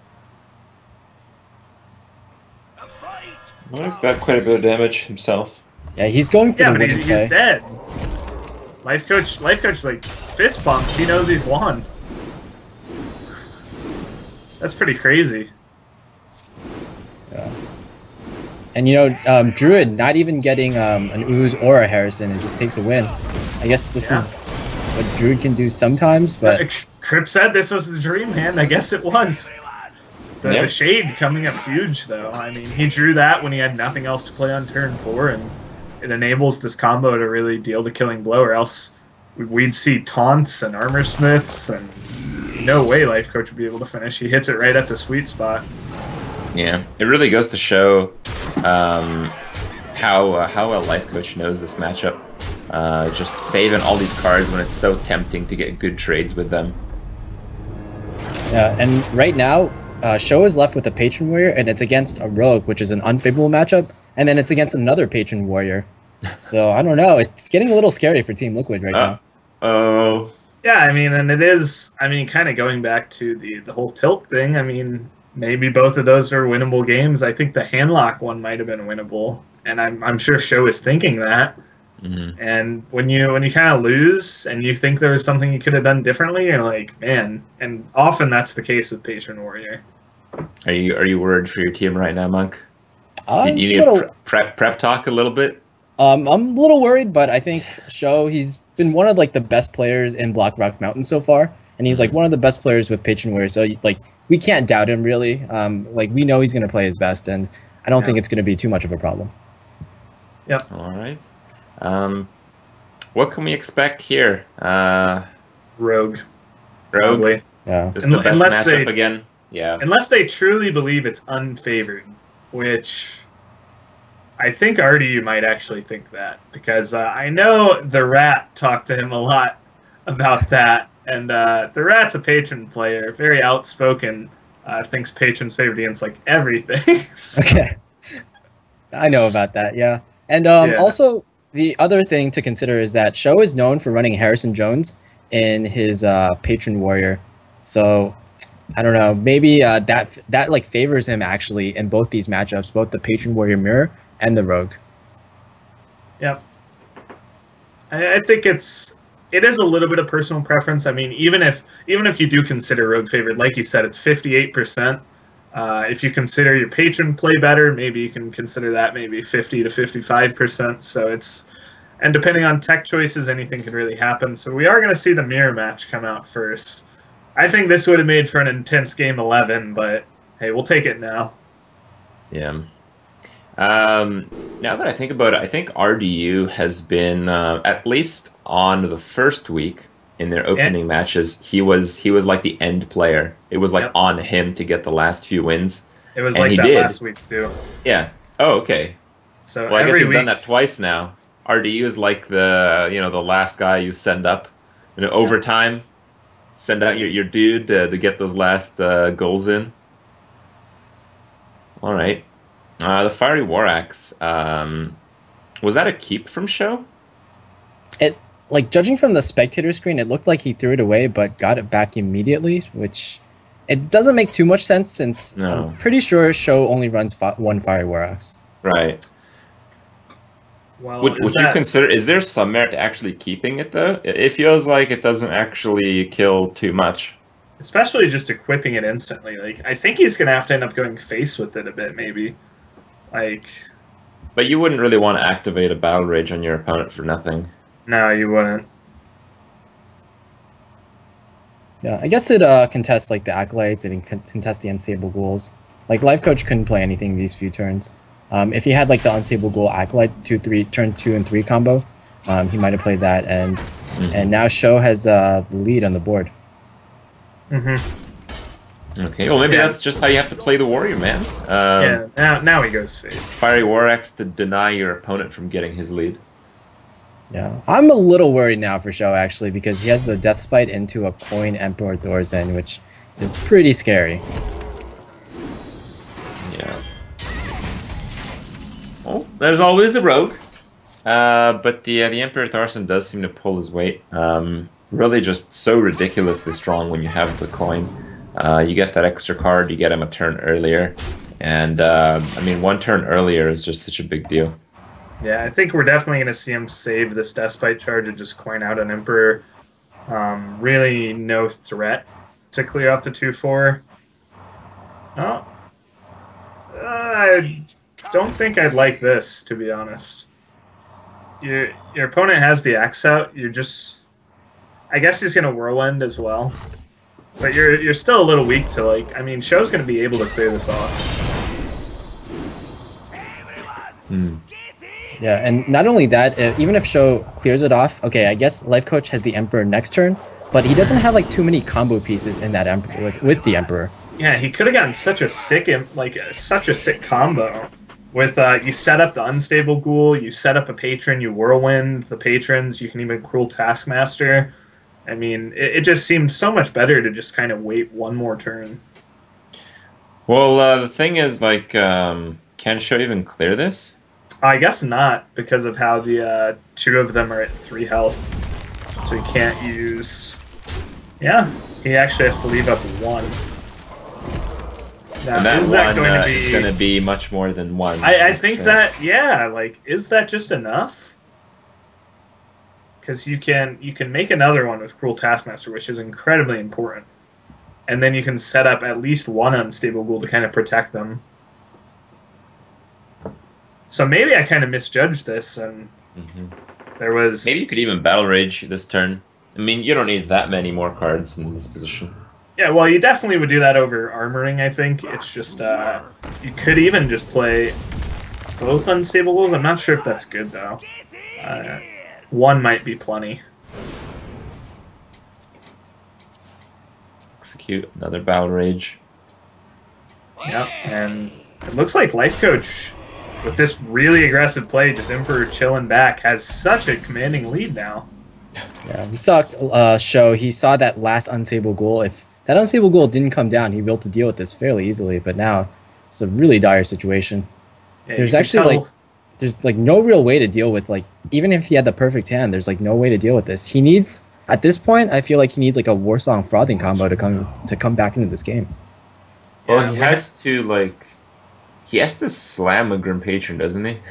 Well, he's got quite a bit of damage himself. Yeah, he's going for Yeah, the but win he's, play. he's dead. Life coach, life coach, like fist bumps. He knows he's won. That's pretty crazy. Yeah. And you know, um, Druid not even getting um, an Ooze or a Harrison, it just takes a win. I guess this Yeah. is what Druid can do sometimes, but Crip said this was the dream hand. I guess it was. The, Yep. the shade coming up huge, though. I mean, he drew that when he had nothing else to play on turn four, and it enables this combo to really deal the killing blow, or else we'd see taunts and armor smiths, and no way Life Coach would be able to finish. He hits it right at the sweet spot. Yeah, it really goes to show um, how uh, how well Life Coach knows this matchup. Uh, just saving all these cards when it's so tempting to get good trades with them. yeah. And right now, uh, Sho is left with a Patron Warrior, and it's against a Rogue, which is an unfavorable matchup, and then it's against another Patron Warrior. So I don't know. It's getting a little scary for Team Liquid right Uh, now. oh, Yeah, I mean, and it is, I mean, kind of going back to the, the whole tilt thing. I mean, maybe both of those are winnable games. I think the Handlock one might have been winnable, and I'm, I'm sure Sho is thinking that. mhm. And when you when you kind of lose and you think there was something you could have done differently, you're like, man. And often that's the case with Patron Warrior. Are you are you worried for your team right now, Monk? I'm, you a need little, to pre- prep prep talk a little bit. um, I'm a little worried, but I think Sho, he's been one of like the best players in Black Rock Mountain so far, and he's like one of the best players with Patron Warrior. So like we can't doubt him really. Um, like we know he's going to play his best, and I don't Yeah. think it's going to be too much of a problem. All right. Um, what can we expect here? Uh, Rogue, Rogue. probably. Yeah. This is the Un- best unless matchup they- again. Yeah. Unless they truly believe it's unfavored, which I think R D U might actually think that, because uh, I know the Rat talked to him a lot about that, and uh, the Rat's a Patron player, very outspoken, uh, thinks Patron's favored against like everything. So- Okay. I know about that, yeah. And um, Yeah. also, the other thing to consider is that Sho is known for running Harrison Jones in his uh, Patron Warrior. So, I don't know, maybe uh, that that like favors him actually in both these matchups, both the Patron Warrior Mirror and the Rogue. Yep. I, I think it's it is a little bit of personal preference. I mean, even if even if you do consider Rogue favored, like you said, it's fifty-eight percent. Uh, if you consider your patron play better, maybe you can consider that maybe fifty to fifty-five percent. So it's and depending on tech choices, anything could really happen. So we are going to see the mirror match come out first. I think this would have made for an intense game eleven, but hey, we'll take it now. Yeah. Um, now that I think about it, I think R D U has been uh, at least on the first week in their opening matches. He was he was like the end player. It was like Yep. on him to get the last few wins. It was And like he that did. last week too. Yeah. Oh, okay. So Well, I guess every he's week, done that twice now. R D U is like the you know the last guy you send up, you know, overtime. Send out your, your dude uh, to get those last uh, goals in. All right. Uh, the Fiery War Axe. Um, was that a keep from Show? It like judging from the spectator screen, it looked like he threw it away, but got it back immediately, which it doesn't make too much sense since No. I'm pretty sure Show only runs fi one Fiery War Axe. Right. Well, Would, is would you that- consider? Is there some merit to actually keeping it though? It, it feels like it doesn't actually kill too much. especially just equipping it instantly. Like, I think he's gonna have to end up going face with it a bit, maybe. Like, But you wouldn't really want to activate a Battle Rage on your opponent for nothing. no, you wouldn't. Yeah, I guess it uh, contests like the Acolytes, it can contest the Unstable Ghouls. Like Life Coach couldn't play anything these few turns. Um, if he had like the Unstable Ghoul Acolyte two, three, turn two and three combo, um, he might have played that. And Mhm. and now Show has uh, the lead on the board. Mm-hmm. Okay, well maybe Yeah. that's just how you have to play the Warrior, man. Um, Yeah, now now he goes face. Fiery War Axe to deny your opponent from getting his lead. Yeah, I'm a little worried now for Show actually because he has the Death Spite into a Coin Emperor Thorzen, which is pretty scary. Yeah. Well, there's always the Rogue. Uh, but the uh, the Emperor Thorson does seem to pull his weight. Um, really just so ridiculously strong when you have the coin. Uh, you get that extra card, you get him a turn earlier. And, uh, I mean, one turn earlier is just such a big deal. Yeah, I think we're definitely going to see him save this Deathbite charge and just coin out an Emperor. Um, really no threat to clear off the two four. Oh. Uh, I don't think I'd like this, to be honest. Your, your opponent has the axe out. You're just... I guess he's going to Whirlwind as well. But you're, you're still a little weak to, like... I mean, Show's going to be able to clear this off. Hmm. Yeah, and not only that, uh, even if Show clears it off, okay, I guess Life Coach has the Emperor next turn, but he doesn't have like too many combo pieces in that Emperor with, with the Emperor. Yeah, he could have gotten such a sick, im- like uh, such a sick combo. With uh, you set up the Unstable Ghoul, you set up a Patron, you Whirlwind the Patrons, you can even Cruel Taskmaster. I mean, it, it just seems so much better to just kind of wait one more turn. Well, uh, the thing is, like, um, can Show even clear this? I guess not, because of how the uh, two of them are at three health. So he can't use... Yeah, he actually has to leave up one. Now, And that is that one going uh, to be... is going to be much more than one. I, I think Sure. that, yeah, like, is that just enough? Because you can you can make another one with Cruel Taskmaster, which is incredibly important. And then you can set up at least one Unstable Ghoul to kind of protect them. So maybe I kind of misjudged this, and Mhm. there was... Maybe you could even Battle Rage this turn. I mean, you don't need that many more cards in this position. Yeah, well, you definitely would do that over Armoring, I think. It's just, uh, you could even just play both Unstable Ghouls. I'm not sure if that's good, though. Uh, one might be plenty. Execute another Battle Rage. Yep, and it looks like Life Coach, with this really aggressive play, just Emperor chilling back, has such a commanding lead now. Yeah, we saw uh, Show, he saw that last Unstable Ghoul. If that Unstable Ghoul didn't come down, he'd be able to deal with this fairly easily, but now it's a really dire situation. Yeah, There's you can actually, tell- like, there's like no real way to deal with, like, even if he had the perfect hand, there's like no way to deal with this. He needs, at this point, I feel like he needs like a Warsong Frothing combo to come to come back into this game. Well, Yeah, he when has to, like... He has to slam a Grim Patron, doesn't he?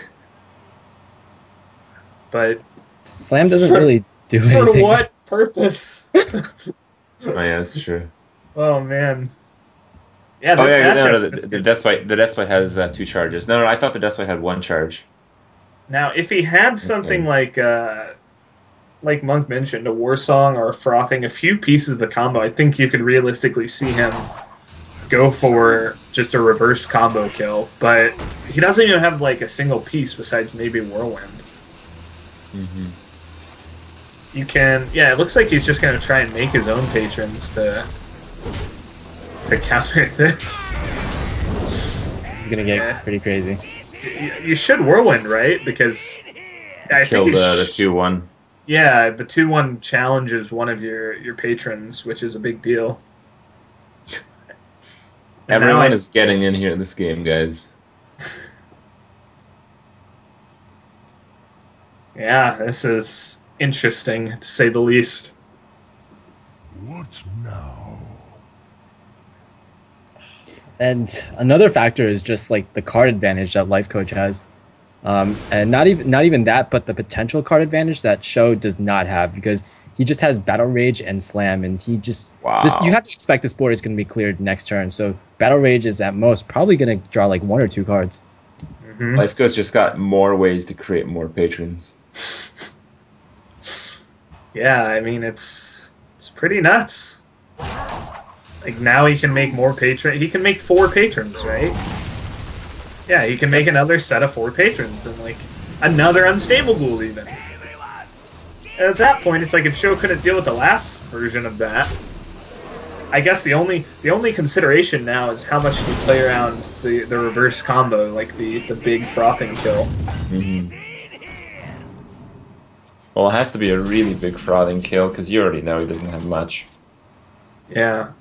But Slam doesn't For- really do for anything. what purpose? Oh, yeah, that's true. Oh, man. Yeah, Oh, this yeah, no, matchup no, the, just the gets- Deathbite, the Deathbite has uh, two charges. No, no, I thought the Deathbite had one charge. Now, if he had something Okay. like, uh, like Monk mentioned, a War Song or a Frothing, a few pieces of the combo, I think you could realistically see him go for just a reverse combo kill. But he doesn't even have like a single piece besides maybe Whirlwind. Mm-hmm. You can, yeah, it looks like he's just going to try and make his own patrons to to counter this. This is gonna get Yeah. pretty crazy. You- You should Whirlwind, right? Because I Killed think you uh, the sh- two one. Yeah, the two one challenges one of your, your patrons, which is a big deal. And now Everyone I- is getting in here in this game, guys. Yeah, this is interesting to say the least. What now? And another factor is just like the card advantage that Life Coach has. Um, and not even not even that, but the potential card advantage that Show does not have, because he just has Battle Rage and Slam, and he just, Wow. just you have to expect this board is going to be cleared next turn. So Battle Rage is at most probably going to draw like one or two cards. Mhm. Life Coach just got more ways to create more patrons. Yeah, I mean it's it's pretty nuts. Like now he can make more patron. He can make four patrons, right? Yeah, he can make another set of four patrons and like another unstable ghoul even. And at that point, it's like if Show couldn't deal with the last version of that, I guess the only the only consideration now is how much you play around the the reverse combo, like the the big frothing kill. Mm-hmm. Well, it has to be a really big frothing kill, because you already know he doesn't have much. Yeah.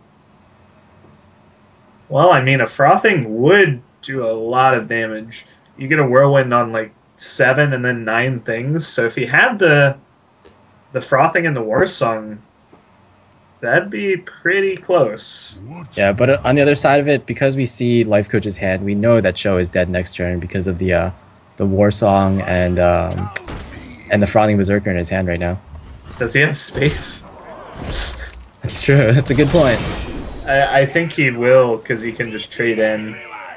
Well, I mean, a frothing would do a lot of damage. You get a whirlwind on like seven and then nine things. So if he had the the frothing and the war song, that'd be pretty close. Yeah, but on the other side of it, because we see Life Coach's hand, we know that Show is dead next turn because of the uh, the War Song and um, and the Frothing Berserker in his hand right now. Does he have space? That's true. That's a good point. I, I think he will, because he can just trade in.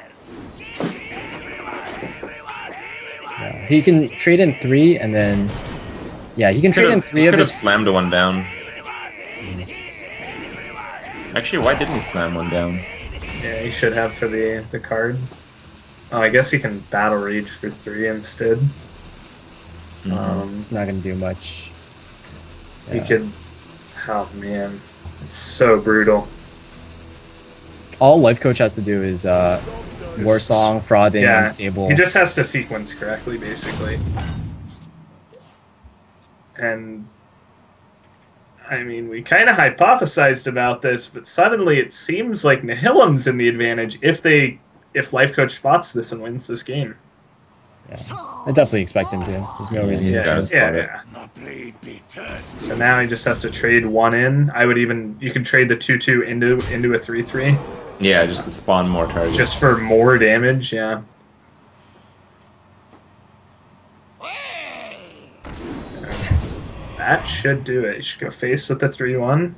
Yeah. He can trade in three, and then yeah, he can trade in three of Could have his. slammed one down. Actually, why didn't he slam one down? Yeah, he should have for the the card. Oh, I guess he can battle rage for three instead. Mhm. Um, It's not gonna do much. He Yeah. could. Oh man, it's so brutal. All Life Coach has to do is uh, War Song, Frothing, Yeah, Unstable. he just has to sequence correctly, basically. And I mean, we kind of hypothesized about this, but suddenly it seems like Nihilum's in the advantage if they, if Life Coach spots this and wins this game. I definitely expect him to. There's no Yeah, reason he's he gotta shouldn't. spot Yeah, it. yeah. My blade be test. So now he just has to trade one in. I would even you can trade the two two into into a three three Yeah, just to spawn more targets. just for more damage. Yeah. That should do it. You should go face with the three one.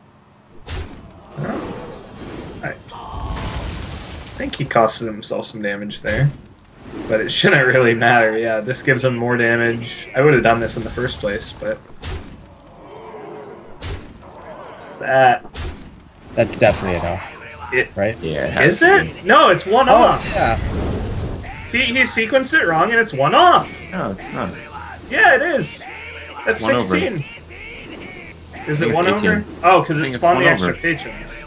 I think he costed himself some damage there. But it shouldn't really matter. Yeah, this gives him more damage. I would have done this in the first place, but... That... That's definitely enough, It, right? yeah, it has is to be. it? No, it's one Oh, off. yeah. He, he sequenced it wrong and it's one off. No, it's not. Yeah, it is. That's One over. sixteen. Is I it think one it's over? eighteen. Oh, because I it think it's spawned one the extra over. patrons.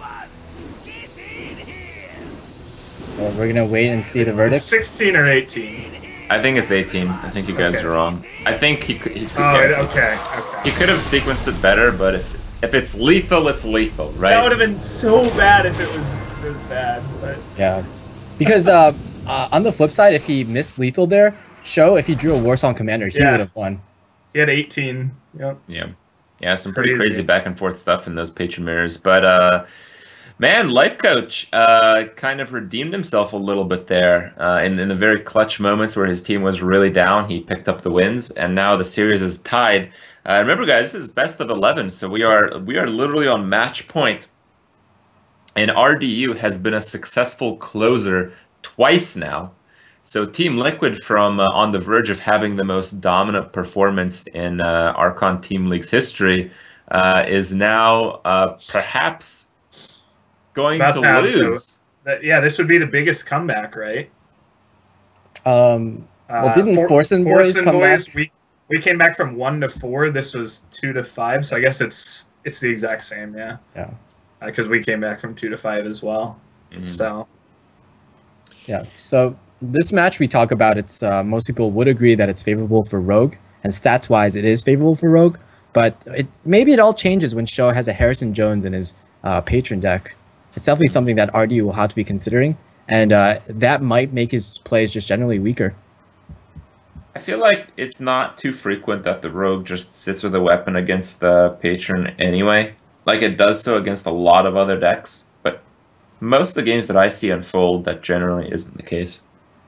Well, we're gonna wait and see the It's verdict. sixteen or eighteen. I think it's eighteen. I think you guys Okay. are wrong. I think he could. He could, Oh, yeah, okay, he okay. could have sequenced it better, but if if it's lethal, it's lethal, right? That would have been so bad if it was, if it was bad, but... Yeah, because uh, uh, on the flip side, if he missed lethal there, Show if he drew a War Song Commander, he Yeah. would have won. He had eighteen. Yep. Yeah, yeah, some pretty Crazy. crazy back and forth stuff in those patron mirrors. But uh, man, Life Coach uh, kind of redeemed himself a little bit there. Uh, in in the very clutch moments where his team was really down, he picked up the wins, and now the series is tied. Uh, remember, guys, this is best of eleven, so we are we are literally on match point. And R D U has been a successful closer twice now. So Team Liquid, from uh, on the verge of having the most dominant performance in uh, Archon Team League's history, uh, is now uh, perhaps going About to to have lose. That, yeah, this would be the biggest comeback, right? Um, well, Uh, didn't For- Forsen Boys Forsen come Boys, back? We, we came back from one to four. This was two to five, so I guess it's it's the exact same, yeah. Yeah, Because we came back from two to five as well. Mhm. So yeah. So this match we talk about, it's uh, most people would agree that it's favorable for Rogue, and stats wise, it is favorable for Rogue. But it maybe it all changes when Show has a Harrison Jones in his uh, patron deck. it's definitely something that R D U will have to be considering, and uh, that might make his plays just generally weaker. I feel like it's not too frequent that the rogue just sits with a weapon against the patron anyway. Like it does so against a lot of other decks, but most of the games that I see unfold, that generally isn't the case.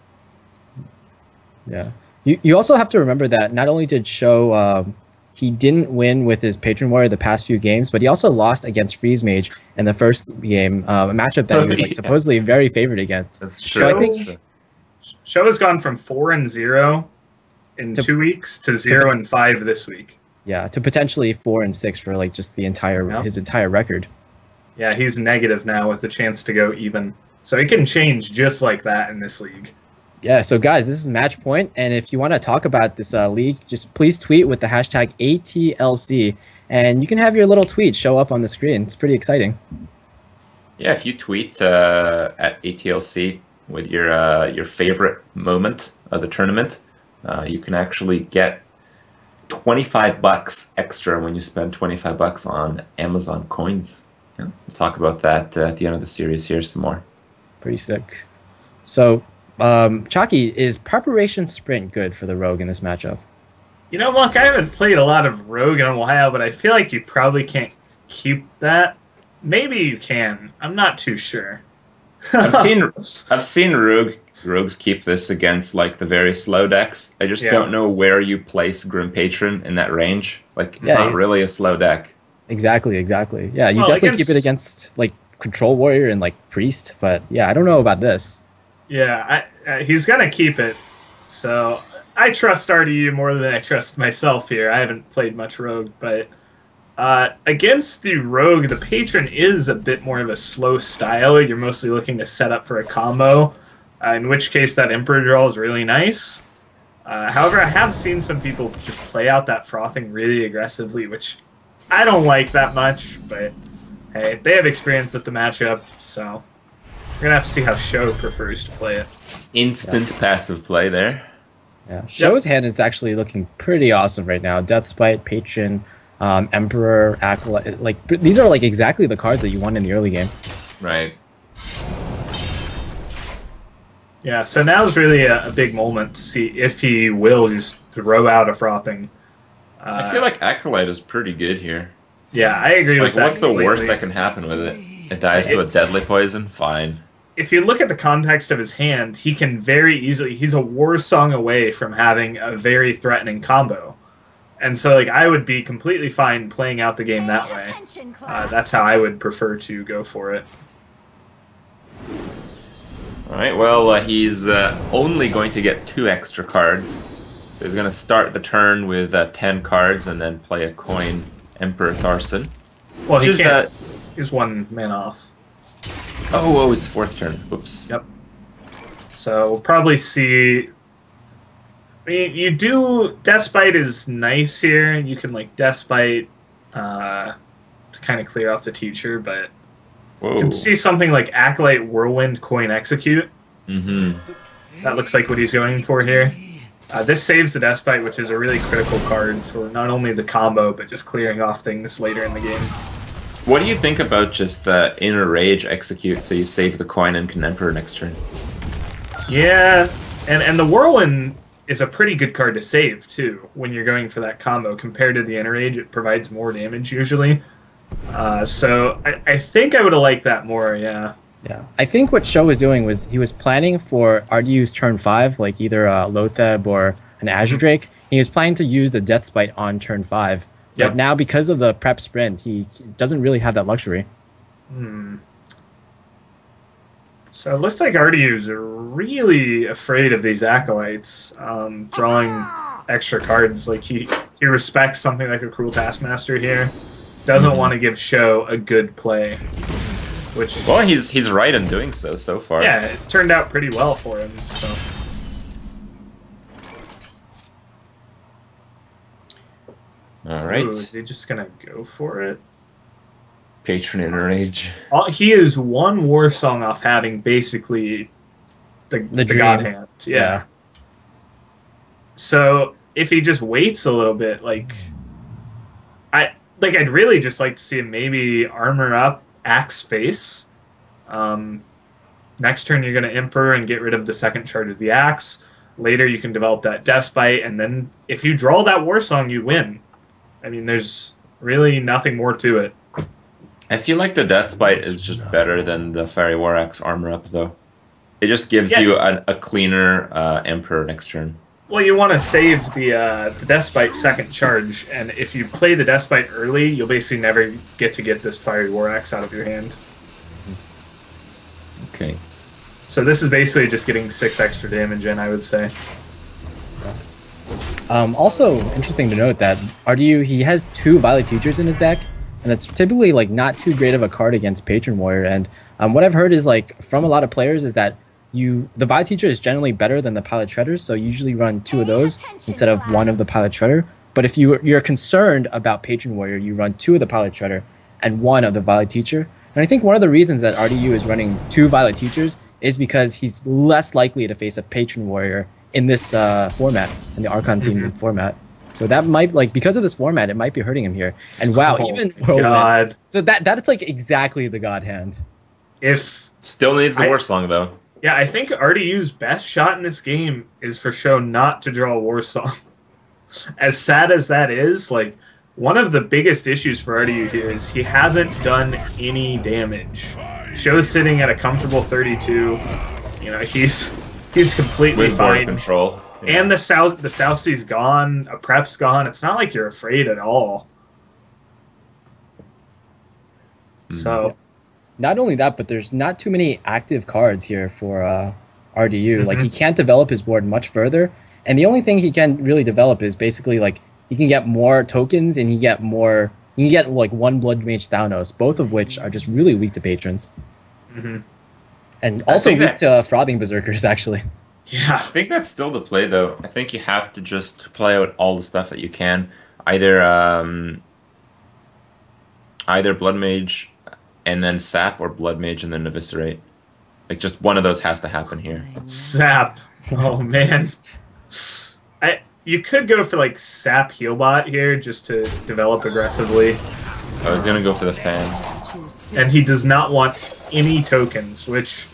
Yeah. You, you also have to remember that not only did Show, um, he didn't win with his Patron Warrior the past few games, but he also lost against Freeze Mage in the first game, uh, a matchup that he was like Yeah. supposedly very favored against. That's So true. I Show, think Show has gone from four and zero in To- two weeks to zero and five this week. yeah, to potentially four and six for like just the entire Yep. his entire record. Yeah, he's negative now with a chance to go even. So it can change just like that in this league. Yeah, so guys, this is Match Point, and if you want to talk about this uh, league, just please tweet with the hashtag A T L C, and you can have your little tweet show up on the screen. It's pretty exciting. Yeah, if you tweet uh, at A T L C with your uh, your favorite moment of the tournament, uh, you can actually get twenty-five bucks extra when you spend twenty-five bucks on Amazon coins. Yeah, we'll talk about that uh, at the end of the series here some more. Pretty sick. So, um, Chalky, is Preparation Sprint good for the Rogue in this matchup? You know, Monk, I haven't played a lot of Rogue in a while, but I feel like you probably can't keep that. Maybe you can. I'm not too sure. I've seen I've seen rogue rogues keep this against like the very slow decks. I just Yeah. don't know where you place Grim Patron in that range. Like it's Yeah, not you- really a slow deck. Exactly, exactly. Yeah, you Well, definitely keep it against- against like Control Warrior and like Priest, but yeah, I don't know about this. Yeah, I, uh, he's gonna keep it. So I trust R D U more than I trust myself here. I haven't played much Rogue, but uh, against the Rogue, the Patron is a bit more of a slow style. You're mostly looking to set up for a combo, uh, in which case that Emperor draw is really nice. Uh, however, I have seen some people just play out that frothing really aggressively, which I don't like that much, but hey, they have experience with the matchup, so we're gonna have to see how Show prefers to play it. Instant passive play there. Yeah, Show's hand is actually looking pretty awesome right now. Deathspite, Patron, um, Emperor, Acolyte. Like these are like exactly the cards that you want in the early game. Right. Yeah, so now's really a, a big moment to see if he will just throw out a frothing. Uh, I feel like Acolyte is pretty good here. yeah, I agree Like with that. what's the worst completely. that can happen with it? It dies to a deadly poison? Fine. If you look at the context of his hand, he can very easily. He's a war song away from having a very threatening combo, and so like I would be completely fine playing out the game that way. Attention, Uh, class. that's how I would prefer to go for it. Alright, well, uh, he's uh, only going to get two extra cards. So he's going to start the turn with uh, ten cards and then play a coin Emperor Tharson. Well, he Which is, can't. uh, He's one man off. oh, oh, it's fourth turn. Oops. Yep. So we'll probably see. I mean, you do Despite is nice here. You can like Despite uh, to kind of clear off the teacher, but Whoa. you can see something like Acolyte Whirlwind Coin Execute. Mm-hmm. That looks like what he's going for here. Uh, this saves the Despite, which is a really critical card for not only the combo but just clearing off things later in the game. What do you think about just the Inner Rage execute so you save the coin and can Emperor next turn? Yeah, and and the Whirlwind is a pretty good card to save too when you're going for that combo. Compared to the Inner Rage, it provides more damage usually. Uh, so I, I think I would have liked that more. Yeah. Yeah, I think what Show was doing was he was planning for R D U's turn five, like either uh, Lotheb or an Azure Drake. He was planning to use the Deathspite on turn five. Yep. But now, because of the prep sprint, he doesn't really have that luxury. Hmm. So it looks like R D U's really afraid of these acolytes um, drawing extra cards. Like he he respects something like a Cruel Taskmaster here. Doesn't Mhm. want to give Show a good play, which Well, he's he's right in doing so so far. yeah, it turned out pretty well for him. So All right. Ooh, is he just gonna go for it? Patron Inner Rage. All, he is one war song off having basically the, the, dream. God Hand. Yeah. Yeah. So if he just waits a little bit, like I like, I'd really just like to see him maybe armor up Axe Face Um, next turn, you're going to Emperor and get rid of the second charge of the Axe. Later, you can develop that Despite, and then if you draw that War Song, you win. I mean, there's really nothing more to it. I feel like the Deathbite is just better than the Fiery War Axe armor up, though. It just gives Yeah. you a, a cleaner uh, Emperor next turn. Well, you want to save the uh, the Despite second charge, and if you play the Despite early, you'll basically never get to get this Fiery War Axe out of your hand. Okay. So this is basically just getting six extra damage in, I would say. Um, also, interesting to note that R D U, he has two Violet Teachers in his deck, and it's typically like not too great of a card against Patron Warrior. And um, what I've heard is like from a lot of players is that you the Violet Teacher is generally better than the Pilot Shredder, so you usually run two of those instead of one of the Pilot Shredder. But if you you're concerned about Patron Warrior, you run two of the Pilot Shredder and one of the Violet Teacher. And I think one of the reasons that R D U is running two Violet Teachers is because he's less likely to face a Patron Warrior in this uh, format, in the Archon team Mhm. format. So that might, like, because of this format, it might be hurting him here. And wow, Oh even my Whirlwind. God. So that that's like exactly the God Hand. If Still needs the I- War Song, though. yeah, I think R D U's best shot in this game is for show not to draw a War Song. As sad as that is, like one of the biggest issues for R D U here is he hasn't done any damage. Show's sitting at a comfortable thirty-two. You know, he's he's completely With board fine. control. Yeah. And the South the South Sea's gone, a prep's gone. It's not like you're afraid at all. So Not only that, but there's not too many active cards here for uh, R D U. Like, Mhm. he can't develop his board much further. And the only thing he can really develop is basically, like, he can get more tokens and he get more... You can get, like, one Blood Mage Thanos, both of which are just really weak to patrons. mhm. And I also think weak to that's- Frothing Berserkers, actually. Yeah. I think that's still the play, though. I think you have to just play out all the stuff that you can. Either um, either Blood Mage and then Sap, or Blood Mage and then Eviscerate. Like, just one of those has to happen here. Sap. Oh man. I you could go for like Sap Healbot here just to develop aggressively. I was gonna go for the fan. And he does not want any tokens, which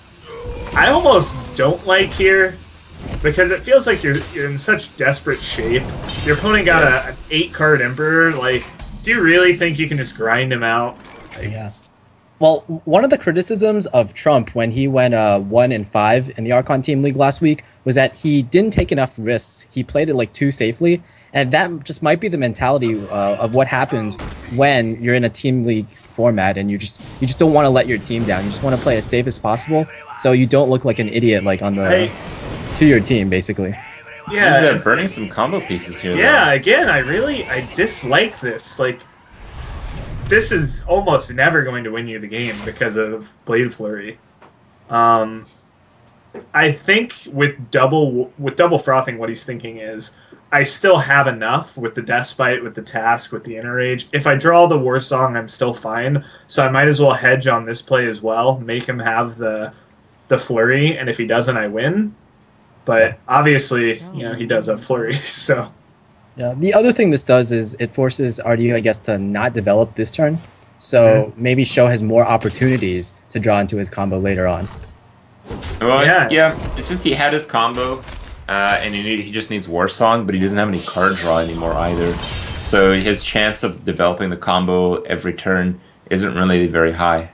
I almost don't like here because it feels like you're, you're in such desperate shape. Your opponent got a, an eight card Emperor. Like, do you really think you can just grind him out? Yeah. Well, one of the criticisms of Trump when he went uh, one and five in the Archon Team League last week was that he didn't take enough risks. He played it like too safely, and that just might be the mentality uh, of what happens when you're in a team league format and you just you just don't want to let your team down. You just want to play as safe as possible, so you don't look like an idiot like on the I- to your team basically. He's Yeah. uh, burning some combo pieces here. though. Yeah, again, I really I dislike this. Like, this is almost never going to win you the game because of Blade Flurry. Um, I think with double with double frothing, what he's thinking is, I still have enough with the Despite, with the Task, with the Inner Rage. If I draw the War Song, I'm still fine. So I might as well hedge on this play as well, make him have the the Flurry, and if he doesn't, I win. But obviously, you know, he does have Flurry, so... Yeah. The other thing this does is it forces R D U, I guess, to not develop this turn. So maybe Sho has more opportunities to draw into his combo later on. Well, Yeah. yeah. It's just he had his combo, uh, and he need, he just needs War Song, but he doesn't have any card draw anymore either. So his chance of developing the combo every turn isn't really very high.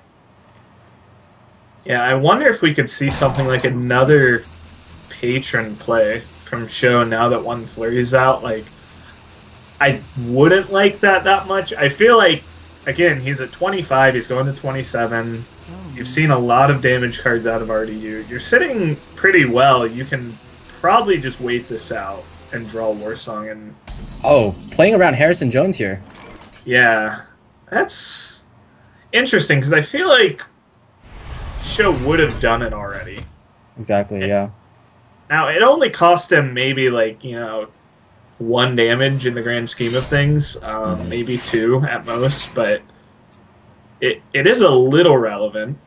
Yeah, I wonder if we could see something like another patron play from Sho now that one Flurry's out. Like, I wouldn't like that that much. I feel like, again, he's at twenty-five, he's going to twenty-seven. You've seen a lot of damage cards out of R D U. You're sitting pretty well. You can probably just wait this out and draw War Song. And Oh, playing around Harrison Jones here. yeah, that's interesting because I feel like Sho would have done it already. Exactly, yeah. Now, it only cost him maybe, like, you know, one damage in the grand scheme of things. Um, maybe two at most, but it it is a little relevant.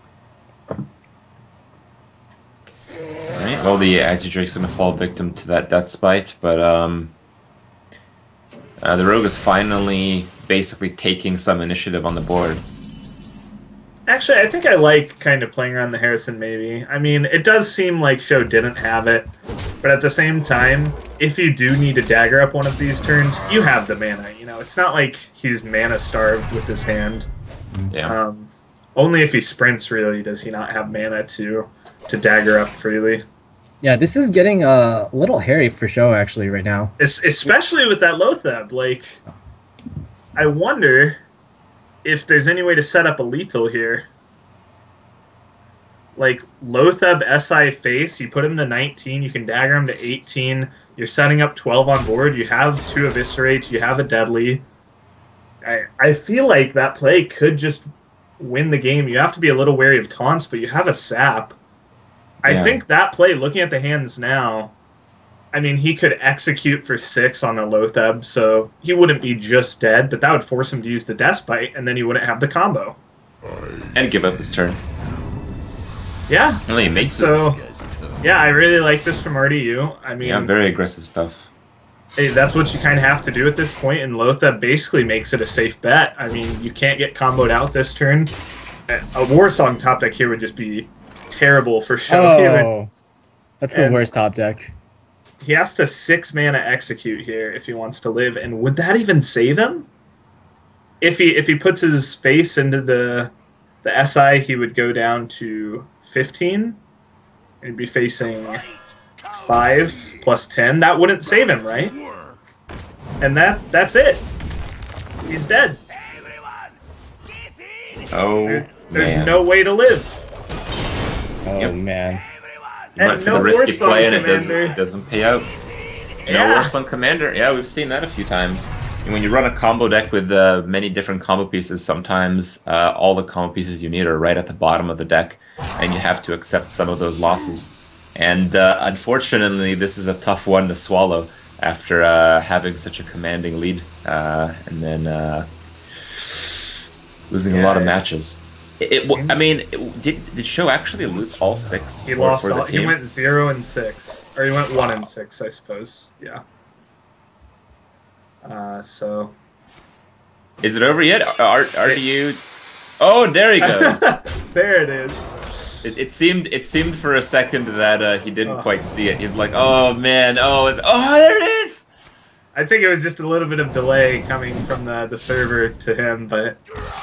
Alright, well, the Azzy Drake's gonna fall victim to that Death Spite, but um, uh, the Rogue is finally basically taking some initiative on the board. Actually, I think I like kind of playing around the Harrison maybe. I mean, it does seem like Show didn't have it, but at the same time, if you do need to dagger up one of these turns, you have the mana, you know? It's not like he's mana starved with his hand. Yeah. Um, only if he sprints, really, does he not have mana to, to dagger up freely. Yeah, this is getting uh, a little hairy for Show, actually, right now. Es especially with that Lotheb. Like, I wonder if there's any way to set up a lethal here. Like, Lotheb S I face, you put him to nineteen, you can dagger him to eighteen, you're setting up twelve on board, you have two Eviscerates, you have a Deadly. I, I feel like that play could just win the game. You have to be a little wary of taunts, but you have a Sap. I Yeah. think that play, looking at the hands now, I mean, he could execute for six on a Lotheb, so he wouldn't be just dead, but that would force him to use the Despite, and then he wouldn't have the combo. And give up his turn. Yeah. Really makes So, yeah, I really like this from R D U. I mean, Yeah, very aggressive stuff. hey, that's what you kind of have to do at this point, and Lotheb basically makes it a safe bet. I mean, you can't get comboed out this turn. A Warsong top deck here would just be terrible for Show. Oh, that's the And- worst top deck. He has to six mana execute here if he wants to live, and would that even save him? If he if he puts his face into the the S I, he would go down to fifteen. And he'd be facing five plus ten. That wouldn't save him, right? And that that's it. He's dead. Oh, There, there's man. no way to live. Oh, Yep. man. You and went for no the risky Warsong play and it doesn't, Commander. it doesn't pay out. No Yeah. Warsong Commander. Yeah, we've seen that a few times. And when you run a combo deck with uh, many different combo pieces, sometimes uh, all the combo pieces you need are right at the bottom of the deck, and you have to accept some of those losses. And uh, unfortunately, this is a tough one to swallow after uh, having such a commanding lead, uh, and then uh, losing a lot of Yeah, it's- matches. It, it, w- I mean, it, did did Show actually lose all six? He for- lost for the all, he team? went zero and six. Or he went one and six, I suppose. Yeah. Uh, so Is it over yet? Are are you? Oh, there he goes. there it is. it, it seemed it seemed for a second that uh, he didn't Oh. quite see it. He's like, oh man, oh, it's, oh, there it is. I think it was just a little bit of delay coming from the, the server to him, but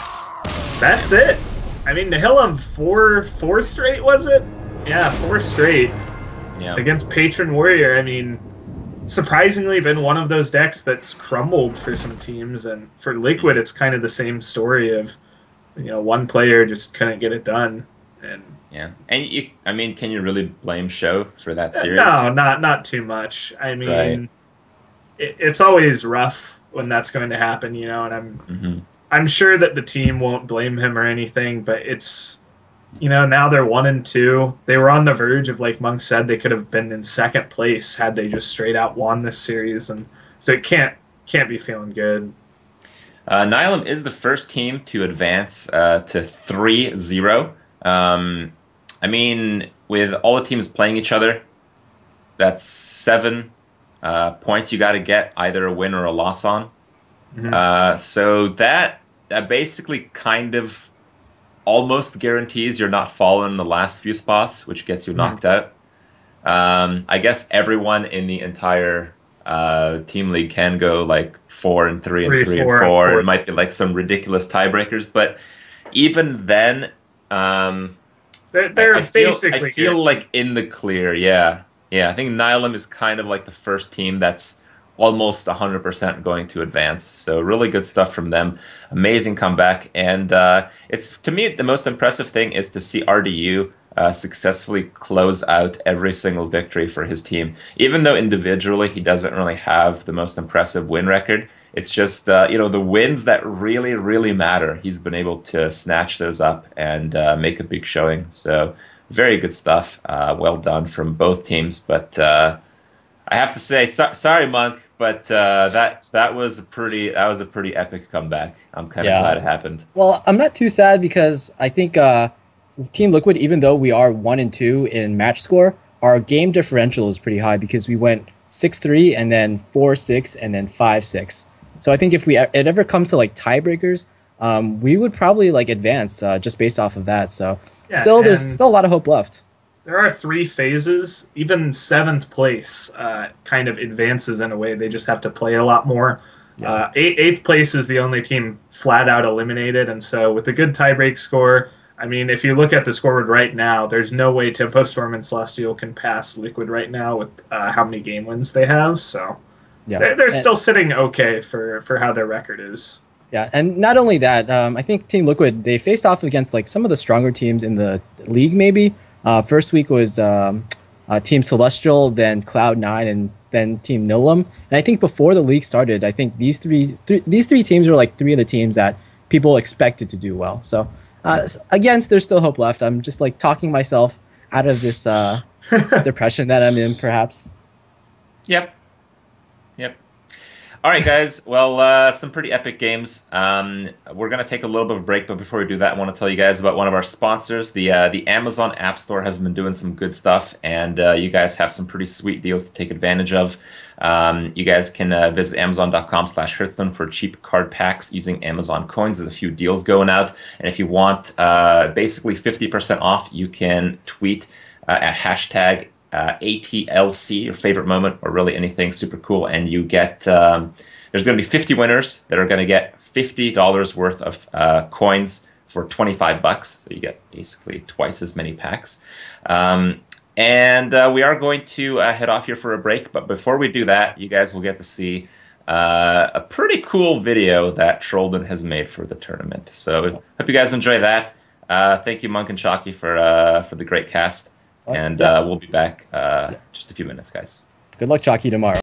that's it. I mean, Nihilum four four straight, was it? Yeah, four straight Yeah, against Patron Warrior. I mean, surprisingly been one of those decks that's crumbled for some teams, and for Liquid, it's kind of the same story of, you know, one player just couldn't get it done. And yeah. And you, I mean, can you really blame Show for that series? no, not not too much. I mean, Right. it, it's always rough when that's going to happen, you know. And I'm hmm I'm sure that the team won't blame him or anything, but it's, you know, now they're one and two. They were on the verge of, like Monk said, they could have been in second place had they just straight out won this series, and so it can't can't be feeling good. Uh, Nihilum is the first team to advance uh, to three zero. Um, I mean, with all the teams playing each other, that's seven uh, points you got to get, either a win or a loss on. Mhm. Uh, so that that basically kind of almost guarantees you're not falling in the last few spots, which gets you knocked out. Um, I guess everyone in the entire uh, team league can go like four and three, Three, and three four, and and four. four. It might be like some ridiculous tiebreakers, but even then, um, They're, they're I, I feel, basically I feel good. like in the clear. Yeah, yeah. I think Nihilum is kind of like the first team that's almost one hundred percent going to advance. So really good stuff from them. Amazing comeback. And uh, it's, to me, the most impressive thing is to see R D U uh, successfully close out every single victory for his team. Even though individually he doesn't really have the most impressive win record, it's just, uh, you know, the wins that really, really matter. He's been able to snatch those up and uh, make a big showing. So very good stuff. Uh, well done from both teams. But uh, I have to say, so sorry, Monk, but uh, that that was a pretty that was a pretty epic comeback. I'm kind of Yeah. glad it happened. Well, I'm not too sad because I think uh, Team Liquid, even though we are one and two in match score, our game differential is pretty high because we went six three and then four six and then five six. So I think if we it ever comes to like tiebreakers, um, we would probably like advance uh, just based off of that. So Yeah, still, there's and- still a lot of hope left. There are three phases. Even seventh place uh, kind of advances in a way. They just have to play a lot more. Yeah. Uh, eight, eighth place is the only team flat out eliminated, and so with a good tiebreak score, I mean, if you look at the scoreboard right now, there's no way Tempo Storm and Celestial can pass Liquid right now with uh, how many game wins they have. So Yeah, they're, they're And- still sitting okay for, for how their record is. Yeah, and not only that, um, I think Team Liquid, they faced off against like some of the stronger teams in the league. Maybe uh, first week was um, uh, Team Celestial, then Cloud Nine, and then Team Nilum. And I think before the league started, I think these three th- these three teams were like three of the teams that people expected to do well. So uh, again, there's still hope left. I'm just like talking myself out of this uh, depression that I'm in, perhaps. Yep. Yep. All right, guys. Well, uh, some pretty epic games. Um, we're going to take a little bit of a break, but before we do that, I want to tell you guys about one of our sponsors. The uh, the Amazon App Store has been doing some good stuff, and uh, you guys have some pretty sweet deals to take advantage of. Um, you guys can uh, visit amazon.com slash Hearthstone for cheap card packs using Amazon coins. There's a few deals going out, and if you want uh, basically fifty percent off, you can tweet uh, at hashtag Uh, A T L C, your favorite moment, or really anything super cool, and you get um, there's going to be fifty winners that are going to get fifty dollars worth of uh, coins for twenty-five bucks. So you get basically twice as many packs. Um, and uh, we are going to uh, head off here for a break, but before we do that, you guys will get to see uh, a pretty cool video that Trollden has made for the tournament. So hope you guys enjoy that. Uh, thank you, Monk and Chalky, for uh, for the great cast. And Yeah. uh, we'll be back uh, just a few minutes, guys. Good luck, Chalky, tomorrow.